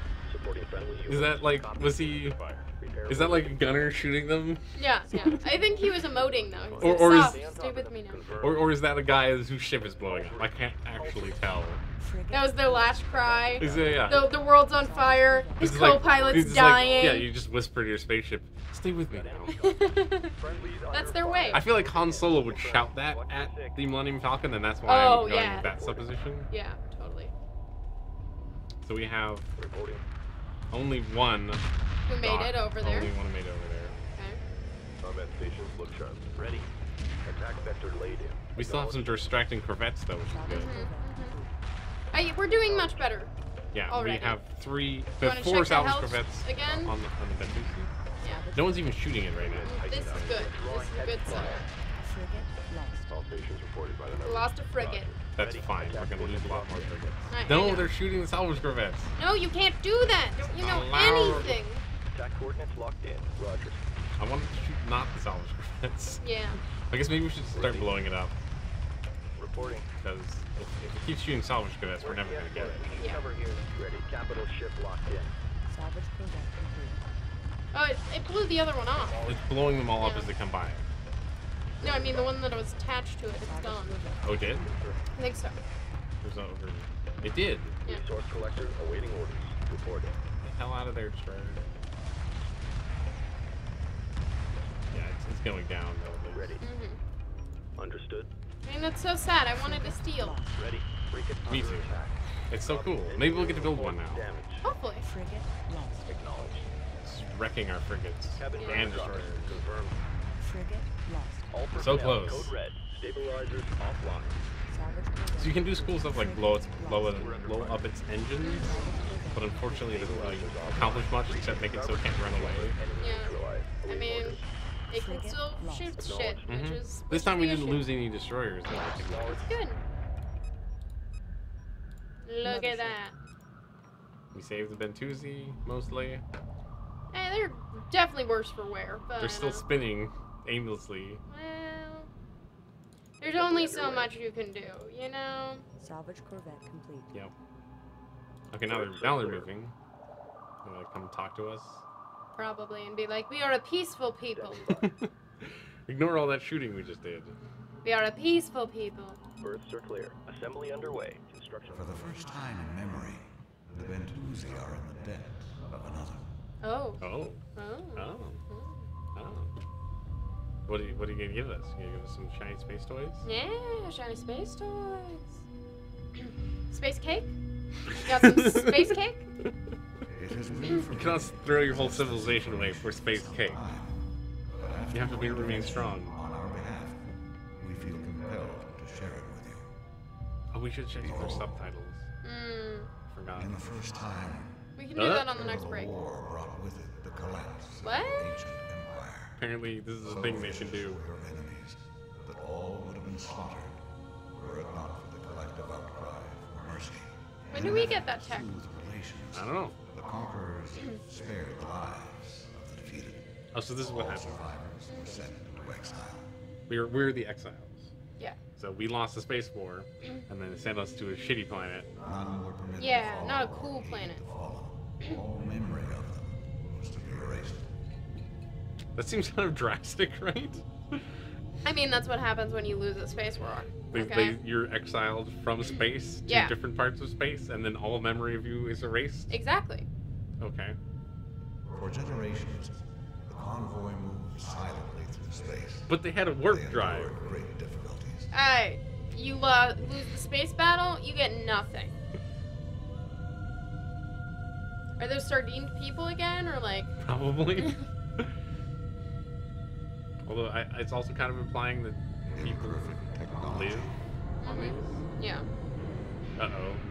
Reporting friendly Is that like, was he, is that like a gunner shooting them? Yeah, yeah. I think he was emoting though. He's Or- like, or is- "Stop, stay with me now." Or, or is that a guy whose ship is blowing up? I can't actually tell. That was their last cry. Is it, yeah. The, the world's on fire. His It's like- co-pilot's it's like- dying. yeah, you just whisper to your spaceship, stay with me now. That's their way. I feel like Han Solo would shout that at the Millennium Falcon, and that's why Oh, I'm going yeah. with that supposition. Yeah, totally. So we have Reporting. only one. Who made dock. it over there? Only one made over there. Okay. Combat stations look sharp. Ready. Attack vector laid in. We still have some distracting corvettes though, which is good. Mhm, mhm. I, we're doing much better. Yeah, Already. we have three, You the wanna four check the salvage health corvettes again? on the on the Bentusi. Yeah. No one's even shooting it right now. This is good. This is a good sign. All stations reported by the number. Lost a frigate. That's fine. We're gonna lose a lot more frigates. I- I No, know. they're shooting the salvage corvettes. No, you can't do that. Don't you know Allow- anything? Attack coordinates locked in. Roger. I wanted to shoot not the salvage corvettes. Yeah. I guess maybe we should start blowing it up Reporting. because if, if we keep shooting salvage corvettes, we're never gonna get it. Yeah. Cover here. Ready. Capital ship locked in. Salvage corvette complete. Oh, it, it blew the other one off. It's blowing them all up Yeah. as they come by. No, I mean the one that was attached to it. It's gone. Oh, it did? I think so. There's no over. It did. Yeah. Resource collector awaiting orders. Reporting. Get the hell out of there, destroyer. Yeah, it's, it's going down. Though. Ready. Mhm. Understood. I mean that's so sad. I wanted to steal. Ready. Frigate Me under too. attack. It's so cool. Maybe we'll get to build one now. Damage. Hopefully. Frigate lost. Acknowledged. It's wrecking our frigates Cabin Yeah. and drop. destroyers. Confirmed. Frigate lost. All So personnel, close. Code red. Stabilizers offline. Salvage corvette. So you can do cool stuff like blow its blow it, blow up its engines, but unfortunately it doesn't really accomplish much except make it so it can't run away. Yeah. I mean, it can still shoot shit, which Mhm. is This time we the didn't issue. lose any destroyers. Though. It's good. Look at that. We saved the Bentusi mostly. Hey, they're definitely worse for wear, but They're still uh, spinning aimlessly. well, there's only so much you can do, you know. Salvage corvette complete. Yep. Okay, now they're now they're moving. They're gonna come talk to us. Probably, and be like, we are a peaceful people. Ignore all that shooting we just did. We are a peaceful people. Berths are clear. Assembly underway. Construction. For the first time in memory, the Bentusi are in the debt of another. Oh. Oh. Oh. Oh. Oh. What are you What are you gonna give us? You gonna give us some shiny space toys? Yeah, shiny space toys. Space cake? You got some space cake? It has been You cannot throw your whole civilization away for space cake. You have to be, remain strong. On our behalf, we feel compelled to share it with you. Oh, we should check their subtitles. Hmm. Forgot. In the first time, We can do Huh? that on the next break. war brought with it the collapse What? of the ancient empire. Apparently, this is a So thing they can vicious do. were your enemies that all would have been slaughtered were it not for the collective outcry for mercy. When In do we an get that effort to tech? soothe relations, I don't know. the conquerors spared the lives of the defeated. Oh, so this is what All happened. survivors were sent into exile. We're we're the exiles. Yeah. So we lost the space war, and then they sent us to a shitty planet. None were permitted to Yeah, follow not a or cool aid planet. the fallen. All memory of them was to be erased. That seems kind of drastic, right? I mean, that's what happens when you lose a space war. They, Okay. they, you're exiled from space to Yeah. different parts of space, and then all memory of you is erased. Exactly. Okay. For generations, the convoy moved silently through space. But they had a They warp endured drive. great difficulties. Alright, you uh, lose the space battle, you get nothing. Are those sardine people again, or like? Probably. Although I, it's also kind of implying that people Imperfect technology. live on these. Yeah. Uh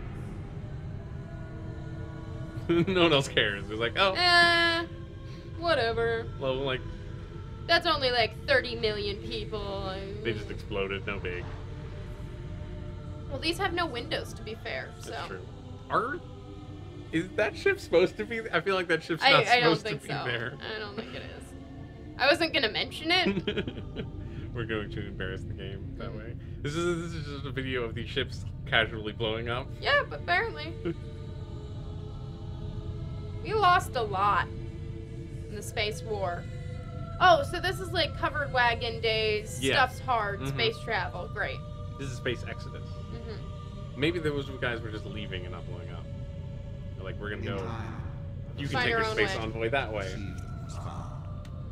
oh. No one else cares. They're like, oh, Eh, whatever. well, like That's only like thirty million people. they just exploded. No big. Well, these have no windows, to be fair. So. That's true. Are is that ship supposed to be? I feel like that ship's I, not I don't supposed think to be so. there. I don't think it is. I wasn't gonna mention it. We're going to embarrass the game that way. This is this is just a video of these ships casually blowing up. Yeah, but apparently. We lost a lot in the space war. Oh, so this is like covered wagon days, Yeah. stuff's hard, Mhm. space travel. Great. This is Space Exodus. Mm-hmm. Maybe those guys were just leaving and not blowing up. They're like, we're gonna In go. time, You can Find take our your own space way. envoy that way. Received was found.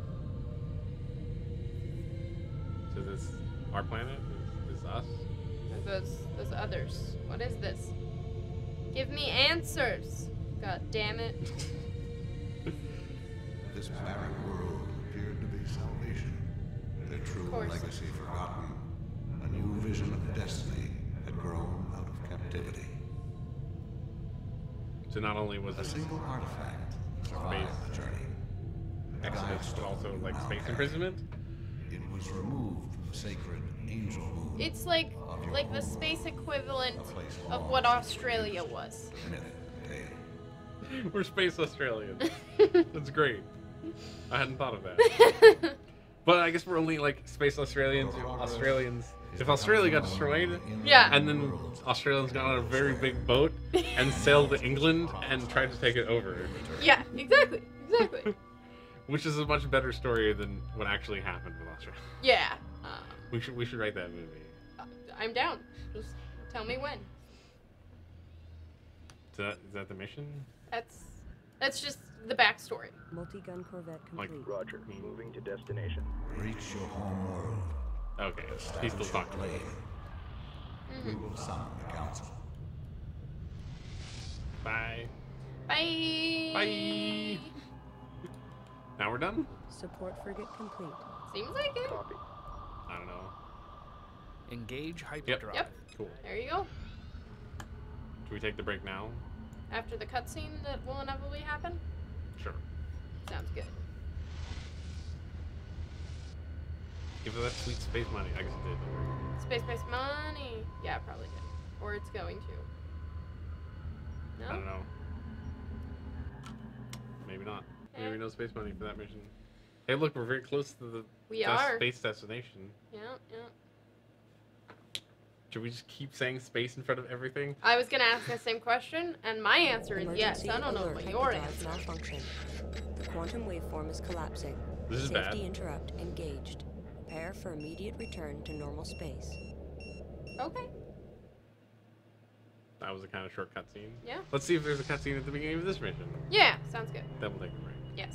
So this, our planet, is this us? Or those those others. What is this? Give me answers. God damn it. This barren world appeared to be salvation. Their true course. legacy forgotten. A new vision of destiny had grown out of captivity. So not only was A it single artifact survived the journey. Exodus, but also like space imprisonment. It was removed from the sacred angel moon. It's like like the space equivalent A place of long what since Australia was. myth tale. We're space Australians. That's great. I hadn't thought of that. But I guess we're only like space Australians. If Australians. If Australia got destroyed, Yeah. and then Australians got on a very big boat and sailed to England and tried to take it over, Yeah, exactly. Exactly. which is a much better story than what actually happened with Australia. Yeah. Um, We should we should write that movie. I'm down. Just tell me when. Is that, is that the mission? That's that's just the backstory. Multi-gun corvette Like- complete. Roger. Moving to destination. Reach your home world. Okay, he's still Establish talking. your blade. Mm-hmm. We will summon the council. Bye. Bye. Bye. Now we're done? Support frigate complete. Seems like it. Copy. I don't know. Engage hyperdrive. Yep. Cool. There you go. Should we take the break now? After the cutscene that will inevitably happen. Sure. Sounds good. Give us that sweet space money. I guess it did. Don't worry. Space-based money. Yeah, it probably did. Or it's going to. I No? don't know. Maybe not. Eh. Maybe no space money for that mission. Hey, look, we're very close to the We des- are. space destination. Yeah, yeah. Should we just keep saying space in front of everything? I was gonna ask the same question, and my answer is yes. Emergency I don't know alert, what your hyperdrive answer is. malfunction. The quantum waveform is collapsing. This is Safety bad. interrupt engaged. Prepare for immediate return to normal space. Okay. That was a kind of short cutscene. Yeah. Let's see if there's a cutscene at the beginning of this mission. Yeah, sounds good. Then we'll take a break. Yes.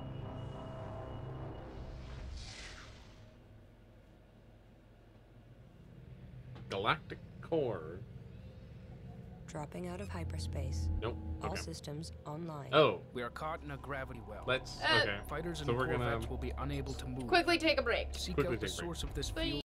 Galactic Core. Dropping out of hyperspace. Nope. All Okay. systems online. Oh, We are caught in a gravity well. let's. Uh, Okay. Fighters and So we're gonna- corvettes will be unable to move. Quickly take a break. Seek Quickly out the take a break. source of this Bye. fuel.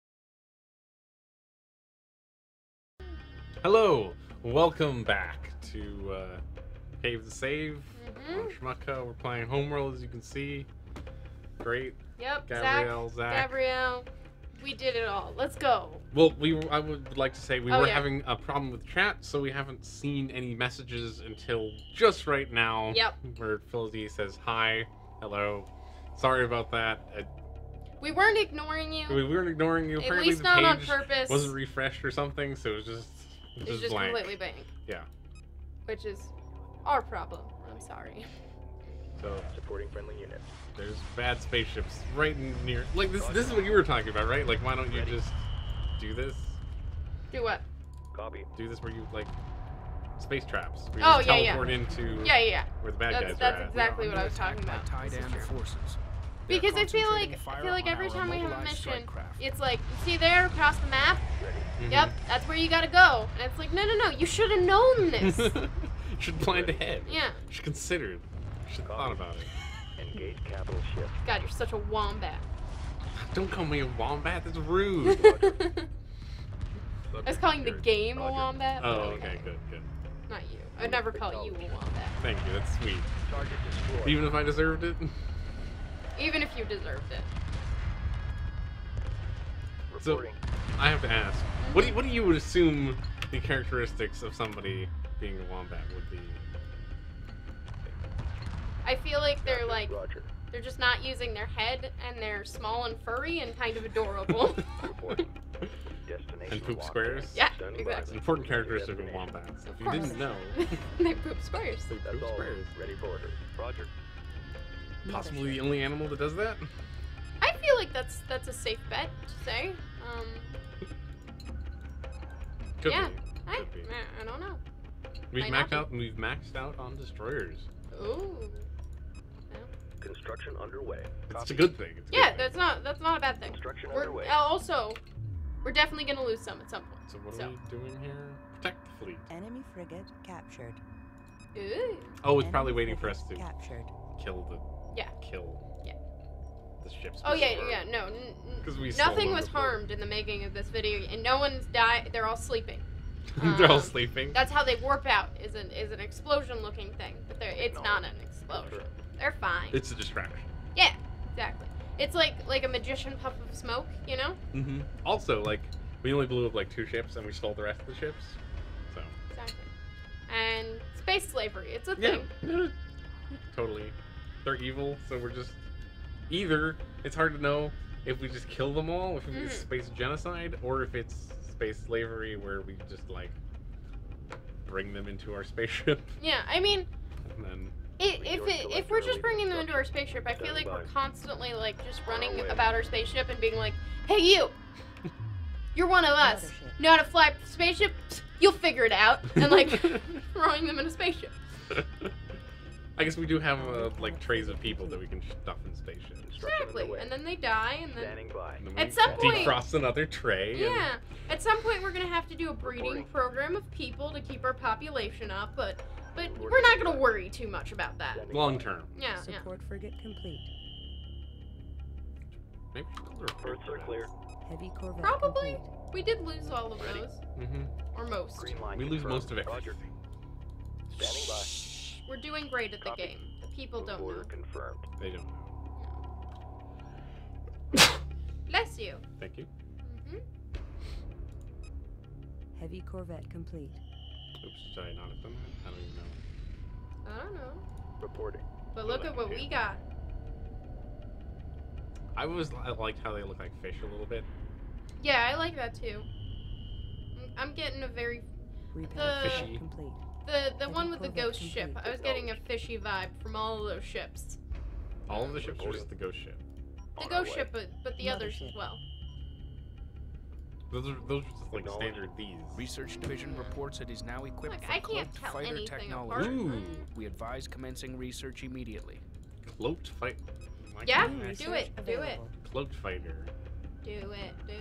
Hello. Welcome back to uh, Pave the Save Mhm. on Schmuckco. We're playing Homeworld, as you can see. Great. Yep. Gavrielle, Zach, Zach. Gavrielle. We did it all. Let's go. Well, we were- I would like to say we Oh, were yeah. having a problem with chat, so we haven't seen any messages until just right now. Yep. Where Phil D says hi, hello. Sorry about that. Uh, We weren't ignoring you. we weren't ignoring you. At Apparently least the not on page purpose. wasn't refreshed or something, so it was just it was It's just blank. completely blank. Yeah. Which is our problem. I'm sorry. So Supporting friendly units. there's bad spaceships right near. Like this. This is what you were talking about, right? Like, why don't you just do this? Do what? Copy. Do this where you like space traps. Where you Oh, just yeah, yeah. teleport into Yeah, yeah, yeah. where the bad That's guys that's are at. exactly what I Under was talking attack about. by This is Tide and true. forces. They are Because I feel like concentrating I fire feel like on every our time we have a mobilized mission, strike craft. it's like, you see there across the map? Mhm. Yep, that's where you gotta go. And it's like, no, no, no, you should have known this. Should planned ahead. Yeah. Should considered. Should thought about it. Engage capital ship. God, you're such a wombat. Don't call me a wombat. That's rude. I was calling the game a Roger. wombat. but Oh, okay, good, good. Not you. I'd never call you a wombat. Thank you. That's sweet. Target destroyed. Even if I deserved it. Even if you deserved it. So Reporting. I have to ask, what do you, what do you would assume the characteristics of somebody being a wombat would be? I feel like they're Roger, like, Roger. they're just not using their head, and they're small and furry and kind of adorable. Reporting. Destination And poop locked squares. in. Yeah, Stand by. exactly. Important characteristic of wombats. If you course. didn't know, They poop squares. they That's poop all. squares. Ready for orders. Roger. Possibly the only animal that does that. I feel like that's that's a safe bet to say. Um, Could yeah. be. I, Could be. I, I don't know. We've Might not maxed be. out. We've maxed out on destroyers. Ooh. Construction underway. It's a good thing. It's a Yeah, good that's not that's not a bad thing. Construction We're underway. uh, also we're definitely gonna lose some at some point. thing. So what so. are we doing here? Protect the fleet. Enemy frigate captured. Ooh. Oh, it's Enemy probably waiting for frigate us to captured. kill the Yeah. kill. Yeah. The ships. Oh yeah, before. yeah. No, n- 'Cause we n- stole nothing them was before. harmed in the making of this video, and no one's died. They're all sleeping. They're all Um, sleeping. That's how they warp out. Is an is an explosion looking thing, but they're, it's not an explosion. They're fine. It's a distraction. Yeah, exactly. It's like like a magician puff of smoke, you know? Mm-hmm. Also, like, we only blew up like two ships, and we stole the rest of the ships. So. Exactly. And space slavery, it's a Yeah. thing. Totally. They're evil, so we're just either it's hard to know if we just kill them all, if it's Mhm. space genocide, or if it's space slavery where we just like bring them into our spaceship Yeah, I mean, and then I if it, if we're just bringing them into our spaceship, I feel Stand like we're by. constantly like just On our running way. about our spaceship and being like, "Hey, you, you're one of us. Mothership. Know how to fly a spaceship? You'll figure it out." And like throwing them in a spaceship. I guess we do have uh, like trays of people that we can stuff in spaceships. Construction Exactly. underway. And then they die, and then Standing by. And then At we some point- defrost another tray. yeah. At some point, we're gonna have to do a breeding Reporting. program of people to keep our population up, but but Reporting. we're not gonna worry too much about that. And long term. Yeah, yeah. Support frigate complete. Maybe we should call her Birds are clear. Heavy corvette Probably. complete. We did lose all of Ready? those, Mm-hmm. or most. Green line We lose confirmed. most of it. Roger. Standing by. We're doing great at the Copy. game. The people Move don't order know. confirmed. They don't know. Bless you. Thank you. hmm Heavy corvette complete. Oops, should I not have done that? I don't even know. I don't know. Reporting. But look at what we got. I always I liked how they look like fish a little bit. Yeah, I like that too. I'm- I'm getting a very Repair The- corvette Fishy. complete. the the Heavy one with the corvette ghost ship. complete. I was getting a fishy vibe from all of those ships. All of the ships are just the ghost ship. The On our ghost way. ship, but but the others as Mothership. well. Those are those are just like Acknowledged. standard these. Research Division reports it is now equipped Look, for I can't cloaked tell fighter anything apart. technology. Ooh. We advise commencing research immediately. Cloaked fight. Why Yeah, can't I do say it, do it. available. Cloaked fighter. Do it, do it, do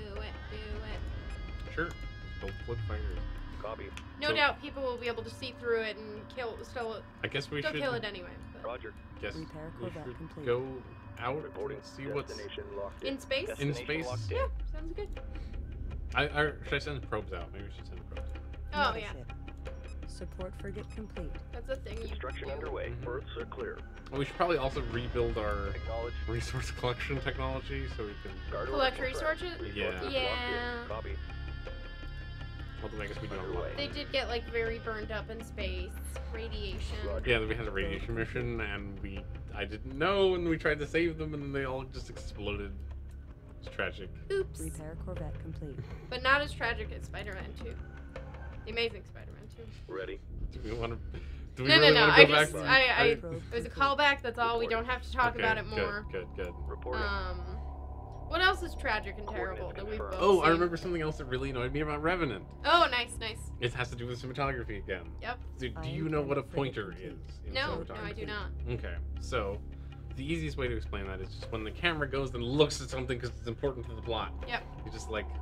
it. Sure. Both cloaked fighters. Copy. No So- doubt people will be able to see through it and kill, still, I guess we still should kill it anyway. But. Roger. guess Repair we corvette should complete. go out Reporting. and see what's. Destination locked In space? In Destination space? locked in. Yeah, sounds good. I, I should I send probes out? Maybe we should send probes out. Oh yeah, Mothership. Support frigate complete. that's a thing you Construction do. underway. Mhm. Berths are clear. Well, we should probably also rebuild our Acknowledge. resource collection technology so we can. Guard order Collect confirmed. resources? Yeah. Resources Yeah. locked in. Copy. Although I guess we don't. have a lot of They them. did get like very burned up in space, radiation. Roger. Yeah, we had a radiation mission, and we I didn't know, and we tried to save them, and then they all just exploded. It's tragic. Oops. Repair corvette complete. But not as tragic as Spider-Man two. The Amazing Spider-Man two. Ready. Do we want to? Do we No, no, really no. want to I go back? just, I, I, Probe it was a complete. callback. That's all. We don't have to talk Okay, about it more. Good, good, good. Reporting. Um, what else is tragic and terrible Coordinates that we've both Oh, I seen? remember something else that really annoyed me about Revenant. Oh, nice, nice. It has to do with cinematography again. Yep. Do, do I you am know what a afraid pointer to is in No, no, cinematography? I do not. Okay, so the easiest way to explain that is just when the camera goes and looks at something because it's important to the plot. Yep. You just like,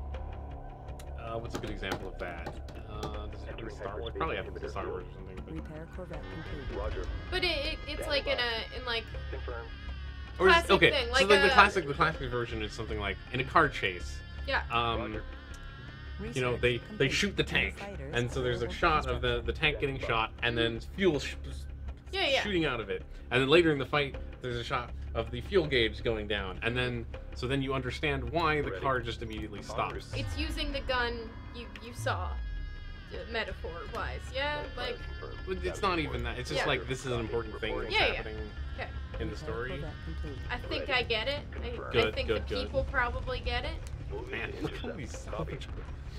uh, what's a good example of that? Uh, does it happen in Entering Star Wars? hyperspace Probably happens in inhibitor Star field. Wars or something. But... Repair corvette complete. Roger. But it, it it's like in a in like Confirmed. Or is- classic okay, thing, so like like the a- classic, the classic version is something like in a car chase. yeah. Um, Roger. you know, Research they they complete. shoot the New tank, fighters and so there's a available shot for of the the tank getting shot, and then fuel sh- Yeah, yeah. shooting out of it, and then later in the fight, there's a shot of the fuel gauge going down, and then so then you understand why the Ready. car just immediately stops. It's using the gun you you saw, uh, metaphor wise. Yeah, like Confirmed. But it's not even that. It's just Yeah. like this is an important thing that's Yeah, yeah. happening okay. in the Repair story. corvette complete. I think I get it. I, I Good, think good, the good. people probably get it. Moving Man, to look at all intercept. these Copy. salvage.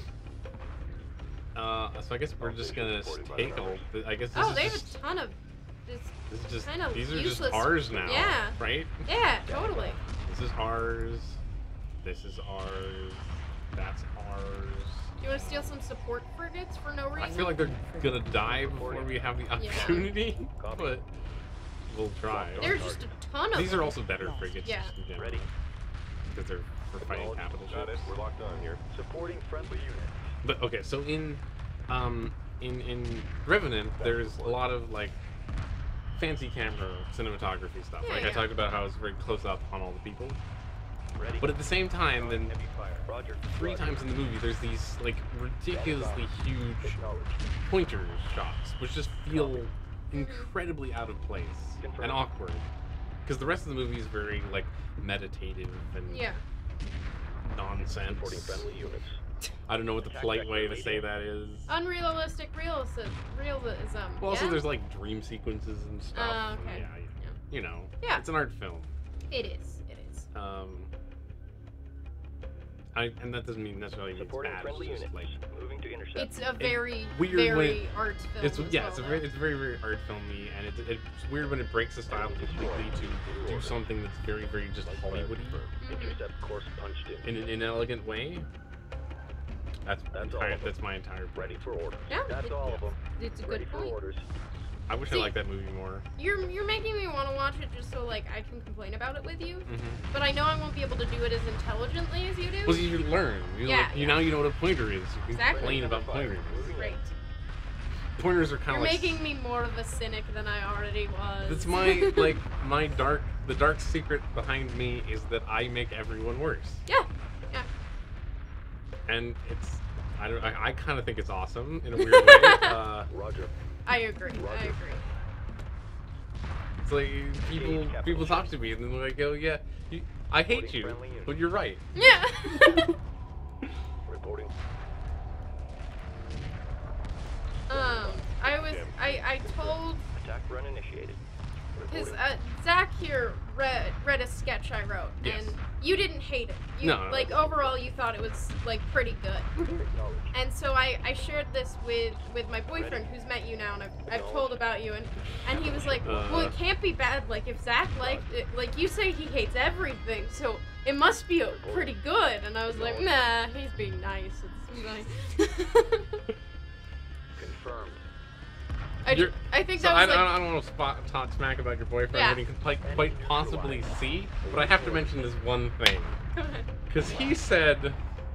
Uh, so I guess we're just gonna take all. I guess this Oh, is they have just, a ton of this. this is just kind of these are useless- just ours now. Yeah. Right? Yeah, totally. This is ours. This is ours. That's ours. Do you want to steal some support frigates for no reason? I feel like they're gonna die before we have the opportunity, but we'll try. There's just a ton of These them. are also better frigates. Yeah. Just in general, Ready. because they're for fighting capital Got it. ships. We're locked on here. Supporting friendly units. But okay, so in um in in Revenant, there's a lot of like fancy camera cinematography stuff. Yeah, like I yeah. talked about how it's very close up on all the people. Ready. But at the same time, then Heavy fire. Roger. three Roger. times in the movie, there's these like ridiculously huge Acknowledged. pointer shots, which just feel incredibly out of place and awkward. Because the rest of the movie is very like meditative and Yeah. nonsense. Supporting friendly units. I don't know what the polite way to say that is. Unrealistic realism. Realism. Well, also yeah? there's like dream sequences and stuff. Oh, and okay. Yeah, you, you know. Yeah. It's an art film. It is. It is. Um, I, and that doesn't mean necessarily mean it's Supporting bad. friendly It's just units. like Moving to intercept. It's a very, weird when very it- art film. it's as yeah, well, it's a though. very, it's very very art filmy, and it, it's weird when it breaks the style completely to do something that's very very just Hollywoody Intercept course punched in. in an inelegant way. That's That's all entire, of them. that's my entire. Ready for orders. Yeah, That's it- all of them. It's a Ready good for point. orders. I wish See- I liked that movie more. You're you're making me want to watch it just so like I can complain about it with you. Mm-hmm. But I know I won't be able to do it as intelligently as you do. Well, you learn. You Yeah, like, you yeah. now you know what a pointer is. You can Exactly. complain about pointers. Great. Pointers are kind You're of like. making me more of a cynic than I already was. That's my like my dark. The dark secret behind me is that I make everyone worse. Yeah. Yeah. And it's. I don't. I, I kind of think it's awesome in a weird way. Uh, Roger. I agree. I agree. it's like people people talk to me and then they're like, "Oh yeah, you, I hate you, but you're right." Yeah. Reporting. um, I was I I told Attack run initiated. because Reporting. uh, Zach here read read a sketch I wrote, Yes. and you didn't hate it. You, No, no, no. Like overall, you thought it was like pretty good. Acknowledged. And so I, I shared this with, with my boyfriend who's met you now, and I've, I've told about you, and, and he was like, well, it can't be bad. Like, if Zach liked it, like, you say he hates everything, so it must be uh, pretty good. And I was like, nah, he's being nice. It's nice. Confirmed. I, You're- I think So that I, was like, I don't want to spot, talk smack about your boyfriend Yeah. that he can quite, quite possibly see, but I have to mention this one thing. Because he said,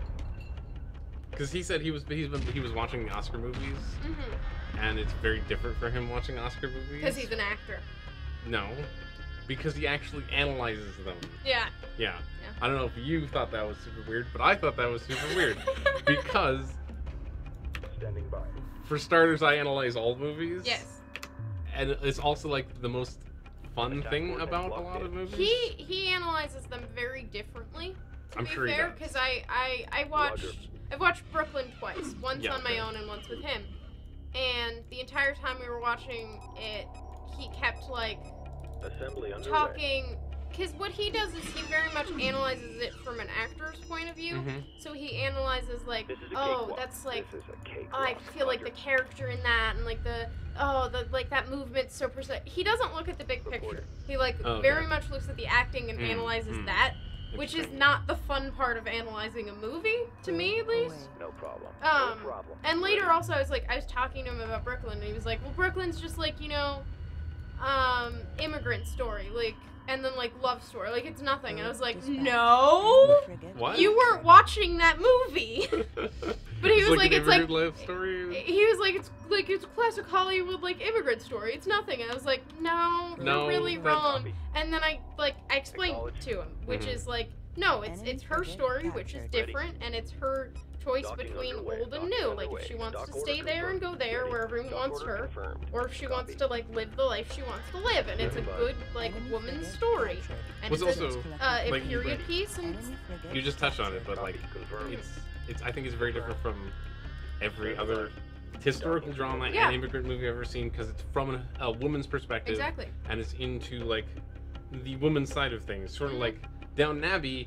because he said he was he's been he was watching the Oscar movies, and it's very different for him watching Oscar movies. because he's an actor. No, because he actually analyzes them. Yeah. Yeah. Yeah. I don't know if you thought that was super weird, but I thought that was super weird because, Standing by. for starters, I analyze all movies. Yes. And it's also like the most fun Attack thing coordinates about a locked lot in. of movies. He he analyzes them very differently. To I'm be sure he fair, does. because I, I I watched Roger. I've watched Brooklyn twice, once Yeah, on my okay. own and once with him. And the entire time we were watching it, he kept like Assembly underway. talking. Because what he does is he very much analyzes it from an actor's point of view. Mhm. So he analyzes like, This is a oh, cakewalk. that's like, This is a cakewalk. oh, I feel like the Roger. character in that, and like the oh, the like that movement's so precise. He doesn't look at the big picture. Reporting. He like Oh, okay. very much looks at the acting and Mm, analyzes mm. that, which is Interesting. not the fun part of analyzing a movie, to me at least. No problem. Um, no problem. And later also I was like, I was talking to him about Brooklyn, and he was like, well, Brooklyn's just like, you know, um, immigrant story, like, and then like love story, like it's nothing. And I was like, no, What? you weren't watching that movie. But he It's was like, an it's like, immigrant life story. he was like, it's like it's a classic Hollywood like immigrant story. It's nothing. And I was like, no, No, you're really that's- wrong. And then I like I explained Acknowledge. to him, which Mhm. is like, no, it's it's her story, which is Ready. different, and it's her choice Docking between underway. old and Docking new. Like underway. if she wants Dock to order stay there and go confirmed. there Ready. where everyone Dock wants order her, confirmed. or if she wants Copy. to like live the life she wants to live, and it's a Standing by. good like woman's story. And Was it's a, also, uh, a like, you period read- piece, and You just touched on it, but like, Copy. Confirmed. it's it's. I think it's very different from every other historical drama Yeah. and immigrant movie I've ever seen because it's from a, a woman's perspective, exactly. and it's into like the woman's side of things, sort of Mhm. like Downton Abbey.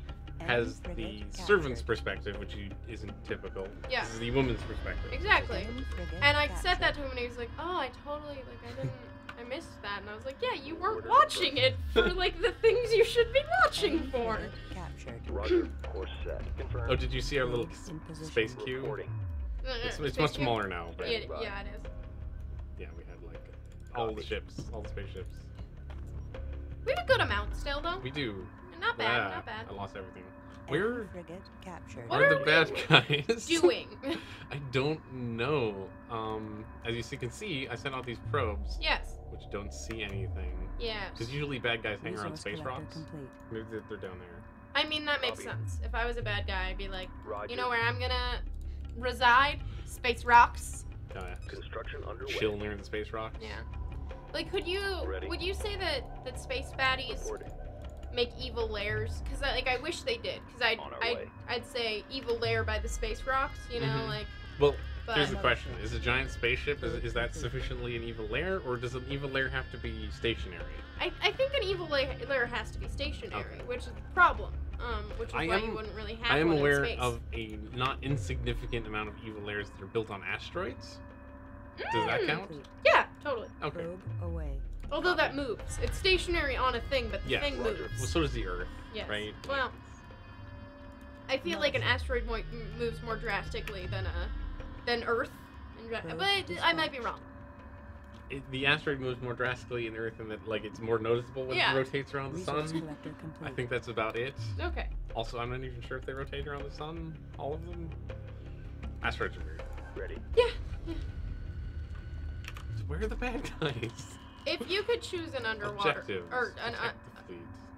has the servant's perspective, which you, isn't typical. Yeah. This is the woman's perspective. Exactly. And I said that to him, and he was like, "Oh, I totally like I didn't, I missed that." And I was like, "Yeah, you weren't watching it for like the things you should be watching for." Roger. Course set. Confirmed. Oh, did you see our little space cube? Reporting. Uh, It's, it's space much cube? smaller now. But Yeah, yeah, it is. yeah, we had like all the ships, all the spaceships. We have a good amount still, though. We do. Not bad, Yeah, not bad. I lost everything. Where What are are the we bad guys? Doing. I don't know. Um, as you see- can see, I sent out these probes, Yes. which don't see anything. Yeah. Because usually bad guys hang around space rocks. Maybe they're, they're down there. I mean, that makes Copy. sense. If I was a bad guy, I'd be like, Roger. you know where I'm gonna reside? Space rocks. Oh, yeah. Just Construction underway. chill near the space rocks. Yeah. Like, could you? Ready. Would you say that that space baddies Reporting. make evil lairs? Because like I wish they did. Because I'd On our I'd, way. I'd say evil lair by the space rocks. You know, Mhm. like. Well, But here's the question: Is a giant spaceship is, is that sufficiently an evil lair, or does an evil lair have to be stationary? I, I think an evil lair, lair has to be stationary, Okay. which is the problem. Um, which is I why am- you wouldn't really have I am one aware in space. of a not insignificant amount of evil lairs that are built on asteroids. Does that Mm. count? Yeah, totally. Okay. away. Although that moves. It's stationary on a thing, but the Yeah. thing Roger. moves. Well, so does the Earth, Yes. right? Well, I feel like an asteroid mo- m- moves more drastically than a than Earth, in dra- Probe but I might be wrong. It, the asteroid moves more drastically in Earth, and that like it's more noticeable when Yeah. it rotates around the sun. I think that's about it. Okay. Also, I'm not even sure if they rotate around the sun, all of them. Asteroids are weird. Ready. Yeah. So where are the bad guys? If you could choose an underwater Objectives. or an, uh, Protect the fleet.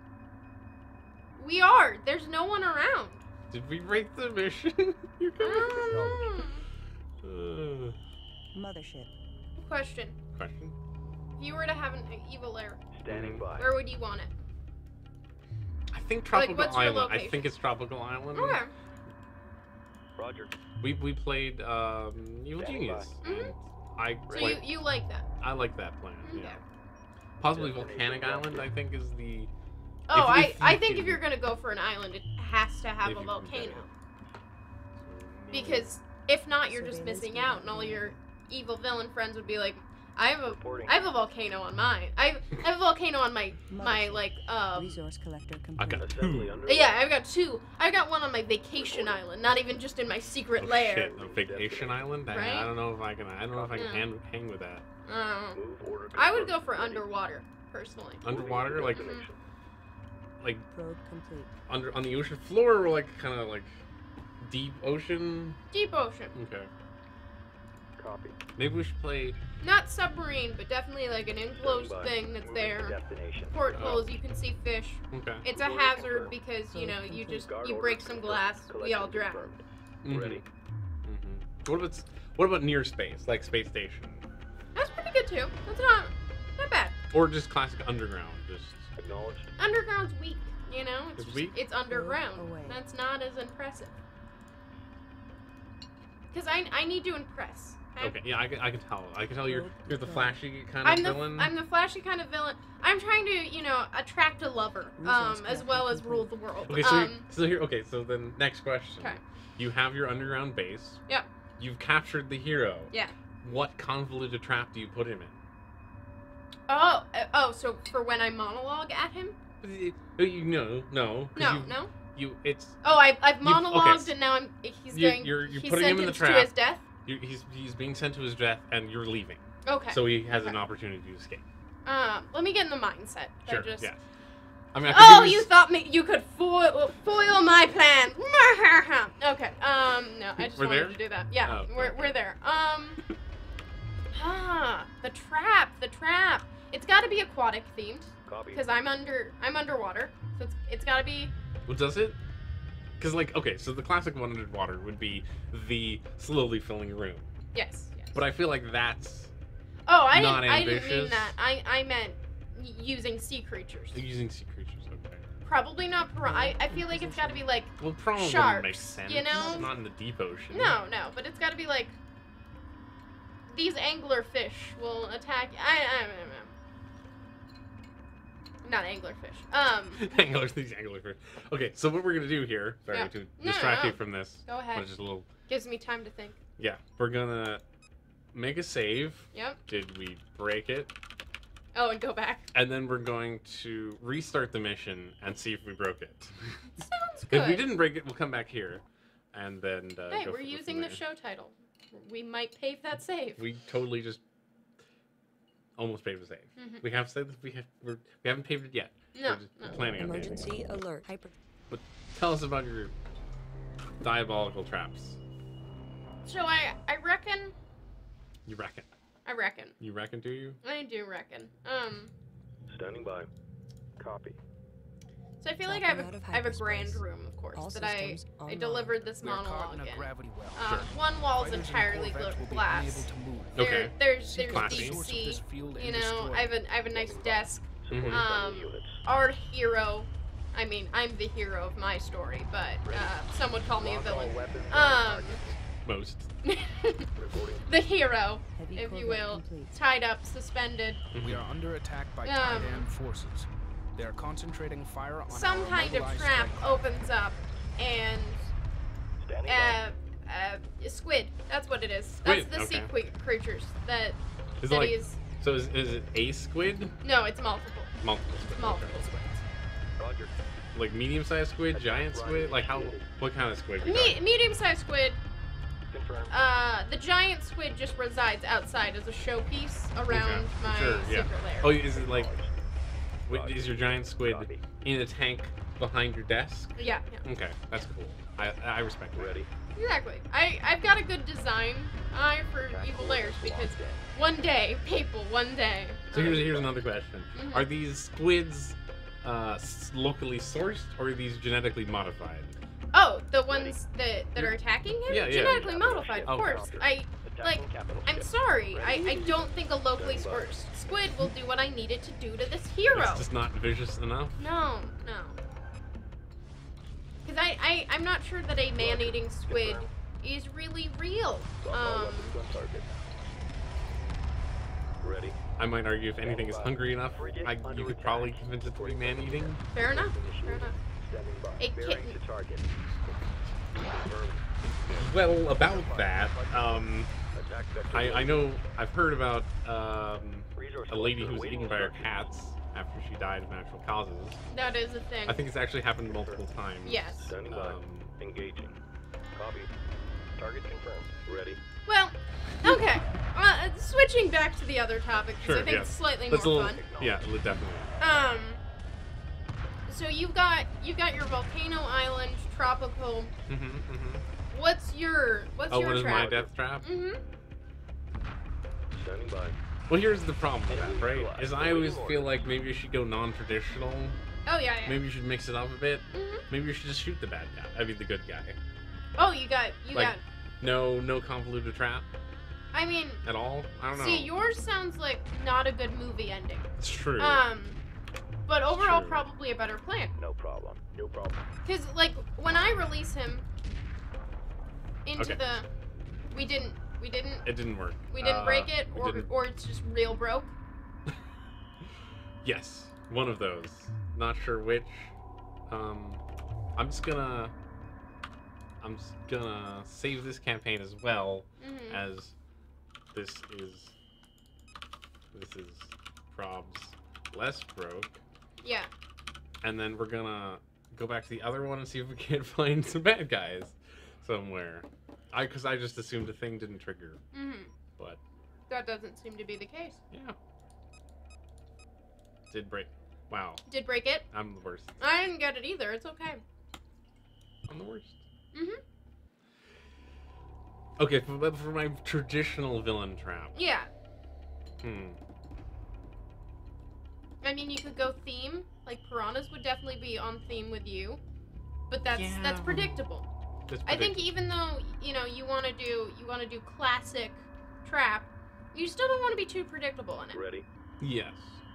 we are. There's no one around. Did we break the mission? You're I coming. don't know. Uh, Mothership. Question: question? If you were to have an evil lair, Standing by. where would you want it? I think tropical what's your island. I location? think it's tropical island. Okay. Roger. We we played um, Evil Standing Genius. by. Mhm. And I So quite, you you like that? I like that plan. Okay. Yeah. Possibly Destination Volcanic Island. I think is the. Oh, If- I if I you think can- if you're gonna go for an island, it has to have if a you can volcano. get it. Because if not, you're just Surveillance missing out, and all your evil villain friends would be like, "I have a, Reporting. I have a volcano on mine. I have, I have a volcano on my, my like, um, Resource collector I complete. got Assembly two. underway. yeah, I've got two. I've got one on my vacation island, not even just in my secret Oh, lair. shit, a vacation island. I- Right? I don't know if I can. I don't know if I can Yeah. hang, hang with that. Uh, Move order I would go confirmed. for Ready. underwater, personally. Underwater, like Destination. like Probe complete. under on the ocean floor, or like kind of like deep ocean. Deep ocean, Okay. Copy. Maybe we should play. not submarine, but definitely like an enclosed Standing by. thing that's Moving to there. Destination. Portholes, you can see fish. Okay. It's a Order hazard confirmed. because you know you just Guard you order break some confirmed. glass, we all Collection drown. confirmed. Mhm. Ready. Mhm. What about what about near space, like space station, That's pretty good too. That's not not bad. or just classic underground? Just Acknowledged. Underground's weak, you know. It's It's just, weak? it's underground. away. That's not as impressive. Cause I I need to impress. okay. Yeah, I can, I can tell. I can tell you're you're the flashy kind of I'm the villain. I'm the flashy kind of villain. I'm trying to you know attract a lover, um, Resource as well as rule the world. Okay, so, um, so here, okay, so then next question. Okay. You have your underground base. Yep. You've captured the hero. Yeah. What convoluted trap do you put him in? Oh uh, oh, so for when I monologue at him? Uh, You no, no. 'cause No, you, no. You, it's Oh, I I've You- okay, monologued so and now I'm he's you- going. you're- you're he's putting him in the sentenced trap. to his death. you, he's he's being sent to his death, and you're leaving, Okay. so he has an Okay. opportunity to escape. Um, let me get in the mindset. I Sure. just... Yeah. I mean, I could Oh, give you s- thought me you could foil foil my plan? Okay. Um, no, I just We're wanted there? to do that. Yeah, Oh, we're okay. we're there. Um, ah, the trap, the trap. It's got to be aquatic themed Copy. because I'm under I'm underwater, so it's it's got to be. Well, does it? Because like, okay, so the classic one underwater would be the slowly filling room, Yes. Yes. but I feel like that's oh, I not didn't I didn't mean ambitious. that. I I meant y- using sea creatures. using sea creatures. Okay. Probably not piranha. I, I feel like it's got to be like Well, probably wouldn't Sharks, make sense. you know? Not in the deep ocean. no no, but it's got to be like these angler fish will attack. I I, I, Not anglerfish. Um. Anglers, these anglerfish. Okay, so what we're gonna do here? Sorry Yeah. to No, distract no, you no. from this. Go ahead. But just a little. Gives me time to think. Yeah, we're gonna make a save. Yep. Did we break it? Oh, and go back. And then we're going to restart the mission and see if we broke it. Sounds good. If we didn't break it, we'll come back here, and then. Uh, Hey, go we're from using the there. show title. We might pave that save. We totally just almost paved the save. Mhm. We have said that we have we're, we haven't paved it yet. No, We're just no. planning on paving it. Emergency alert. Hyper. But tell us about your diabolical traps. So I, I reckon, You reckon? I reckon, You reckon? Do you? I do reckon. Um, Standing by. Copy. so I feel like I have Dropping out a, of I have a grand hyperspace. room, of course, All that I, systems I online. delivered this We're caught monologue in a in. gravity well. Um, Sure. One wall's Fighters and entirely corvettes gla- will be glass. unable to move. There, Okay. there's there's Classy. deep Source of sea. this field You and know, destroy I have a I have a nice desk. Mhm. Um, Units. Our hero, I mean, I'm the hero of my story, but uh, some would call me a Lock villain. all weapons on Um, Most. Reporting. the hero, Heavy if you corvette will, complete. tied up, suspended. We are under attack by Um, Taidan forces. They are concentrating fire on Some our kind of mobilized trap strike. opens up, and Standing uh, uh, a squid. That's what it is. Squid, That's the sea okay. que- creatures that Is it that like he's. so? Is, is it a squid? No, it's multiple, Multiple squid. multiple squids. by. Roger. Like medium-sized squid, giant squid. Like how? What kind of squid? we Me- talking? medium-sized squid. Confirmed. Uh, the giant squid just resides outside as a showpiece around Okay, my sure, yeah. secret lair. Oh, is it like? wait, Is your giant squid Copy. in a tank behind your desk? Yeah, yeah, Okay, that's cool. I I respect it. Ready. exactly. I I've got a good design eye for evil lairs because one day, people, one day. So here's um, here's another question: Mhm. Are these squids uh, s- locally sourced, or are these genetically modified? Oh, the ones that that are attacking him? Yeah, yeah. Genetically modified, of Oh, course. I like. Attacking capital I'm ship. sorry. I, I don't think a locally sourced squid will do what I need it to do to this hero. It's just not vicious enough. No, no. Because I, I, I'm not sure that a man-eating squid is really real. Lock all Um, weapons on target. Ready. I might argue if anything is hungry enough, I, you could probably convince it to be man-eating. fair enough. Fair enough. Standing by. A Bearing kitten. to target. Confirmed. Well, about that, um, Attack vector. I, I know I've heard about um, Resource a lady collector who was awaiting eaten by her instructions. cats after she died of natural causes. That is a thing. I think it's actually happened multiple times. Yes. Standing by. Um, Engaging. Copy. Target confirmed. Ready. Well, okay. Uh, switching back to the other topic, because Sure, I think yeah. it's slightly That's a more little, fun. yeah, li- definitely. Um. So you've got you've got your volcano island, tropical. Mm-hmm, mm-hmm. What's your what's Oh, your what is trap? my death trap? Mm-hmm. Standing by. Well, here's the problem with that, right? Is I always feel like maybe you should go non-traditional. Oh yeah, yeah. Maybe you should mix it up a bit. Mhm. Maybe you should just shoot the bad guy. I mean, the good guy. Oh, you got you Like- got. No, no convoluted trap I mean, at all. I don't know. see, yours sounds like not a good movie ending. It's true. Um, but overall, true. probably a better plan. No problem. No problem. Cause like when I release him into Okay. the, we didn't we didn't it didn't work. we didn't Uh, break it, we or didn't- or it's just real broke. Yes, one of those. Not sure which. Um, I'm just gonna. I'm just gonna save this campaign as well Mhm. as this is. This is Prob's less broke, Yeah. and then we're gonna go back to the other one and see if we can't find some bad guys somewhere. I, cause I just assumed the thing didn't trigger, Mhm. but That doesn't seem to be the case. yeah, did break. Wow, Did break it? I'm the worst. I didn't get it either. It's okay. I'm the worst. Mhm. Okay, for, but for my traditional villain trap. Yeah. Hmm. I mean, you could go theme. Like piranhas would definitely be on theme with you, but that's Yeah. that's predictable. That's I think predict- even though you know you want to do you want to do classic trap, you still don't want to be too predictable in it. Ready. Yes.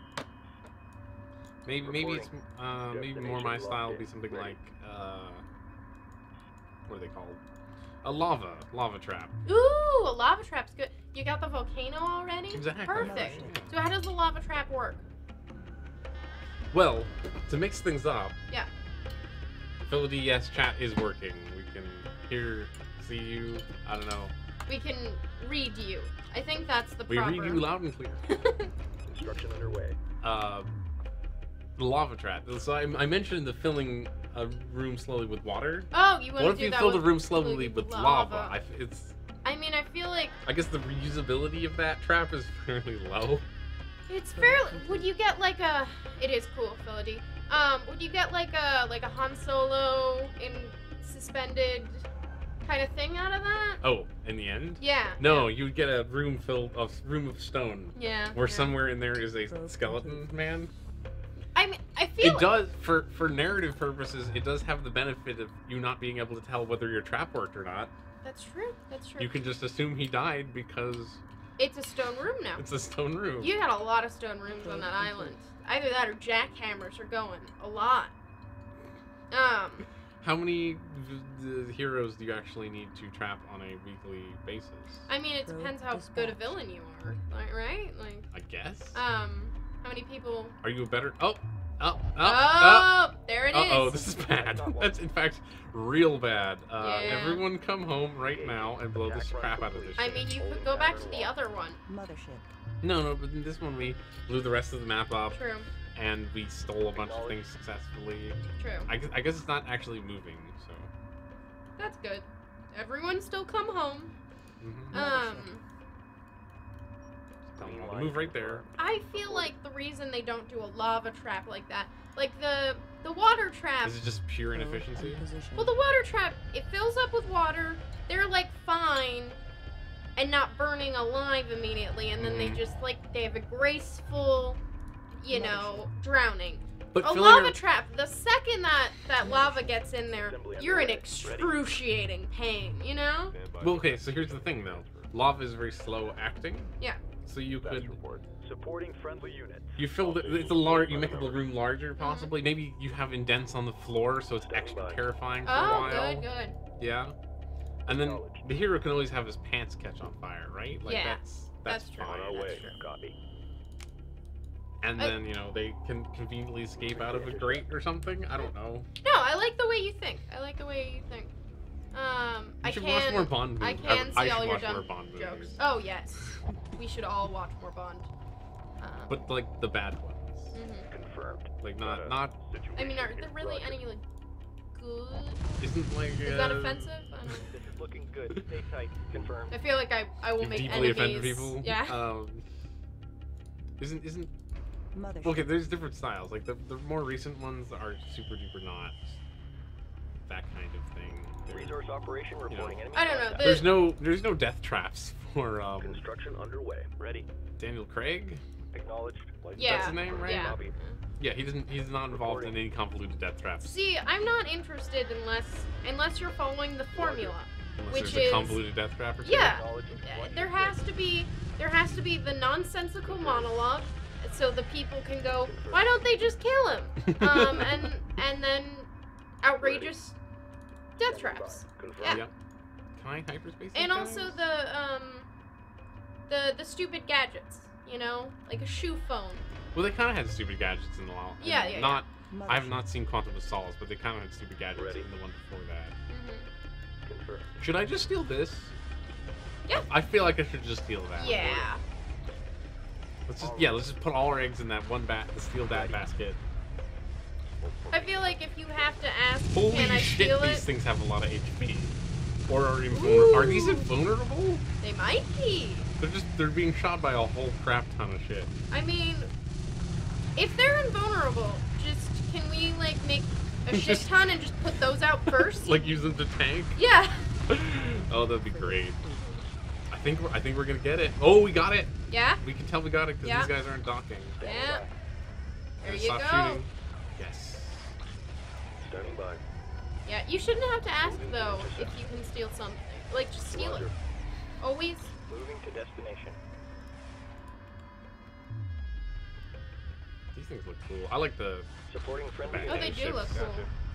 Maybe maybe it's uh maybe more my Destination style would locked be in. something Ready. like uh what are they called? A lava lava trap. Ooh, a lava trap's good. You got the volcano already? Exactly. Perfect. Yeah. So how does the lava trap work? Well, to mix things up. Yeah. Philody, yes, chat is working. We can hear, see you. I don't know. We can read you. I think that's the We proper. read you loud and clear. Construction underway. Uh, the lava trap. So I, I mentioned the filling a room slowly with water. Oh, you want What to if do you that fill the with- room slowly with with lava? lava? I, f- it's. I mean, I feel like I guess the reusability of that trap is fairly low. it's fairly. Would you get like a? It is cool, Philody. Um, would you get like a like a Han Solo in suspended kind of thing out of that? Oh, in the end? Yeah. No, you would get a room filled of room of stone. Yeah. Where yeah. somewhere in there is a skeleton man. I mean, I feel It does for for narrative purposes. It does have the benefit of you not being able to tell whether your trap worked or not. That's true. That's true. You can just assume he died because It's a stone room now. it's a stone room. You had a lot of stone rooms on that island. Either that or jackhammers are going a lot. Um. How many v- the heroes do you actually need to trap on a weekly basis? I mean, it depends how good a villain you are, like, right? Like, I guess. um, how many people? Are you a better? Oh, oh, oh, Oh, there it uh is. oh, this is bad. That's in fact real bad. Uh, Yeah. Everyone, come home right now and blow the crap out of this. I shit. mean, you could go back to the other one. Mothership. No, no, but in this one we blew the rest of the map up. True. And we stole a bunch of things successfully. True. I guess, I guess it's not actually moving, so. That's good. Everyone still come home. Mm-hmm. Um, Tell them all to move right there. I feel like the reason they don't do a lava trap like that, like the the water trap. Is it just pure inefficiency? Well, the water trap, it fills up with water. They're like fine and not burning alive immediately, and then Mhm. they just like they have a graceful, you know, drowning. But A filling lava a- trap, the second that that lava gets in there, you're in excruciating pain, you know? Well, okay, so here's the thing though. Lava is very slow acting. Yeah. So you could Supporting friendly units. you fill the, it's a large you make the room larger possibly. Maybe you have indents on the floor so it's extra terrifying for a Oh, while. good, good. Yeah. And then the hero can always have his pants catch on fire, right? Like Yeah, that's that's, that's true. fine. On our way. true. Copy. And I- then, you know, they can conveniently escape out of a grate or something. I don't know. No, I like the way you think. I like the way you think. Um, You I should can. watch more Bond I movies. can I see all should your watch dumb more Bond jokes. movies. Oh yes, we should all watch more Bond. Um, But like the bad ones. mhm. Confirmed. Like not not I mean, are there really any like good? isn't like Is that uh, offensive? I don't know. This is looking good. Stay tight. Confirmed. I feel like I I will you make deeply enemies. offended people? Yeah. Um isn't isn't Mothership. okay, there's different styles. Like the the more recent ones are super duper not that kind of thing. They're- Resource operation reporting enemy. I don't know, contact. the- There's no there's no death traps for um Construction underway. Ready. Daniel Craig. Acknowledged. License. Yeah. That's the name, right? Yeah. Copy. Yeah, he doesn't he's not involved in any convoluted death traps. See, I'm not interested unless unless you're following the formula, Unless which there's is a convoluted death trap or two. yeah. Acknowledged. Uh, there has to be there has to be the nonsensical monologue, so the people can go, why don't they just kill him? Um, and and then outrageous death traps. Confirmed. Yeah. Can I hyperspace? And these also guys? the um the the stupid gadgets, you know, like a shoe phone. Well, they kind of had stupid gadgets in the law. Yeah, yeah, yeah. Not. I have not seen Quantum of Solace, but they kind of had stupid gadgets Ready. in the one before that. Mhm. Confirmed. Should I just steal this? Yeah. I feel like I should just steal that. Yeah. Let's just yeah. Let's just put all our eggs in that one bat. The steal that basket. I feel like if you have to ask, Holy can I shit! steal These it? things have a lot of H P. Or are invulnerable? Are these invulnerable? They might be. They're just they're being shot by a whole crap ton of shit. I mean, if they're invulnerable, just can we like make a shit Just- ton and just put those out first? Like use them to tank. Yeah. Oh, that'd be great. I think we're, I think we're gonna get it. Oh, we got it. Yeah. We can tell we got it because Yeah. these guys aren't docking. Yeah. There Just you stop go. shooting. Yes. Standing by. Yeah. You shouldn't have to ask though if you can steal something. Like just steal it. Roger. Always. Moving to destination. These things look cool. I like the. Supporting friendly Bad Oh, they units. do look cool.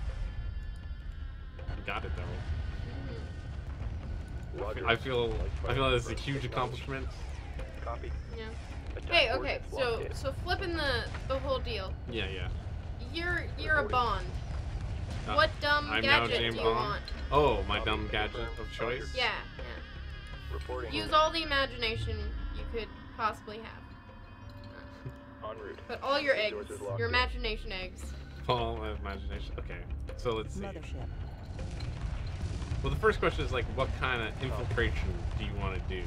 We got it though. Roger. I feel I feel this is a huge accomplishment. Copy. Yeah. Attack Hey, okay. coordinates So locked in. so flipping the the whole deal. Yeah, yeah. you're you're a Bond. Uh, What dumb I'm now gadget do James you Bond. want? Oh, my dumb gadget of choice. Yeah, yeah. Reporting. Use all the imagination you could possibly have. En route. But all your eggs, Resources locked your in. imagination eggs. All my imagination. Okay, so let's see. Mothership. Well, the first question is like, what kind of infiltration do you want to do?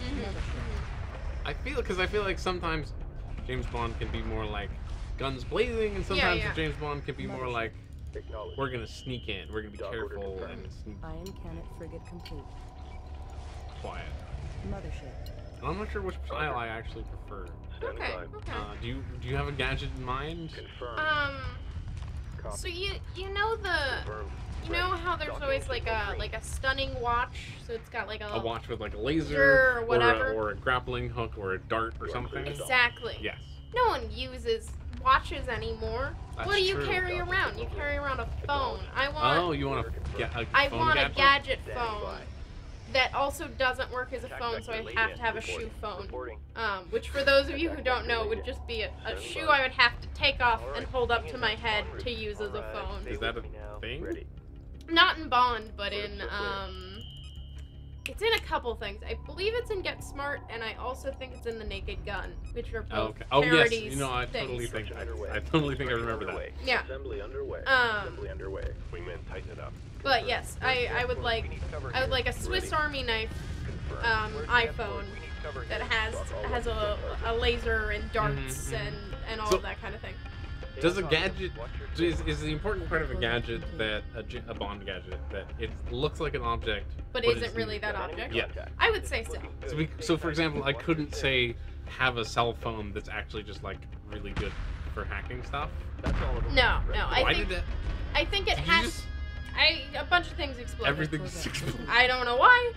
Mm-hmm. I feel because I feel like sometimes James Bond can be more like guns blazing, and sometimes yeah. James Bond can be more like Acknowledged. we're gonna sneak in, we're gonna be Dock order careful confirmed. and sneak Iron cannon frigate complete. quiet. Mothership. And I'm not sure which style I actually prefer. Standing Okay, by. okay. Uh, do you do you have a gadget in mind? Confirmed. Um, Copy. so you you know the Confirmed. you know Ready. how there's Docking always like signal a green. like a stunning watch, so it's got like a, A watch with like a laser, Sure, or, whatever. a, or a grappling hook, or a dart, or You are something. clear to Exactly. Yes. No one uses watches anymore. That's what do you true. carry around? You carry around a phone. I want Oh, you want to get a I phone want gadget? a gadget Standing phone by. that also doesn't work as a Attack phone, so I vector have laid to in. have a Reporting. shoe phone. Reporting. Um, which for those of you who don't know would just be a, a shoe I would have to take off and hold up to my head to use as a phone. Is that a thing? Ready. Not in Bond, but in um, it's in a couple things. I believe it's in Get Smart, and I also think it's in The Naked Gun, which are both Oh, okay. Oh yes, parodies you know I things. totally think Underway. I totally think I remember that. Underway. Yeah. Assembly underway. Um, Assembly underway. Wingman, tighten it up. But yes, I, I would like We need cover I would here. like a Swiss Ready. Army knife Confirmed. um, Where's iPhone transport? We need cover that here. has Drop all has a, weapons on target. a laser and darts Mhm, mhm. and and all So- of that kind of thing. Does a Watch gadget your is, is the important part of a gadget that a, j- a Bond gadget that it looks like an object, But it's- isn't really that object? Yeah. I would say so. So, we, so for example, I couldn't say have a cell phone that's actually just like really good for hacking stuff. That's all of them. No, no. I Why think did that? I think it Did you has. just- I a bunch of things exploded. Everything's exploded. I don't know why.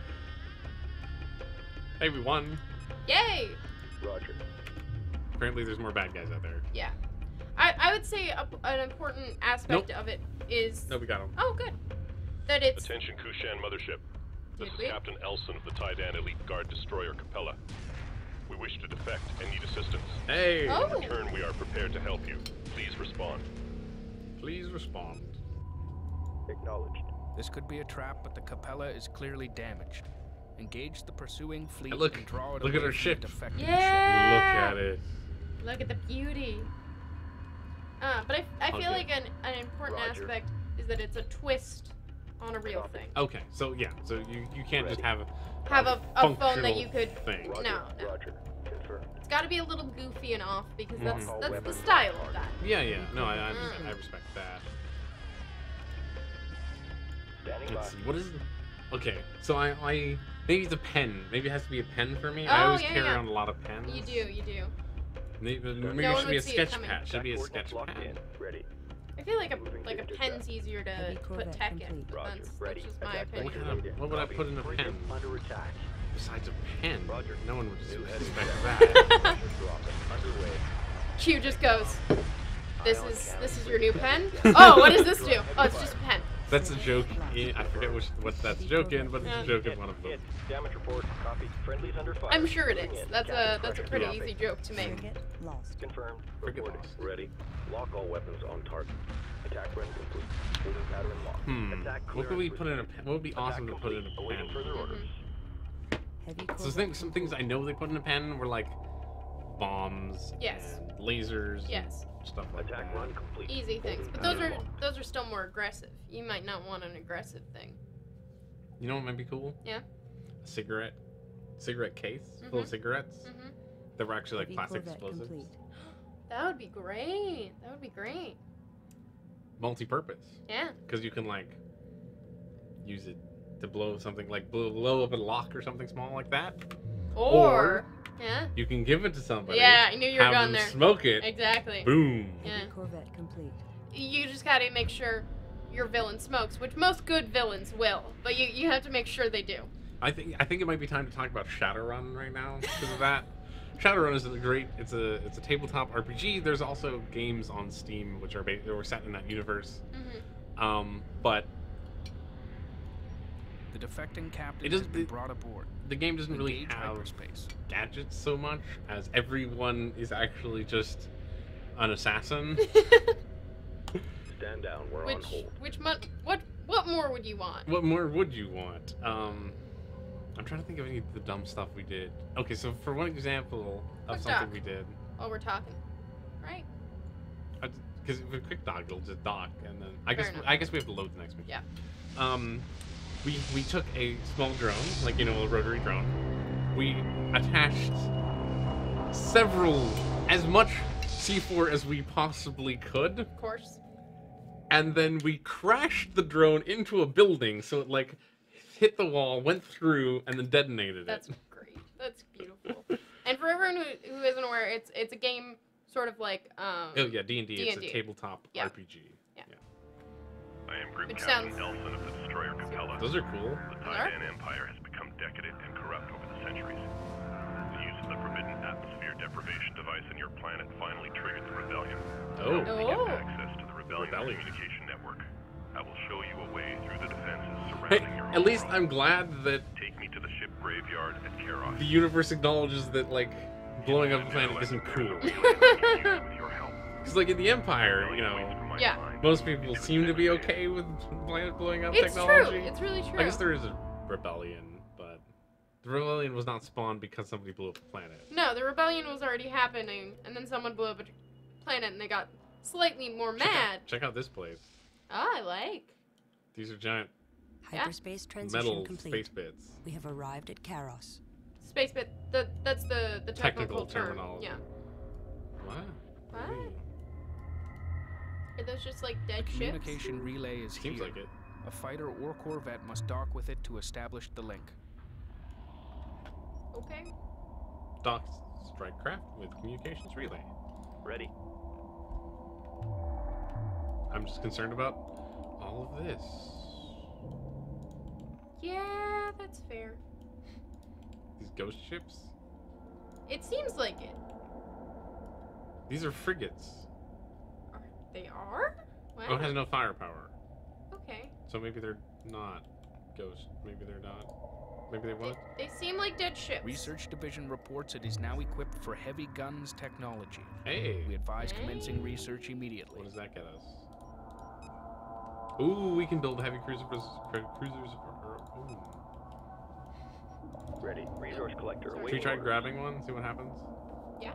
Maybe one. Yay! Roger. Apparently, there's more bad guys out there. Yeah. I I would say a, an important aspect Nope. of it is. No, we got him. Oh, good. That it's. Attention Kushan Mothership. This Did is we? Captain Elson of the Tidan Elite Guard Destroyer Capella. We wish to defect and need assistance. Hey. Oh. In return, we are prepared to help you. Please respond. Please respond. Acknowledged. This could be a trap, but the Capella is clearly damaged. Engage the pursuing fleet Look- and draw it look at away her from ship. the defecting Yeah. Look at it. Look at the beauty. Uh, but I, I feel Okay. like an, an important Roger. aspect is that it's a twist on a real Copy. thing. Okay, so yeah, so you, you can't just have a Have a, a phone that you functional could. thing. Roger. No, no. Roger. Confirmed. It's got to be a little goofy and off because that's Mhm. that's the Weapons style of armed. that. Yeah, yeah. No, I I, Mm. I respect that. Standing by. Let's see. What is? Okay, so I I maybe it's a pen. Maybe it has to be a pen for me. I Oh, always yeah, carry yeah. around a lot of pens. You do, you do. Maybe, maybe No it one should be a would see it sketch coming. pad. Should be a Attack sketch coordinates locked pad. in. Ready. I feel like a Moving like a to pen's intercept. easier to Heavy put corvette tech in. complete. Roger. That's, that's Ready. just my Attack What, opinion. kind of, what would I put in a pen Under attack. besides a pen? Roger. No one would New heading suspect set. that. Pressure dropping. Underway. Q just goes. This Ion is cannon this is your new pen. frigate. Oh, what does this do? Oh, it's just a pen. That's a joke. In, I forget which, what that's a joke in, but it's Yeah. a joke in Hit, one of them. hit. Damage report. Copy. Friendlies under fire. I'm sure it Moving is. in. That's a Captain that's a pressure pretty dropping. easy joke to make. Frigate lost. Confirmed. Frigate Reporting. lost. Ready. Lock all weapons on target. Attack run complete. Holding pattern locked. Hmm. Attack What could we clearance put in a received. pen? What would be awesome to Attack put in complete. a Awaiting pen? further orders. Heavy So corvette things, some things I complete. know they put in a pen were like bombs Yes. and lasers, Yes. and stuff like Attack that. run complete. Easy things. Holding But those pattern are locked. those are still more aggressive. You might not want an aggressive thing. You know what might be cool? Yeah. A cigarette, cigarette case full of Mhm. cigarettes hmm that were actually like Heavy plastic corvette explosives, complete. That would be great. That would be great. multi-purpose, Yeah. because you can like use it to blow something like blow, blow up a lock or something small like that. Or, yeah. You can give it to somebody. Yeah, I knew you were have going them there. Smoke it. Exactly. Boom. Yeah. Heavy corvette complete. You just gotta make sure your villain smokes, which most good villains will, but you, you have to make sure they do. I think I think it might be time to talk about Shadowrun right now because of that. Shadowrun is a great. It's a it's a tabletop R P G. There's also games on Steam which are ba- that were set in that universe. Mm-hmm. Um, but The defecting captain It has doesn't- been it- brought aboard. the game doesn't really Engage have hyperspace. gadgets so much as everyone is actually just an assassin. Stand down. We're which on hold. which mon- what what more would you want? What more would you want? Um, I'm trying to think of any of the dumb stuff we did. Okay, so for one example of Quick something dock. we did, While we're talking, right? because with quick dock, it'll just dock, and then I Fair guess enough. I guess we have to load the next mission. Yeah. Um, we we took a small drone, like you know, a rotary drone. We attached several, as much C four as we possibly could, Of course. and then we crashed the drone into a building, so it like hit the wall, went through, and then detonated That's it. great. That's beautiful. And for everyone who, who isn't aware, it's it's a game sort of like um. Oh yeah, D and D. It's D and D. a tabletop Yeah. R P G. Yeah. I am Group Which Captain sounds- Nelson of the Destroyer Capella. Those are cool. The Titan Empire has become decadent and corrupt over the centuries. The use of the forbidden atmosphere deprivation device in your planet finally triggered the rebellion. Oh. To Oh. get access to the rebellion Rebellion. communication network, I will show you a way through the defenses Hey, surrounding your at least home I'm world. glad that Take me to the ship graveyard at Karos. the universe acknowledges that like blowing up a planet isn't cool. Because like in the Empire, you know, Yeah. most people seem to be okay with planet blowing up It's technology. true. It's really true. I guess there is a rebellion, but the rebellion was not spawned because somebody blew up a planet. No, the rebellion was already happening, and then someone blew up a planet, and they got slightly more Check out- mad. Check out this place. Oh, I like. These are giant Yeah. Hyperspace transition metal complete. space bits. We have arrived at Karos. Space bit. The, that's the, the technical, Technical term. terminology. Yeah. Wow. What? Ooh, Are those just like The dead ships? communication relay is Seems here. like it. A fighter or corvette must dock with it to establish the link. Okay. Dock strike craft with communications relay. Ready. I'm just concerned about all of this. Yeah, that's fair. These ghost ships. It seems like it. These are frigates. Are, they are? What? Oh, it has no firepower. Okay. So maybe they're not ghost. Maybe they're not. Maybe they They, want. they seem like dead ships. Research Division reports it is now equipped for heavy guns technology. Hey, We advise commencing Hey. research immediately. what does that get us? Ooh, we can build heavy cruiser cru- cruisers. Ooh. Ready. Resource collector. Should we try grabbing one? See what happens. Yeah.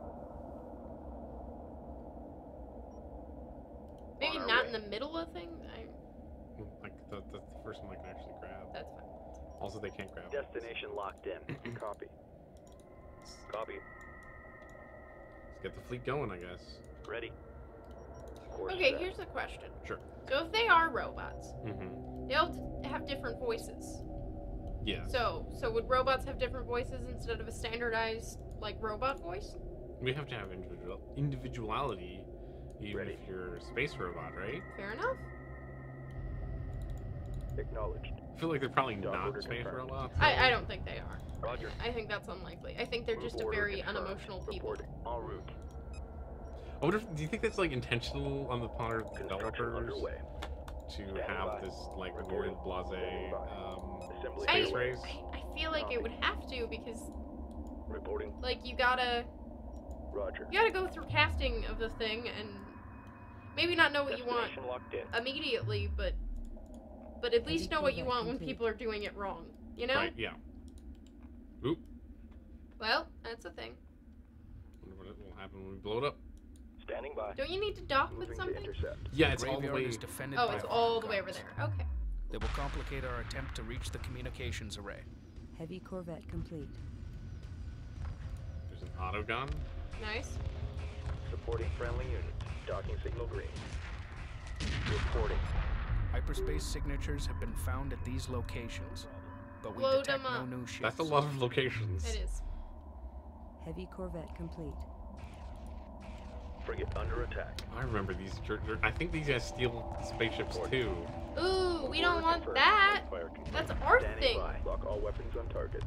Maybe On our not way. in the middle of thing. I, Like that, that's the first one I can actually grab. that's fine. Also, they can't grab. Destination locked in. Copy. Copy. Let's get the fleet going, I guess. Ready. Course Okay, set. here's the question. Sure. So if they are robots, Mm-hmm. they'll t- have different voices. Yeah. So, so would robots have different voices instead of a standardized like robot voice? We have to have individual individuality, even Ready. if you're a space robot, right? Fair enough. Acknowledged. I feel like they're probably Dock not order space confirmed. robots. I, I don't think they are. Roger. I think that's unlikely. I think they're Move just a order very confirmed. unemotional people. Reporting. En route. I wonder if, do you think that's like intentional on the part of the Construction developers underway. to Standing have by. this like Reporting. weird blase Standing by. um, Assembly space I, race? I, I feel like it would have to because Reporting. like you gotta Roger. you gotta go through casting of the thing and maybe not know what you want Destination locked in. immediately, but but at least know what you want when people are doing it wrong. You know? Right, yeah. Oop. Well, that's a thing. Wonder what will happen when we blow it up. Standing by. Don't you need to dock with Moving to something? intercept. Yeah, it's all the Graveyard way. is defended Oh, by it's armed all the way over guards. there. Okay. They will complicate our attempt to reach the communications array. Heavy corvette complete. There's an auto gun. Nice. Supporting friendly units. Docking signal green. Reporting. Hyperspace signatures have been found at these locations, but we Load detect them no up. new ships. That's a lot of locations. It is. Heavy corvette complete. Frigate under attack. I remember these. jer- jer- I think these guys steal spaceships too. Ooh, we don't Order want confirmed. that. Fire confirmed. That's our Standing thing. by. Lock all weapons on target.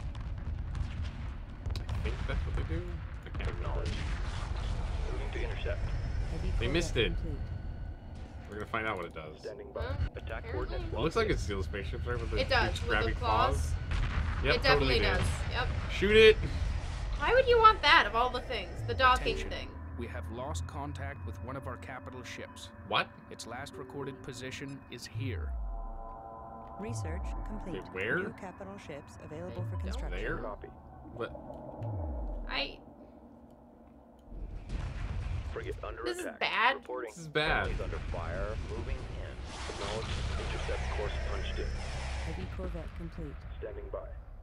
I think that's what they do. I can't remember. Acknowledged. Moving to intercept. Heavy They corvette missed it. complete. We're gonna find out what it does. Standing by. Well, Attack apparently. coordinates. Well, it looks like it steals spaceships, right? With the It does. big With the scrappy claws. Yep, it totally definitely did. does. Yep. Shoot it. Why would you want that of all the things? The docking Attention. thing. We have lost contact with one of our capital ships. What? Its last recorded position is here. Research complete. Wait, where? New capital ships available I for don't construction. There? Copy. What? I. Frigate under This is attack. bad. Reporting. This is bad. Friendly's under fire. Moving in. Acknowledged. Intercept course punched in. Heavy corvette complete. Standing by.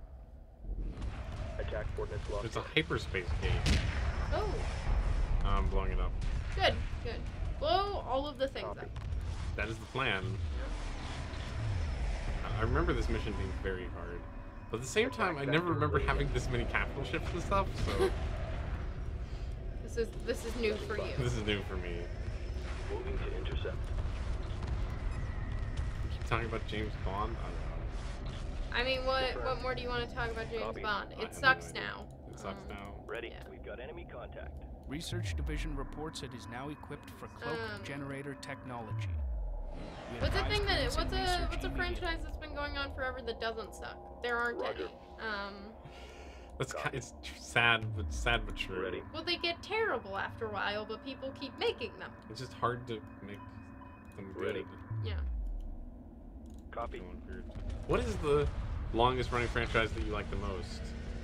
Attack coordinates locked. It's a hyperspace gate. Oh, I'm blowing it up. good, good. Blow all of the things Copy. up. That is the plan. I remember this mission being very hard. But at the same time, I never remember having this many capital ships and stuff, so This is this is new for you. this is new for me. Moving to intercept. We keep talking about James Bond. I don't know. I mean, what what more do you want to talk about James Copy. Bond? I It have sucks no idea. now. It sucks Um, now. Ready. Yeah. We've got enemy contact. Research Division reports it is now equipped for cloak Um, generator technology. We What's a advise thing that commencing what's a research what's a immediately. franchise that's been going on forever that doesn't suck? There aren't Roger. any. Um, That's ki- it's tr- sad, but sad but true. Ready. well, they get terrible after a while, but people keep making them. It's just hard to make them good. Ready. Yeah. Copy. Going weird. What is the longest running franchise that you like the most?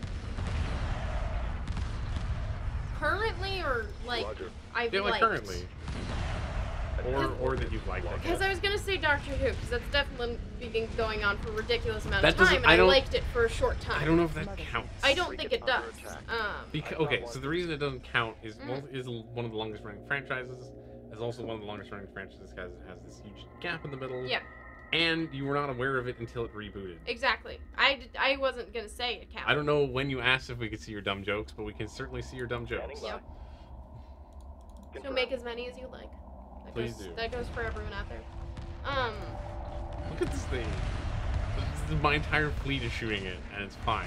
Currently, or like Roger. I've Yeah, like liked. currently. Or, or that you've liked, I Because guess. I was gonna say Doctor Who, because that's definitely been going on for a ridiculous amount That of doesn't- time, and I I, don't- liked it for a short time. I don't know if that counts. I don't think it does. Um, Beca- okay, so the reason it doesn't count is one is one of the longest running franchises. Is also one of the longest running franchises because it has this huge gap in the middle. yeah, And you were not aware of it until it rebooted. exactly. I, did, I wasn't gonna say it counts. I don't know when you asked if we could see your dumb jokes, but we can certainly see your dumb jokes. Standing by. Yep. So Confirm. make as many as you like. That Please goes, do. That goes for everyone out there. Um, Look at this thing. This is- my entire fleet is shooting it, and it's fine.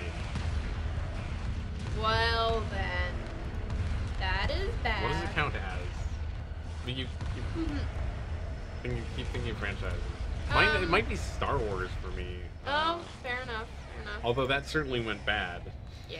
well then, that is bad. What does it count as? I mean, you, you, think you keep thinking of franchises. Mine, it Um, might be Star Wars for me. Oh, fair enough. Fair enough. Although that certainly went bad. Yeah.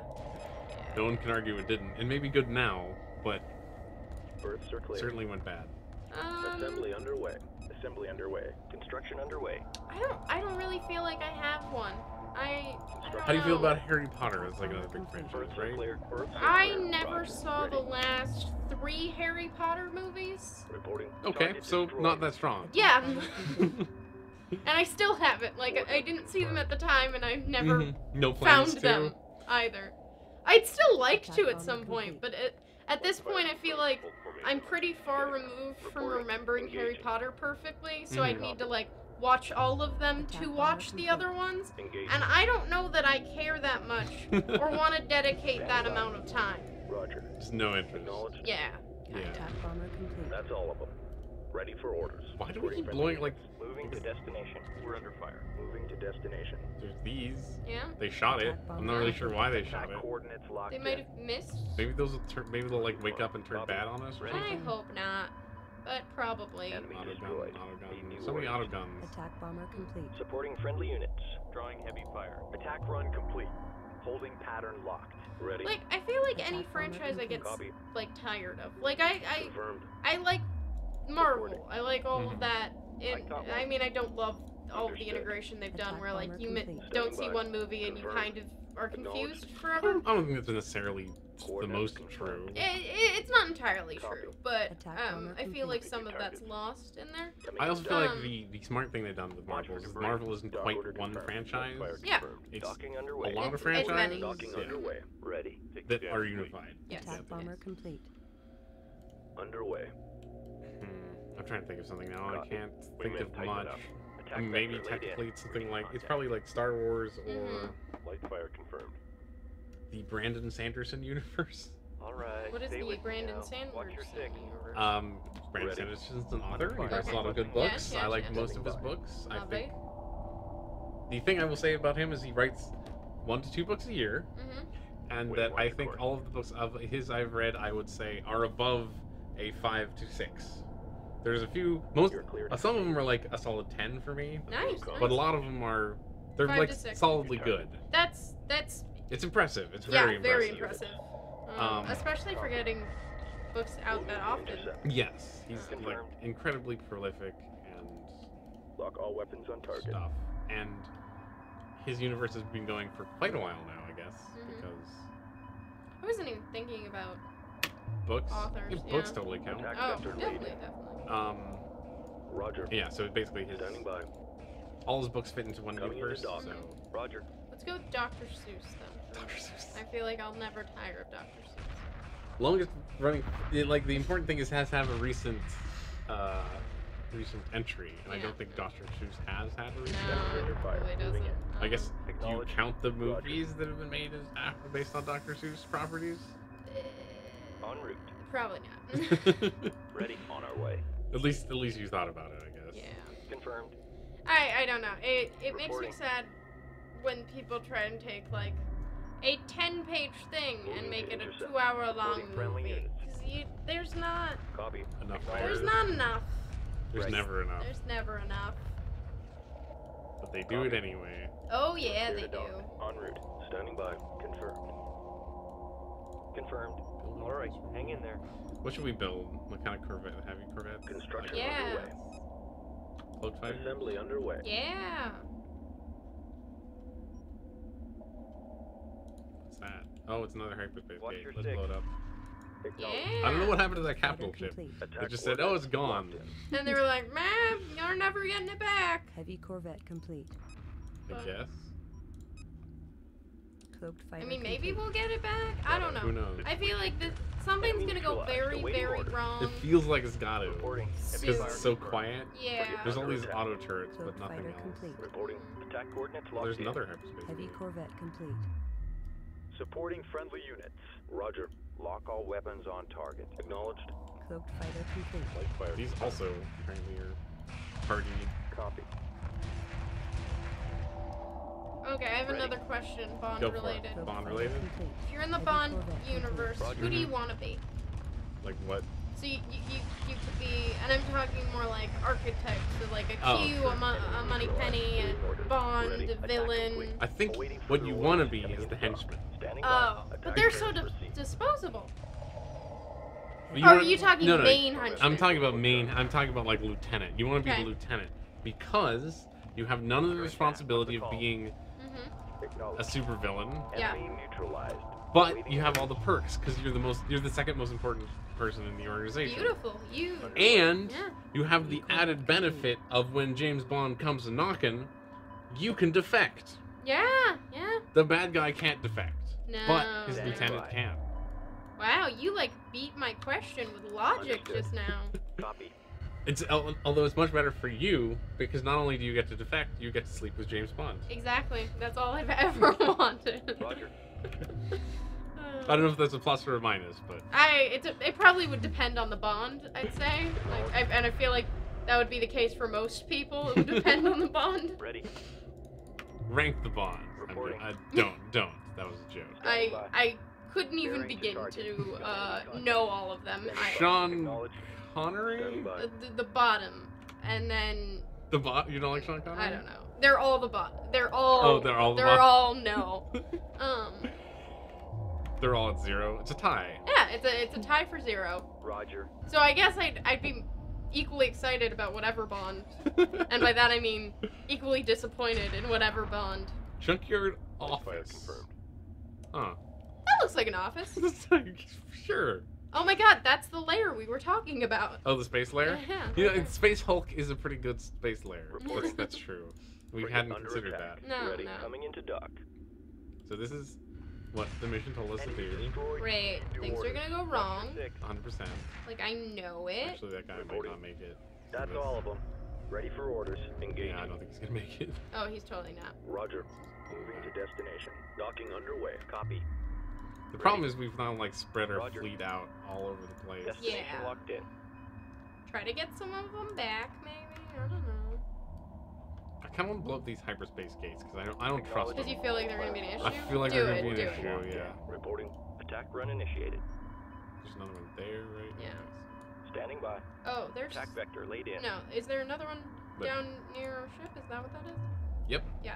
yeah. No one can argue it didn't. It may be good now, but Berths are it clear. certainly went bad. Um, Assembly underway. Assembly underway. Construction underway. I don't. I don't really feel like I have one. I. I don't How do you feel know. about Harry Potter? It's like another big franchise, Berths are right? clear. Berths are I clear. never Roger. saw Ready. the last three Harry Potter movies. Reporting. Okay, Target so destroyed. not that strong. Yeah. And I still haven't. Like, I didn't see them at the time, and I've never Mhm. No plans found to. them either. I'd still like to at some point, but it, at this point, I feel like I'm pretty far removed from remembering Harry Potter perfectly, so I'd Mhm. need to, like, watch all of them to watch the other ones. Engage. And I don't know that I care that much or want to dedicate that amount of time. Roger. Just no interest. Acknowledged. Yeah. Yeah. Attack bomber complete. That's all of them. Ready for orders. Why do we Reporting keep friendly blowing, like- units. Moving to destination. We're under fire. Moving to destination. There's these. Yeah. They shot it. I'm not really sure why they shot Attack it. coordinates locked They in. might have missed. Maybe those will turn. Maybe they'll like wake up and turn bad on us. Or Ready. I something. hope not. But probably. Enemy Autogun, destroyed. Need new autogun. So many orders. autoguns. Attack bomber complete. Supporting friendly units. Drawing heavy fire. Attack run complete. Holding pattern locked. Ready. Like, I feel like any Attack bomber franchise I get, Copy. like, tired of. Like, I, I, Confirmed. I like Marvel. I like all Mhm. of that. And, caught I one. mean, I don't love all of the Understood. integration they've done Attack where, like, bomber you mi- complete. don't see Standing by. one movie and you Confirmed. kind of are Acknowledged. confused I forever. don't, I don't think that's necessarily the Coordinates most confirmed. true. It, it, it's not entirely Copy. true, but Attack um, bomber I feel complete. like some of that's Targets. lost in there. Coming I also in. feel like Um, the, the smart thing they've done with Marvel is Watch Marvel for isn't Dock quite order one confirmed. franchise Fire Yeah. confirmed. It's Docking underway. a lot of It's- it's franchises many. Docking yeah, underway. Ready. that are unified. Yes. Attack bomber yes. complete. Underway. Hmm. I'm trying to think of something now. I Copy. can't think Wingmen of tighten it much. up. Attack I mean, maybe vector laid technically in. it's something like it's Contact. probably like Star Wars or Mhm. Light fire confirmed. the Brandon Sanderson universe. All right. What is stay the with me Brandon now. Sanders Watch your six. universe? Um, Brandon Ready. Sanderson's an author. He writes Okay. a lot of good Yes, books. yes, I like yes. most of his Standing by. books. I Lovely. think the thing I will say about him is he writes one to two books a year, Mm-hmm. and Wait, that watch I the think course. all of the books of his I've read, I would say, are above a five to six. There's a few, most, You're clear uh, some of them are like a solid ten for me, Nice. But but a nice. lot of them are, they're Five like to six. solidly good. That's that's It's impressive. It's yeah, very very impressive. impressive. Um, Um, especially for getting books out that often. Yes, he's like Confirmed. incredibly prolific and Lock all weapons on target. stuff. And his universe has been going for quite a while now, I guess, Mhm. because I wasn't even thinking about books, authors. yeah, books yeah. totally count. Attack Oh, vector definitely, lead. definitely. Um, Roger. yeah, so basically his Standing by. all his books fit into one Coming into universe. dock. So Roger. Let's go with Doctor Seuss then. Doctor Seuss. I feel like I'll never tire of Doctor Seuss. Longest running, it, like the important thing is it has to have a recent, uh, recent entry, and I Yeah. don't think Doctor Seuss has had a recent No, entry. it fire. probably doesn't. Moving in. I guess Um, do you Acknowledge. count the Roger. movies that have been made as uh, based on Doctor Seuss properties? En route. Probably not. At Ready. On our way. least, at least you thought about it, I guess. Yeah. Confirmed. I I don't know. It it makes me Reporting. sad when people try and take like a ten page thing and Moving make to it a intercept. two hour long Reporting friendly movie. units. 'Cause you, there's not Copy. Enough there's fire. not enough. There's Right. never enough, There's never enough. but they do it anyway. Oh yeah, Clear they to do. dock. En route. Standing by. Confirmed. Confirmed. All right. Hang in there. What should we build? What kind of corvette? Heavy corvette? Construction Like, Yeah. underway. Cloak fighter? Assembly underway. Yeah. What's that? Oh, it's another hyperspace Watch gate. your Let's six. blow it up. Acknowledge. Yeah. I don't know what happened to that Fighter capital ship. complete. Attack It just said, "Oh, coordinates it's gone." locked in. And they were like, man, you're never getting it back. Heavy corvette complete. I But- guess. Cloaked fighter I mean, maybe complete. we'll get it back. I don't know. Who knows? I feel like this something's Enemy gonna go neutralized. very, Awaiting very orders. wrong. It feels like it's got to. Reporting. Because Soon. it's so quiet. Yeah. There's all Under these attack. auto turrets, but Cloaked nothing fighter else. complete. Reporting. Attack coordinates Well, locked there's in. another hyperspace Heavy gate. corvette complete. Supporting friendly units. Roger. Lock all weapons on target. Acknowledged. Cloaked fighter complete. Light fire. These also apparently are party. Copy. Okay, I have Ready. another question, Bond Go for it. related. Cloaked Bond fighter related? complete. If you're in the Heavy Bond corvette complete. universe, Roger. who do you want to be? Like what? So you, you, you, you could be, and I'm talking more like architects, so like a Oh, Q, sure. a, Mo- a Money Penny, a Bond, Ready. a Attack villain. complete. I think Awaiting what further you orders. want to be Coming is the into dock. henchman. Standing by. Oh, but Attack they're turret so di- proceed. disposable. You Or are want- you talking no, no, main henchmen? I'm talking about main. I'm talking about like lieutenant. You want to be Okay. the lieutenant because you have none of the responsibility of being Mm-hmm. a Acknowledged. supervillain, Yeah. Enemy neutralized. but Awaiting you have all orders. the perks because you're the most. You're the second most important person in the organization. Beautiful. You. And Yeah. you have the added benefit of when James Bond comes a knocking, you can defect. Yeah. Yeah. The bad guy can't defect, No. but his Standing lieutenant by. can. Wow, you like beat my question with logic Understood. just now. Copy. It's al- although it's much better for you because not only do you get to defect, you get to sleep with James Bond. Exactly. That's all I've ever wanted. Roger. Uh, I don't know if that's a plus or a minus, but I it, de- it probably would depend on the bond, I'd say. Like, I, and I feel like that would be the case for most people. It would depend on the bond. Ready. rank the Bond. I'm Reporting. jo- I don't, don't. That was a joke. I I couldn't even Bearing to begin target. to uh, know all of them. I, Sean Acknowledged. Connery? Standing by. the, the bottom, and then The bot? You don't like Sean Connery? I don't know. They're all the bot. They're all. Oh, they're all the They're bot- all no. Um. They're all at zero. It's a tie. Yeah, it's a it's a tie for zero. Roger. So I guess I'd I'd be equally excited about whatever bond, and by that I mean equally disappointed in whatever bond. Junkyard Light fire office. confirmed. Huh. That looks like an office. It's like, sure. Oh my god, that's the layer we were talking about. Oh, the space layer? Yeah. You know, Space Hulk is a pretty good space layer. That's, Reporting. that's true. We Bring it hadn't under considered attack. that. No, Ready. no. Coming into dock. So this is what the mission told us to Enemy do. destroyed. Great. New Things are orders. gonna go Roger wrong. six. one hundred percent. Like I know it. Actually, that guy might Reporting. not make it. That's Because- all of them. Ready for orders. Engaging. Yeah, I don't think he's gonna make it. Oh, he's totally not. Roger. Moving to destination. Docking underway. Copy. The problem is we've now like spread our Roger. fleet out all over the place. Destination Yeah. locked in. Try to get some of them back, maybe. I don't know. I kind of want to blow up these hyperspace gates because I don't, I don't trust Because them. you feel like they're gonna be an issue. I feel like do they're it, gonna be do an it. issue. Locked in. Yeah. Reporting. Attack run initiated. There's another one there, right? Yeah. Standing by. Oh, there's Attack vector laid in. no. Is there another one But- down near our ship? Is that what that is? Yep. Yeah.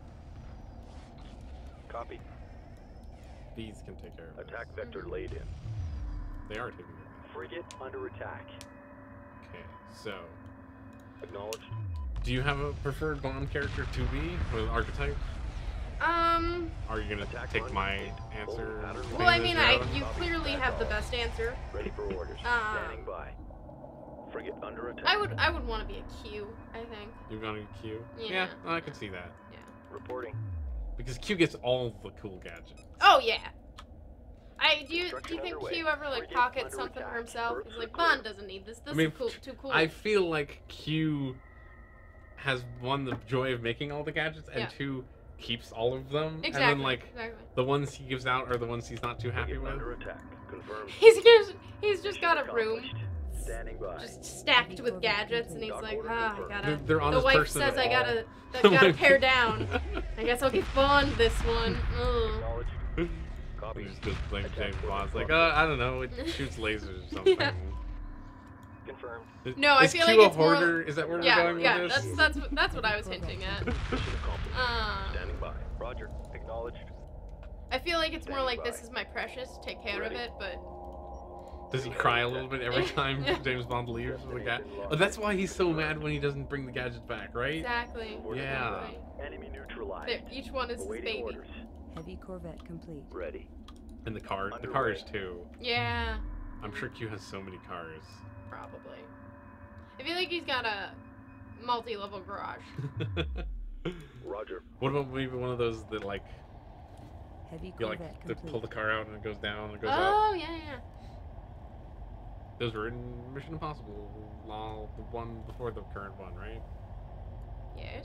Copy. These can take care of it. Attack vector Mhm. laid in. They are taking care of Frigate under attack. Okay, so Acknowledged. do you have a preferred Bond character to be with archetype? Um. Are you gonna Attack take on my complete. answer? Well, and Well, I things mean, that I you're out of? you clearly have the best answer. Ready for orders. Uh, Standing by. Frigate under attack. I would I would want to be a Q. I think. You're gonna Q? Yeah. I can see that. Yeah. Reporting. Because Q gets all the cool gadgets. Oh yeah. I do. You, do Construction you think underway. Q ever like Frigate pockets under something for attack. himself? Berths He's are like, clear. Bond doesn't need this. This I mean, is cool, too cool. I feel like Q has one the joy of making all the gadgets, and Yeah. two keeps all of them, Exactly. and then like exactly. the ones he gives out are the ones he's not too happy Frigate with. under attack. Confirmed. He's just he's just Mission got a room accomplished. Standing by. just stacked with gadgets, and he's Dock like, order ah, I confirmed. gotta. They're, they're on The his wife person says at I all. gotta I gotta pare down. I guess I'll give Bond this one. Ugh. Acknowledged. Copy. He just goes playing Attack James order Bond's like, confirmed. uh, I don't know, it shoots lasers or something. Yeah. Confirmed. Is- No, I is feel Q like a it's more- hoarder? Is that where Yeah, we're going yeah, with that's this? that's what- that's what I was hinting at. Mission accomplished. Uh, Standing by. Roger. Acknowledged. I feel like it's more Standing like by. this is my precious, take care of Ready. it, but Does he cry a little bit every time Yeah. James Bond leaves with a gadget? Oh, that's why he's so mad when he doesn't bring the gadgets back, right? exactly. Yeah. exactly. Enemy neutralized. There, each one is his Awaiting baby. orders. Heavy corvette complete. Ready. And the car, the Underway. cars too. Yeah, I'm sure Q has so many cars. probably. I feel like he's got a multi-level garage. Roger. What about maybe one of those that like Heavy you like corvette to complete. pull the car out and it goes down and it goes up? Oh yeah, yeah. Those were in Mission Impossible, well, the one before the current one, right? Yes.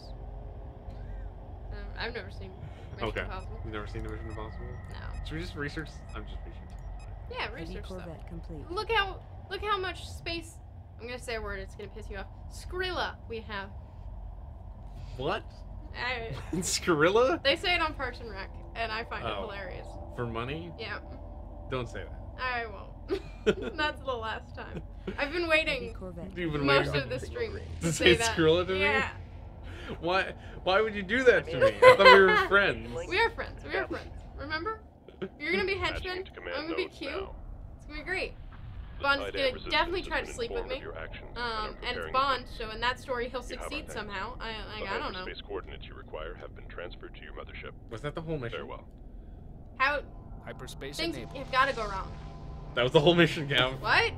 Um, I've never seen Mission Okay. Impossible. You've never seen a Mission Impossible? No. Should we just research? I'm just researching. Yeah, Heavy research stuff. corvette complete. Look how look how much space. I'm gonna say a word. It's gonna piss you off. Skrilla we have. What? I, Skrilla? they say it on Parks and Rec, and I find it Oh. hilarious. For money? Yeah, Don't say that. I won't. That's the last time. I've been Heavy waiting corvette. You've been most waiting of the stream to to say say that. Skrilla to me? Yeah, Why? Why would you do that to me? I thought we were friends. we are friends. We are friends. Remember? You're gonna be Patching henchman. into command I'm gonna be nodes Q. now. It's gonna be great. The Bond's Tide gonna Amp resistance definitely has try to been sleep with informed me. of your actions, Um, I'm and it's preparing Bond, so in that story he'll You have our succeed thanks. somehow. I The like I don't know. hyperspace coordinates you require have been transferred to your mothership. Was that the whole mission? Farewell. How Hyperspace things enabled. have gotta go wrong. That was the whole mission, Gav. What?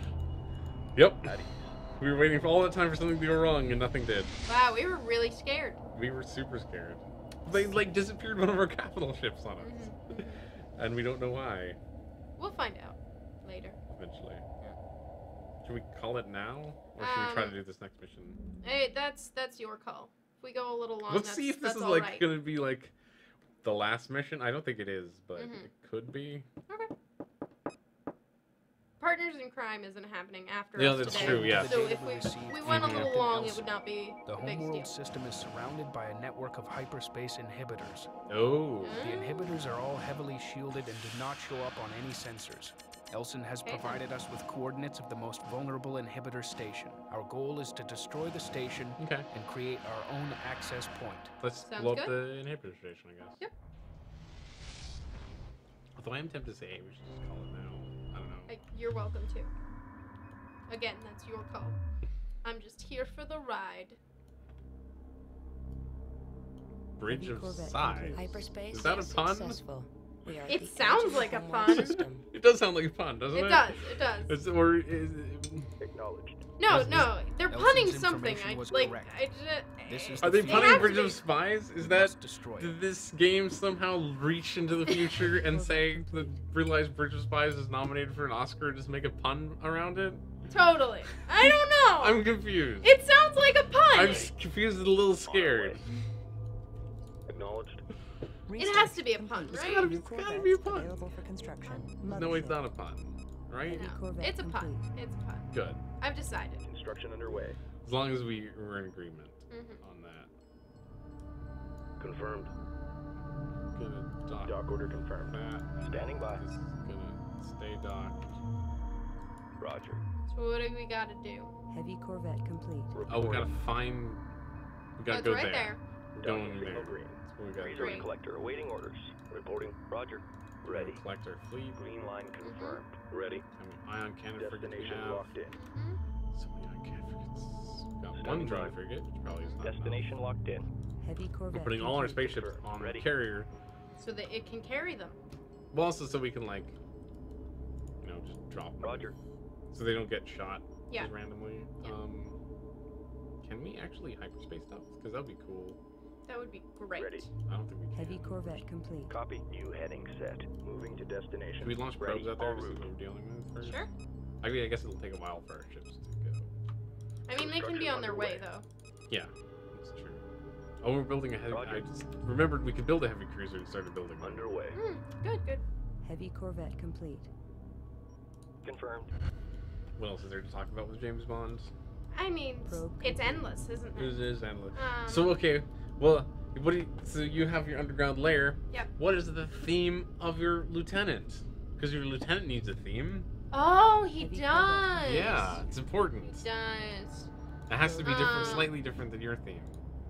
Yep. We were waiting for all that time for something to go wrong, and nothing did. Wow, we were really scared. We were super scared. They like disappeared one of our capital ships on us, Mhm. and we don't know why. We'll find out later. Eventually. Should we call it now, or should we try to Um, do this next mission? Hey, that's that's your call. If we go a little long, Let's that's, see if this that's is all like right. gonna be like the last mission. I don't think it is, but Mhm. it could be. Okay. Partners in Crime isn't happening after Yeah, us that's today. true, yeah. So if we Received we went a Mhm. little long, it Elsa. would not be The a big homeworld deal. system is surrounded by a network of hyperspace inhibitors. Oh. The Mm. inhibitors are all heavily shielded and do not show up on any sensors. Elson has Okay. provided us with coordinates of the most vulnerable inhibitor station. Our goal is to destroy the station Okay. and create our own access point. Let's Sounds blow up good. the inhibitor station, I guess. Yep. Although I am tempted to say, hey, we should just call it now. I don't know. Like, you're welcome to. Again, that's your call. I'm just here for the ride. Bridge Heavy of corvette Sighs. complete. Hyperspace Is that a pun? successful. We are at It the edge sounds of the like a Homeworld pun. system. It does sound like a pun, doesn't it? It does. It does. It's, or is it, Acknowledged. No, Is- no, they're Elson's punning something. information I was like. correct. I just. This is are the they field. punning have to Bridge of be. Spies? Is We that must destroy it. did this game somehow reach into the future and say that realize Bridge of Spies is nominated for an Oscar and just make a pun around it? Totally. I don't know. I'm confused. It sounds like a pun. I'm s- confused and a little scared. Acknowledged. It has to be a pun, Complete. right? gotta be- it's gotta be a pun. Available for construction. No, it's Mothership. not a pun, right? Heavy No, corvette it's a pun. complete. It's a pun. Good. I've decided. Construction underway. As long as we we're in agreement Mhm. on that. Confirmed. Gonna dock Dock order confirmed. that. Standing by. This is gonna stay docked. Roger. So what do we gotta do? Heavy corvette complete. Oh, we gotta find. We gotta It's go right there. there. Going Docking signal there. green. That's what we gotta Resource Green. collector awaiting orders. Reporting. Roger. Ready. Collect our fleet. Green line confirmed. Ready. How many ion cannon frigates we Destination have? locked in. So many ion cannon frigates. Got one Standing drone by. frigate, which probably is not Destination locked in. Heavy We're corvette. putting all our complete. spaceships on Ready. the carrier. So that it can carry them. Well, also so we can like, you know, just drop them. Roger. So they don't get shot Yeah. just randomly. Yeah. Um, can we actually hyperspace stuff? Because that'd be cool. That would be great. Ready. I don't think we can. Heavy corvette complete. Copy. New heading set. Moving to destination. Should we launch Ready. probes out there En to see route. what we're dealing with first? Sure. I mean, I guess it'll take a while for our ships to go. I mean, they can be on their way though. Yeah, that's true. Oh, we're building a heavy. Roger. I just remembered we could build a heavy cruiser and started building one. Underway. Hmm. Good. Good. Heavy corvette complete. Confirmed. What else is there to talk about with James Bond? I mean, Probe it's complete. endless, isn't It it? is endless. Um, So okay, well, what do you, so you have your underground lair. Yep. What is the theme of your lieutenant? Because your lieutenant needs a theme. Oh, he Heavy does. corvette. Yeah, it's important. He does. It has to be different, Um, slightly different than your theme.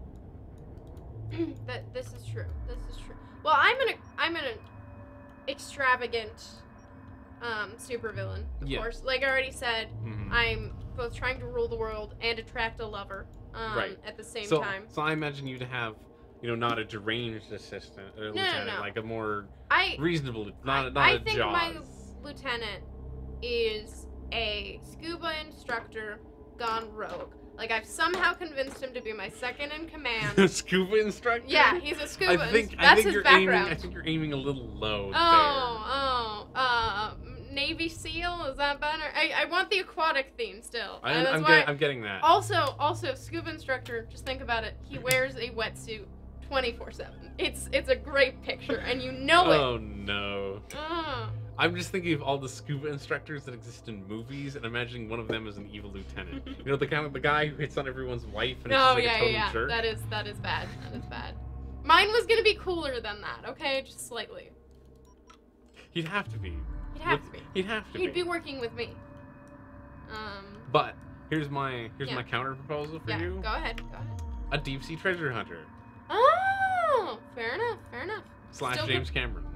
that this is true. This is true. Well, I'm an I'm an extravagant um supervillain, of Yeah. course. Like I already said, Mhm. I'm both trying to rule the world and attract a lover um, Right. at the same so, time. so I imagine you to have, you know, not a deranged assistant, uh, lieutenant, no. like a more I reasonable, not I, not I a think Jaws. my lieutenant is a scuba instructor gone rogue. Like I've somehow convinced him to be my second in command. Scuba instructor. Yeah, he's a scuba. I think ins- I That's think his you're background. aiming. I think you're aiming a little low Oh, oh, uh, Navy SEAL, is that better? I, I want the aquatic theme still. there. I, and that's I'm, why getting, I'm getting that. Also, also, scuba instructor, just think about it. He wears a wetsuit twenty-four seven. It's it's a great picture, and you know it. Oh no. Oh. I'm just thinking of all the scuba instructors that exist in movies and imagining one of them as an evil lieutenant. You know, the kind of the guy who hits on everyone's wife and is No, just like yeah, a total yeah, yeah. jerk. That is that is bad. That is bad. Mine was gonna be cooler than that, okay? Just slightly. He'd have to be. He'd have With- to be. He'd have to He'd be. be working with me. Um. But here's my here's Yeah. my counter proposal for Yeah. you. Go ahead. Go ahead. A deep sea treasure hunter Oh, fair enough. Fair enough. slash Still James Cameron.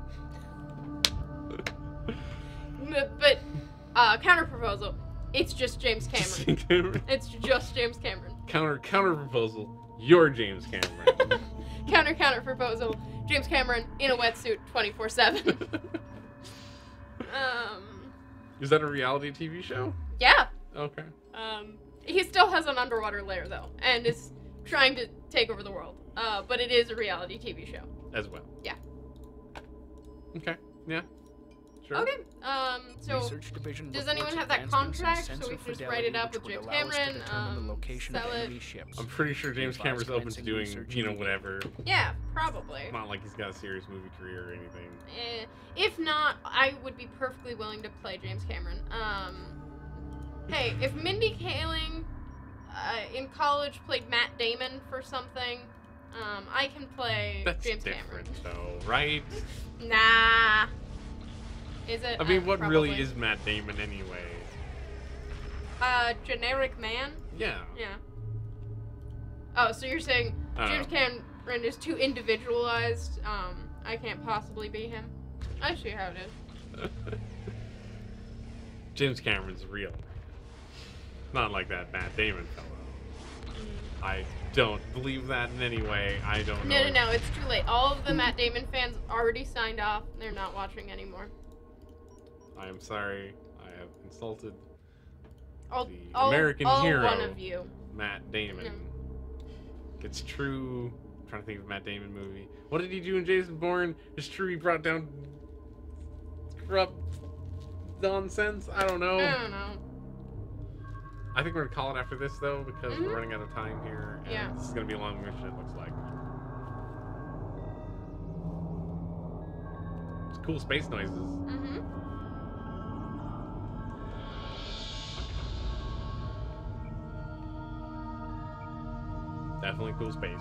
M- But uh, counter proposal. It's just James Cameron. Cameron. It's just James Cameron. Counter counter proposal. You're James Cameron. Counter counter proposal. James Cameron in a wetsuit twenty-four seven. um. Is that a reality T V show? Yeah. Okay. Um. He still has an underwater lair though, and is trying to take over the world. Uh. But it is a reality T V show. As well. Yeah. Okay. Yeah. Sure. Okay. Um. So. Research Division does reports anyone have that advancements in contract so sensor we can just fidelity write it up which with would James allow us to Cameron? determine the Um. location Sell of it. enemy ships. I'm pretty sure James Advise Cameron's open to commencing doing, research you know, immediately. whatever. Yeah. Probably. Not like he's got a serious movie career or anything. Eh, if not, I would be perfectly willing to play James Cameron. Um, hey, if Mindy Kaling uh, in college played Matt Damon for something, um, I can play That's James different, Cameron. though, right? Nah. Is it? I mean, Uh, what probably. really is Matt Damon anyway? Uh, generic man? Yeah. Yeah. Oh, so you're saying I don't James know. Cameron is too individualized? Um, I can't possibly be him. I see how it is. James Cameron's real. Not like that Matt Damon fellow. I don't believe that in any way. I don't know. No, no, no, it's too late. All of the Matt Damon fans already signed off. They're not watching anymore. I am sorry. I have insulted All, the all, American all hero, one of you. Matt Damon. No. It's true. I'm trying to think of a Matt Damon movie. What did he do in Jason Bourne? It's true he brought down corrupt nonsense. I don't know. I don't know. I think we're gonna call it after this though, because Mhm. we're running out of time here, and Yeah. this is gonna be a long mission. It looks like. It's cool space noises. Mm-hmm. Definitely cool space.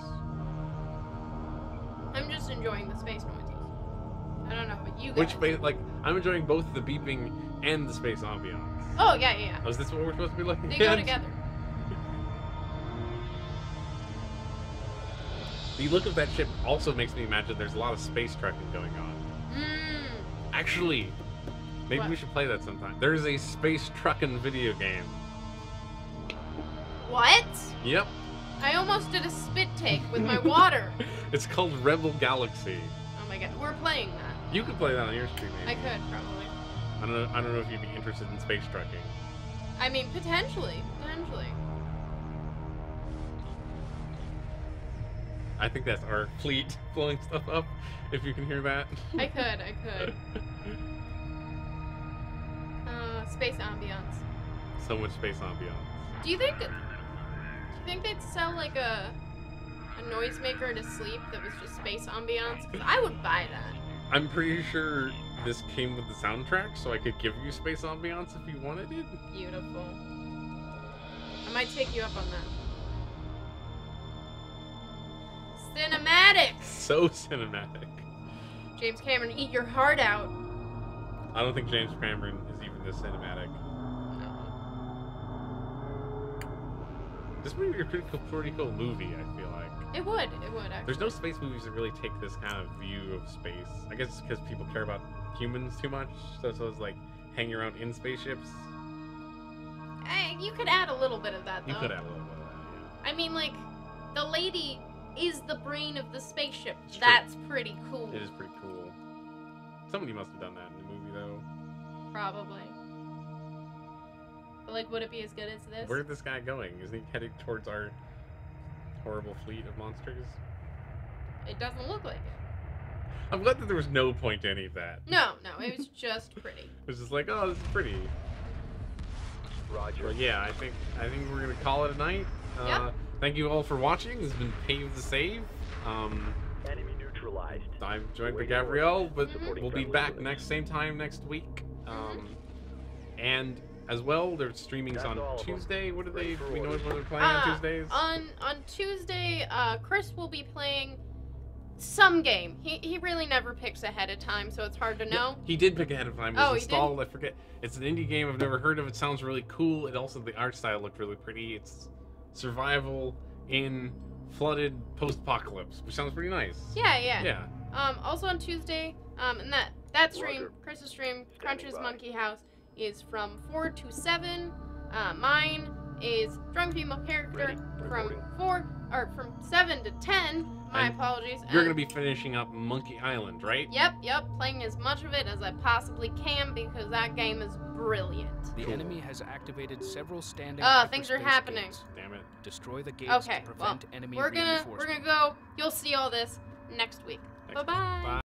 I'm just enjoying the space noises. I don't know, but you guys. Which space? Like, I'm enjoying both the beeping and the space ambiance. Oh, yeah, yeah, yeah. Oh, is this what we're supposed to be looking They at? go together. The look of that ship also makes me imagine there's a lot of space trucking going on. Mmm. Actually, maybe What? we should play that sometime. There's a space trucking video game. What? Yep. I almost did a spit take with my water. It's called Rebel Galaxy. Oh my god, we're playing that. You could play that on your stream, I maybe. could, probably. I don't know. I don't know if you'd be interested in space trucking. I mean, potentially. Potentially. I think that's our fleet blowing stuff up. If you can hear that. I could, I could. Uh, space ambiance. So much space ambiance. Do you think... Do you think they'd sell, like, a... a noisemaker to sleep that was just space ambiance? Because I would buy that. I'm pretty sure this came with the soundtrack, so I could give you space ambiance if you wanted it. Beautiful. I might take you up on that. Cinematics! So cinematic. James Cameron, eat your heart out. I don't think James Cameron is even this cinematic. This would be a pretty cool, pretty cool movie, I feel like. It would, it would, actually. There's no space movies that really take this kind of view of space. I guess it's because people care about humans too much, so, so it's like hanging around in spaceships. Hey, you could add a little bit of that, though. You could add a little bit of that, I mean, like, the lady is the brain of the spaceship. It's That's true. pretty cool. yeah. It is pretty cool. Somebody must have done that in the movie, though. Probably. But, like, would it be as good as this? Where's this guy going? Is he heading towards our horrible fleet of monsters? It doesn't look like it. I'm glad that there was no point to any of that. No, no, it was just pretty. It was just like, oh, this is pretty. Roger. But yeah, I think I think we're gonna call it a night. Uh, Yep. Thank you all for watching. This has been Pave the Save. Um, Enemy neutralized. I'm joined by Waiting Gavrielle, orders. but Reporting we'll be friendly back limits. next same time next week. Um, and as well, there's streamings That's on all of them. Tuesday. What are Ready they? for Do we know orders. what they're playing Uh, on Tuesdays? On on Tuesday, uh, Chris will be playing some game. He he really never picks ahead of time, so it's hard to know. He did pick ahead of time. It was Oh, he did? installed. I forget. It's an indie game. I've never heard of. It sounds really cool. It also the art style looked really pretty. It's survival in flooded post-apocalypse, which sounds pretty nice. Yeah, yeah. Yeah. Um, also on Tuesday, um, and that that stream, Roger. Chris's stream, Standing Crunch's by. Monkey House, is from four to seven. Uh, mine is Drunk Female Character Ready. from Reporting. four or from seven to ten. My And apologies. You're And- gonna be finishing up Monkey Island, right? Yep, yep. Playing as much of it as I possibly can because that game is brilliant. The Cool. enemy has activated several standing Uh, things are hyperspace happening. gates. Damn it. Destroy the gates Okay, to well, prevent enemy we're gonna we're reinforcement. gonna go. You'll see all this next week. Next Bye week. bye. Bye.